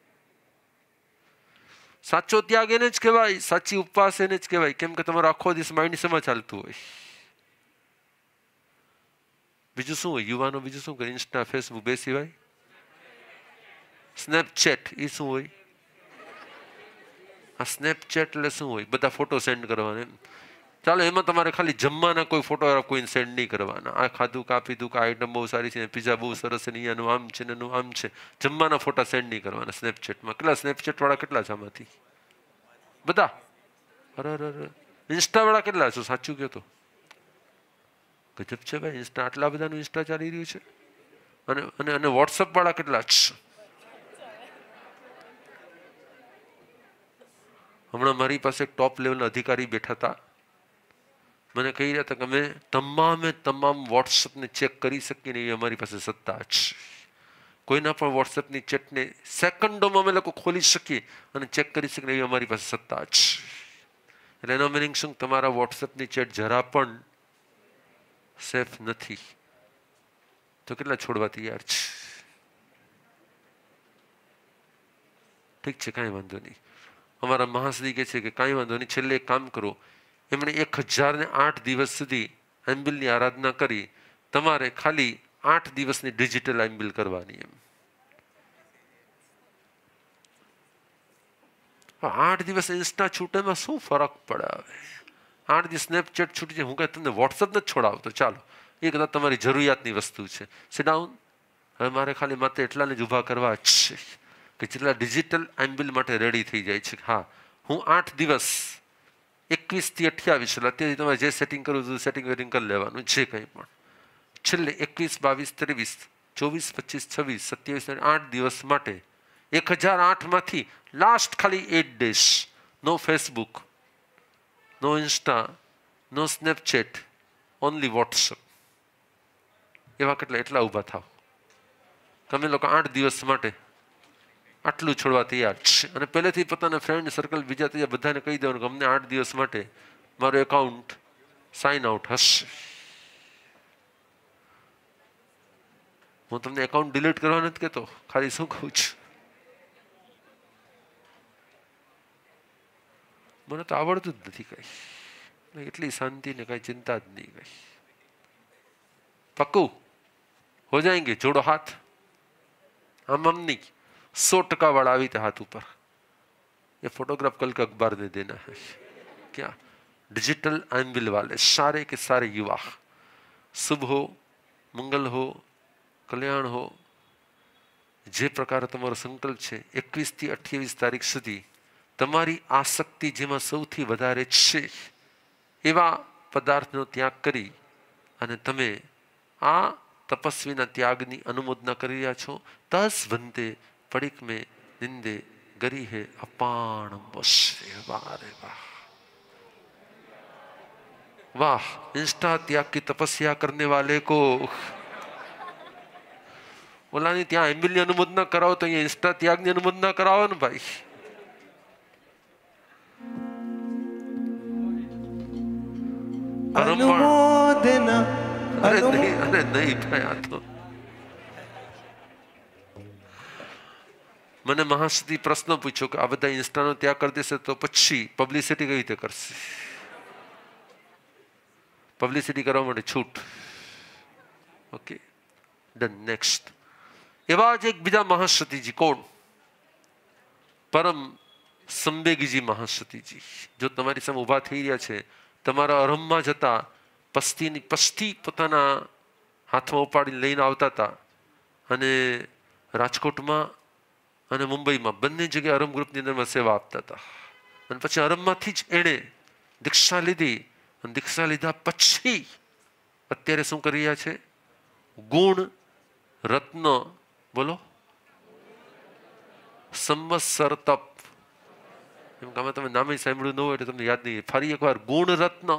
સાચો ત્યાગ એને જ કહેવાય, સાચી ઉપવાસ એને જ કહેવાય. કેમ કે તમારો આખો દિવસ માઇન્ડ શેમાં ચાલતું હોય? બીજું શું હોય યુવાનો? બીજું શું કરે? ઇન્સ્ટા ફેસબુક બે સિવાય સ્નેપચેટ એ શું હોય? આ સ્નેપચેટ એટલે શું હોય? બધા ફોટો સેન્ડ કરવાના. ચાલો એમાં તમારે ખાલી જમવાના કોઈ ફોટો કોઈને સેન્ડ નહીં કરવાના. આ ખાધું કા પીધું કા આઈટમ બહુ સારી છે, પીઝા બહુ સરસ છે, અહીંયાનું આમ છે ને એનું આમ છે, જમવાના ફોટા સેન્ડ નહીં કરવાના સ્નેપચેટમાં. કેટલા સ્નેપચેટ વાળા કેટલા છે આમાંથી? બધા? અરે ઇન્સ્ટા વાળા કેટલા છો? સાચું કહો તો ગજબ છે ભાઈ. ઇન્સ્ટા આટલા બધાનું ઇન્સ્ટા ચાલી રહ્યું છે. અને વોટ્સઅપ વાળા કેટલા જ? હમણાં મારી પાસે એક ટોપ લેવલના અધિકારી બેઠા હતા. મને કહી રહ્યા હતા કે અમે તમામ વોટ્સઅપને ચેક કરી શકીએ ને એ અમારી પાસે સત્તા છે. કોઈના પણ વોટ્સઅપની ચેટને સેકન્ડોમાં અમે લોકો ખોલી શકીએ અને ચેક કરી શકીએ એવી અમારી પાસે સત્તા છે. એટલે એનો મિનિંગ શું? તમારા વોટ્સઅપની ચેટ જરા પણ સેફ નથી. તો કેટલા છોડવા તૈયાર છે? ઠીક છે કાંઈ વાંધો નહીં. અમારા મહાસદી કહે છે કે કાંઈ વાંધો નહીં, છેલ્લે એક કામ કરો. એમણે 1008 દિવસ સુધી આયંબિલની આરાધના કરી. તમારે ખાલી 8 દિવસની ડિજિટલ આયંબિલ કરવાની. એમ 8 દિવસ ઇન્સ્ટા છૂટેમાં શું ફરક પડે? હવે 8 દિવસ સ્નેપચેટ છૂટી જાય. હું કહે તમને વોટ્સઅપ નથી છોડાવતો. ચાલો એ કદાચ તમારી જરૂરિયાતની વસ્તુ છે. Sit down. હવે મારે ખાલી માત્ર એટલાને જ ઊભા કરવા જ છે કે જેટલા ડિજિટલ આયંબિલ માટે રેડી થઈ જાય છે. હા હું 8 દિવસ 21 થી 28 એટલે અત્યારથી તમારે જે સેટિંગ કરવું હતું સેટિંગ વેટિંગ કરી લેવાનું. જે કંઈ પણ છેલ્લે 21, 22, 23, 24, 25, 26, 27, 8 દિવસ માટે 1008 માંથી લાસ્ટ ખાલી 8 days no Facebook, no Insta, no Snapchat, only WhatsApp. એવા કેટલા? એટલા ઊભા થાવ. તમે લોકો 8 દિવસ માટે આટલું છોડવા તૈયાર છે. અને પહેલેથી પોતાના ફ્રેન્ડ સર્કલ બીજા ત્રીજા બધાને કહી દેવાનું કે અમને 8 દિવસ માટે મારું એકાઉન્ટ સાઇન આઉટ હશે. હું તમને એકાઉન્ટ ડિલીટ કરવા નથી કહેતો, ખાલી શું કહું છું, મને તો આવડતું જ નથી કઈ. એટલી શાંતિ ને કઈ ચિંતા જ નહીં કઈ. પક્કું હો જાएंगे? જોડો હાથ. આમ નહીં, 100% वाला આવી था हाथ ऊपर. ये फोटोग्राफ कल के अखबार में देना है. क्या डिजिटल आयंबिल वाले सारे के सारे युवा, शुभ हो, मंगल हो, कल्याण हो, જે પ્રકારે તમારો સંકલ્પ છે 21 થી 28 તારીખ સુધી તમારી આસક્તિ જેમાં સૌથી વધારે છે એવા પદાર્થનો ત્યાગ કરી અને તમે આ તપસ્વીના ત્યાગની અનુમોદના કરી રહ્યા છો. તસ વંતે પડિક મેં નિંદે ગરી હે અપાણમ વશ્રે. વાહ રે વાહ, वाह. इंस्टा त्याग की तपस्या करने वाले को बोला नहीं ત્યાં એમ્બિલ ની અનુમોદના કરાવો તો અહીંયા ઇન્સ્ટા ત્યાગ ની અનુમોદના કરાવો ને ભાઈ.
અનુમોદના
અરે નહીં ભાઈ, આ તો મને મહાસતી પ્રશ્ન પૂછ્યો કે આ બધા ઇન્સ્ટાનો ત્યાગ કરી દેશે તો પછી પબ્લિસિટી કઈ રીતે કરશે? પબ્લિસિટી કરવા માટે છૂટ. Okay, done. નેક્સ્ટ. એવા જ એક બીજા મહાસતીજી. કોણ? પરમ સંવેગીજી મહાસતીજી. જો તમારી સામે ઊભા થઈ રહ્યા છે, તમારા અરહમમાં જતા પસ્તી પોતાના હાથમાં ઉપાડીને લઈને આવતા હતા અને રાજકોટમાં અને મુંબઈમાં બંને જગ્યાએ અરહમ ગ્રુપની અંદરમાં સેવા આપતા હતા. અને પછી અરહમમાંથી જ એણે દીક્ષા લીધી. દીક્ષા લીધા પછી અત્યારે શું કરી રહ્યા છે? ગુણ રત્ન, બોલો, સંવત્સર તપ. એમ કે તમે નામે સાંભળ્યું ન હોય એટલે તમને યાદ નહીં. ફરી એકવાર, ગુણ રત્ન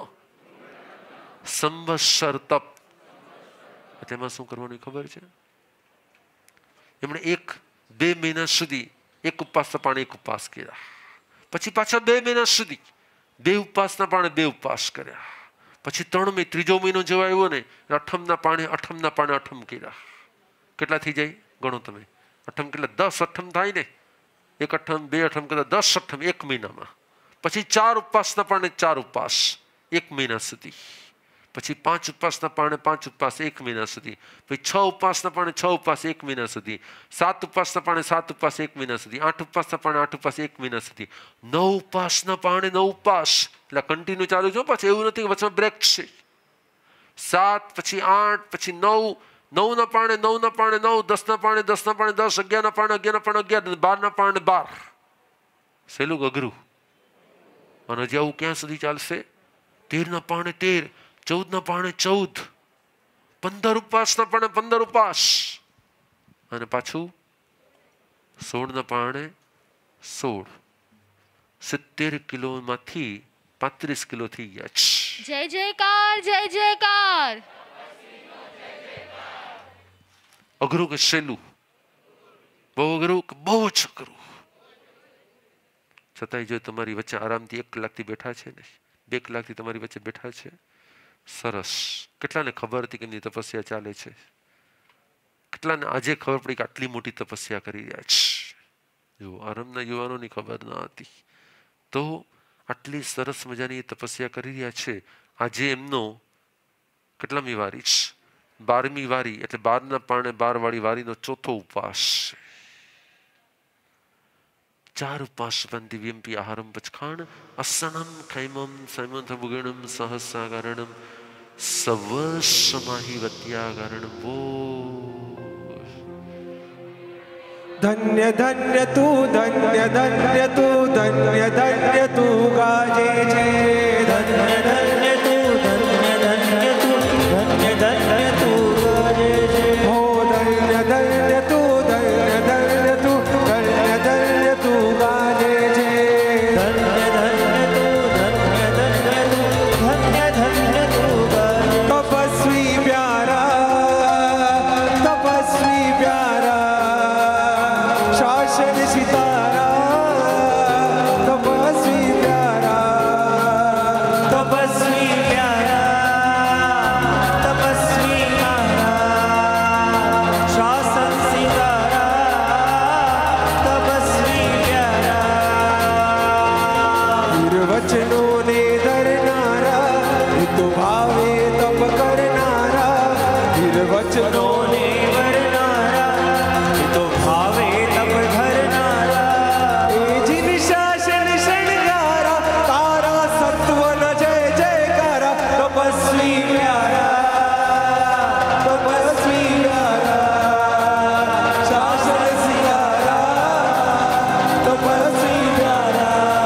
સંવત્સર તપ. તેમાં શું કરવાનું ખબર છે? એમણે 1-2 મહિના સુધી એક ઉપવાસના પાણી એક ઉપવાસ કર્યા. પછી પાછા 2 મહિના સુધી 2 ઉપવાસના પાણે 2 ઉપવાસ કર્યા. પછી 3 મહિના, 3જો મહિનો જેવો આવ્યો ને, અઠમના પાણે અઠમ કર્યા. કેટલા થઈ જાય ગણો તમે? અઠમ કેટલા? 10 અઠમ થાય ને. 1 અઠમ 2 અઠમ કરતા 10 અઠમ 1 મહિનામાં. પછી 4 ઉપવાસના પાણે 4 ઉપવાસ 1 મહિના સુધી. પછી 5 ઉપવાસના પાણે 5 ઉપવાસ 1 મહિના સુધી. પછી 6 ઉપવાસના પાણે 6 ઉપવાસ 1 મહિના સુધી. 7 ઉપવાસના પાણે 7 ઉપવાસ 1 મહિના સુધી. 8 ઉપવાસના પાણે 8 ઉપવાસ 1 મહિના સુધી. 9 ઉપવાસના પાણે 9 ઉપવાસ. એટલે કન્ટિન્યુ ચાલુ છો. પછી એવું નથી કે વચમાં બ્રેક છે. 7 પછી 8 પછી 9. 9ના પાણે 9, 10ના પાણે 10, 11ના પાણે 11, 12ના પાણે 12. સહેલું અઘરું. અને હજી આવું ક્યાં સુધી ચાલશે? 13ના પાણે 13, 14ના પાણે 14, 15 ઉપવાસના પાણે 15 ઉપવાસ, અને પાછું 16ના પાણે 16. 70 કિલોમાંથી 35 કિલો થઈ ગયા છે.
જય જયકાર, જય જયકાર.
અઘરું કે સહેલું? બહુ અઘરું કે બહુ જ અઘરું? છતાંય જો તમારી વચ્ચે આરામથી 1 કલાકથી બેઠા છે ને, 2 કલાકથી તમારી વચ્ચે બેઠા છે, સરસ. કેટલાને ખબર હતી કે એમની તપસ્યા ચાલે છે? કેટલાને આજે ખબર પડી કે આટલી મોટી તપસ્યા કરી રહ્યા છે? જો આરંભના યુવાનોની ખબર ન હતી તો આટલી સરસ મજાની તપસ્યા કરી રહ્યા છે. આજે એમનો કેટલામી વારી છે? 12મી વારી, એટલે 12ના પાણે 12 વાળી વારીનો 4થો ઉપવાસ છે. 4 ઉપવાસ દિવ્યમપી આહારમ પચખાણ અસનમ ખૈમમ સૈમંથબુગણમ સહસાગરણમ સવસમાહી વત્યાગરણમ. વો
ધન્ય ધન્ય તું, ધન્ય ધન્ય તું, ધન્ય ધન્ય તું ગાજે છે. ધન્ય ધન્ય તું, ધન્ય ધન્ય તું, ધન્ય ધન્ય તું ગાજે છે. હો ધન્ય ધન્ય તું, ધન્ય ધન્ય તું, ધન્ય ધન્ય તું ગાજે છે. ધન્ય ધન્ય તું, ધન્ય ધન્ય તું, ધન્ય ધન્ય તું ગાજે. તપસ્વી પ્યારા, તપસ્વી પ્યારા, શાસન સિતારા, તપસ્વી પ્યારા, તપસ્વી પ્યારા, તપસ્વી પ્યારા, શાસન સિતારા, તપસ્વી પ્યારા. વીરવચનો ને ધરનારા, હિત ભાવે તપ કરનારા, વીરવચનો ને વરનારા, હિત ભાવે તપ ધરનારા, એ જીન શાસન શણગારા, તારા સત્વન જય જયકારા. તપસ્વી પ્યારા, તપસ્વી પ્યારા, શાસન સિતારા, તપસ્વી પ્યારા,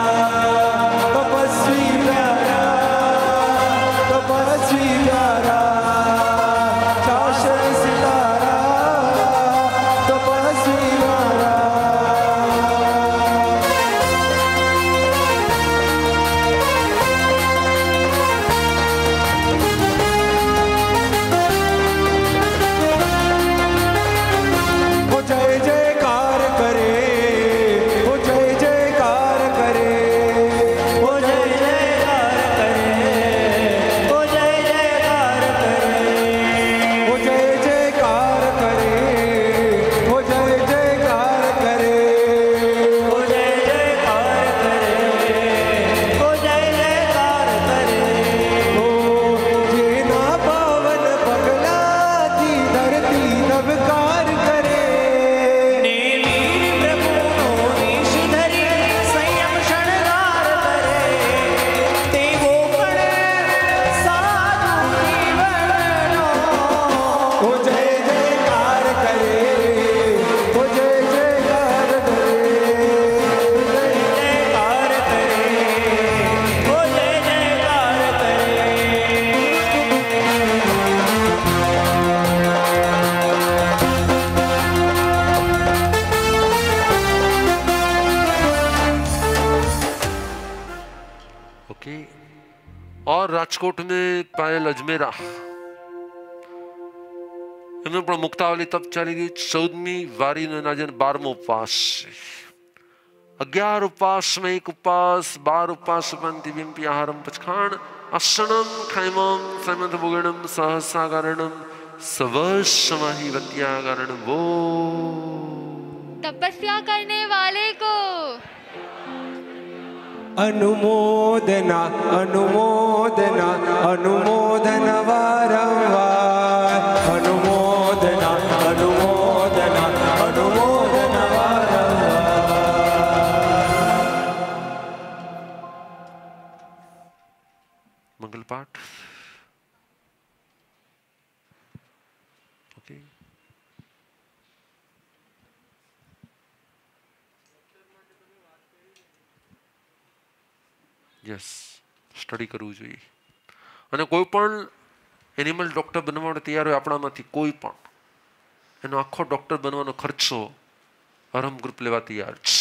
और राजकोट में पायल अजमेरा એમનું પણ મુક્તાવલી તપ ચાલી રહ્યું. 14મી વારીનો આજે 12મો ઉપવાસ છે. 11 ઉપવાસમાં 1 ઉપવાસ, 12 ઉપવાસ દિવ્યંપી આહારમ પચખાણ અસણમ ખૈમમ સમંત ભોગણમ સહસાગારણમ સવસમાહિ વત્યાગારણ વો.
तपस्या करने वाले को
अनुमोदना अनुमोदना अनुमोदन वारंवार अनुमोदना अनुमोदना अनुमोदन वारंवार.
મંગલ પાઠ. ઓકે, યસ, સ્ટડી કરવું જોઈએ. અને કોઈ પણ એનિમલ ડોક્ટર બનવા માટે તૈયાર હોય આપણામાંથી કોઈ પણ, એનો આખો ડોક્ટર બનવાનો ખર્ચો અરહમ ગ્રુપ લેવા તૈયાર છે.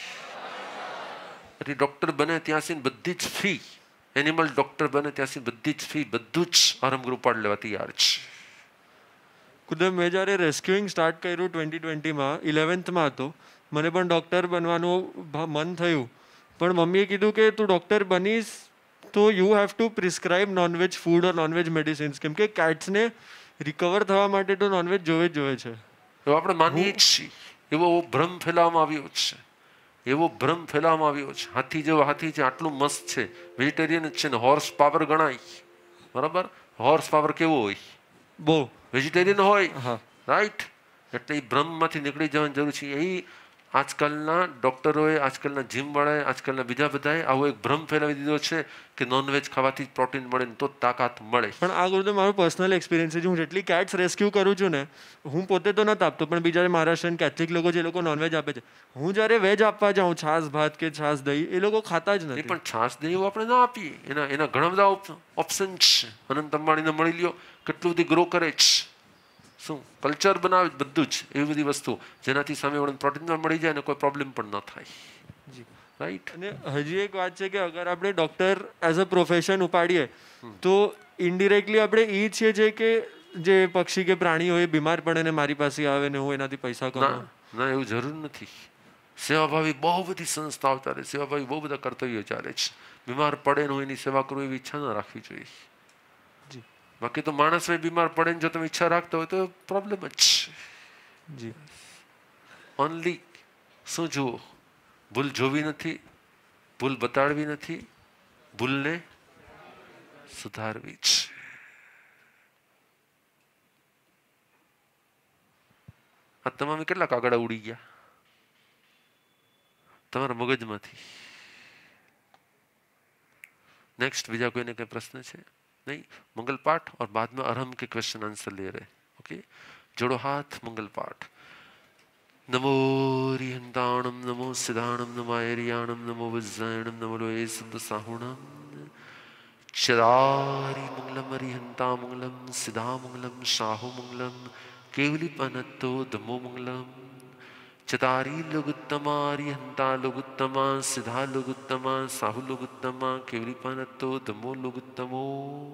એટલે ડોક્ટર બને ત્યાં સુધી બધી જ ફી, એનિમલ ડોક્ટર બને ત્યાં સુધી બધી જ ફી, બધું જ અરહમ ગ્રુપ વાળા લેવા તૈયાર છે.
ગુરુદેવ, મેં જ્યારે રેસ્ક્યુઇંગ સ્ટાર્ટ કર્યું 2020માં 11thમાં હતો, મને પણ ડૉક્ટર બનવાનું મન થયું. પણ મમ્મીએ કીધું કે તું ડૉક્ટર બનીશ તો you have to prescribe nonveg food or nonveg medicines, કેમ કે કેટ્સને રિકવર થવા માટે તો નોનવેજ જોવે જ જોવે છે.
એવો આપણે માનીએ જ છીએ. એવો ભ્રમ ફેલાવવામાં આવ્યો છે, એવો ભ્રમ ફેલાવવામાં આવ્યો છે. હાથી જેવો હાથી છે, આટલું મસ્ત છે, વેજીટેરિયન જ છે ને હોર્સ પાવર ગણાય. બરાબર, હોર્સ પાવર કેવો હોય?
બહુ
વેજીટેરિયન હોય, રાઈટ. એટલે એ ભ્રમમાંથી નીકળી જવાની જરૂર છે. એ આજકાલના ડૉક્ટરોએ, આજકાલના જીમવાળાએ, આજકાલના બીજા બધાએ આવો એક ભ્રમ ફેલાવી દીધો છે કે નોનવેજ ખાવાથી પ્રોટીન મળે ને તો તાકાત મળે.
પણ આ ગુરુદેવ મારો પર્સનલ એક્સપિરિયન્સ છે. હું જેટલી કેટ્સ રેસ્ક્યુ કરું છું ને, હું પોતે તો નથી આપતો, પણ બીજા મહારાષ્ટ્રીયન કેથલિક લોકો જે લોકો નોનવેજ આપે છે, હું જ્યારે વેજ આપવા જાઉં, છાશ ભાત કે છાશ દહીં, એ લોકો ખાતા જ નથી.
પણ છાશ દહીં એવું આપણે ના આપીએ. એના ઘણા બધા ઓપ્શન છે. અનંત અંબાણીને મળી લ્યો, કેટલું બધી ગ્રો કરે છે. શું કલ્ચર બનાવે બધું જ, એવી બધી વસ્તુ જેનાથી સામેવાળાને પ્રોટીન મળી જાય અને કોઈ પ્રોબ્લેમ પણ ન થાય. રાઈટ.
અને હજી એક વાત છે કે અગર આપણે ડૉક્ટર એઝ અ પ્રોફેશન ઉપાડીએ તો ઇનડિરેક્ટલી આપણે એ છીએ જે કે જે પક્ષી કે પ્રાણી હોય બીમાર પડે ને મારી પાસે આવે ને હું એનાથી પૈસા કમાઉં.
ના, એવું જરૂર નથી. સેવાભાવી બહુ બધી સંસ્થાઓ ચાલે, સેવાભાવી બહુ બધા કર્તવ્યો ચાલે છે. બીમાર પડે ને હું એની સેવા કરું એવી ઈચ્છા ન રાખવી જોઈએ. બાકી તો માણસ બીમાર પડે ને જો તમે ઈચ્છા રાખતા હોય તો પ્રોબ્લેમ જ છે.
જી,
ઓનલી શું જુઓ? ભૂલ જોવી નથી, ભૂલ બતાડવી નથી, ભૂલને સુધારવી છે. આ તમામે કેટલા કાગડા ઉડી ગયા તમારા મગજમાંથી? नेक्स्ट बीजा कोई ने कोई प्रश्न है? नहीं. मंगल पाठ और बाद में अरहम के क्वेश्चन आंसर ले रहे. ओके, जोड़ो हाथ. मंगल पाठ. नमो रिहंताणम, नमो सिद्धाणम, नमो आयरियाणम, नमो वज्जायणम, नमो लोये सिद्ध साहुणम. चरारी मंगलम, रिहंता मंगलम, सिद्धा मंगलम, साहु मंगलम, केवली पनत्तो धमो मंगलम. चतारी लोगुत्तमा, रिहंता लोगुत्तमा, सिद्धा लोगुत्तमा, साहु लोगुत्तमा, केवलीपनत्तो धमो लोगुत्तमो.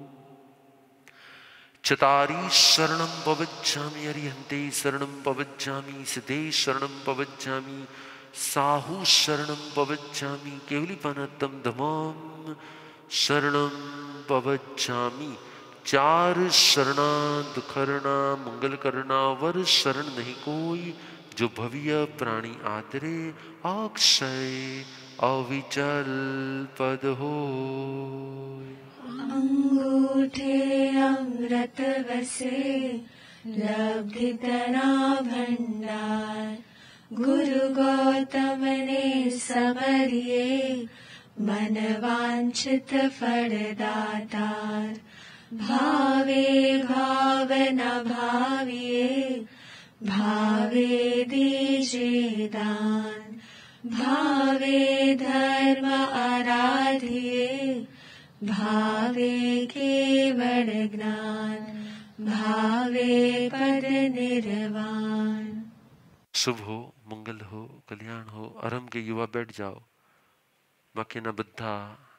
चतारी शरणं पवज्जामि, अरिहन्ते शरणं पवज्जामि, सिद्धे शरणं पवज्जामि, साहु शरणं पवज्जामि, केवलीपनत्तं धमं शरणं पवज्जामि. चार शरणा दुखरणा मंगल करना, वर शरण नहीं कोई, जो भव्य प्राणी आदरे, अक्षय अविचल पद हो.
अंगूठे अमृत वसे लब्धि तना भंडार, गुरु गौतम ने समरिये मन वांछित फल दातार. भावे भावना भाविये, भावे दीजे दान, भावे धर्म आराधिये, भावे केवल ज्ञान, भावे पद निर्वाण.
शुभ हो, मंगल हो, कल्याण हो. अरहम के युवा बैठ जाओ. बाकी ना बद्धा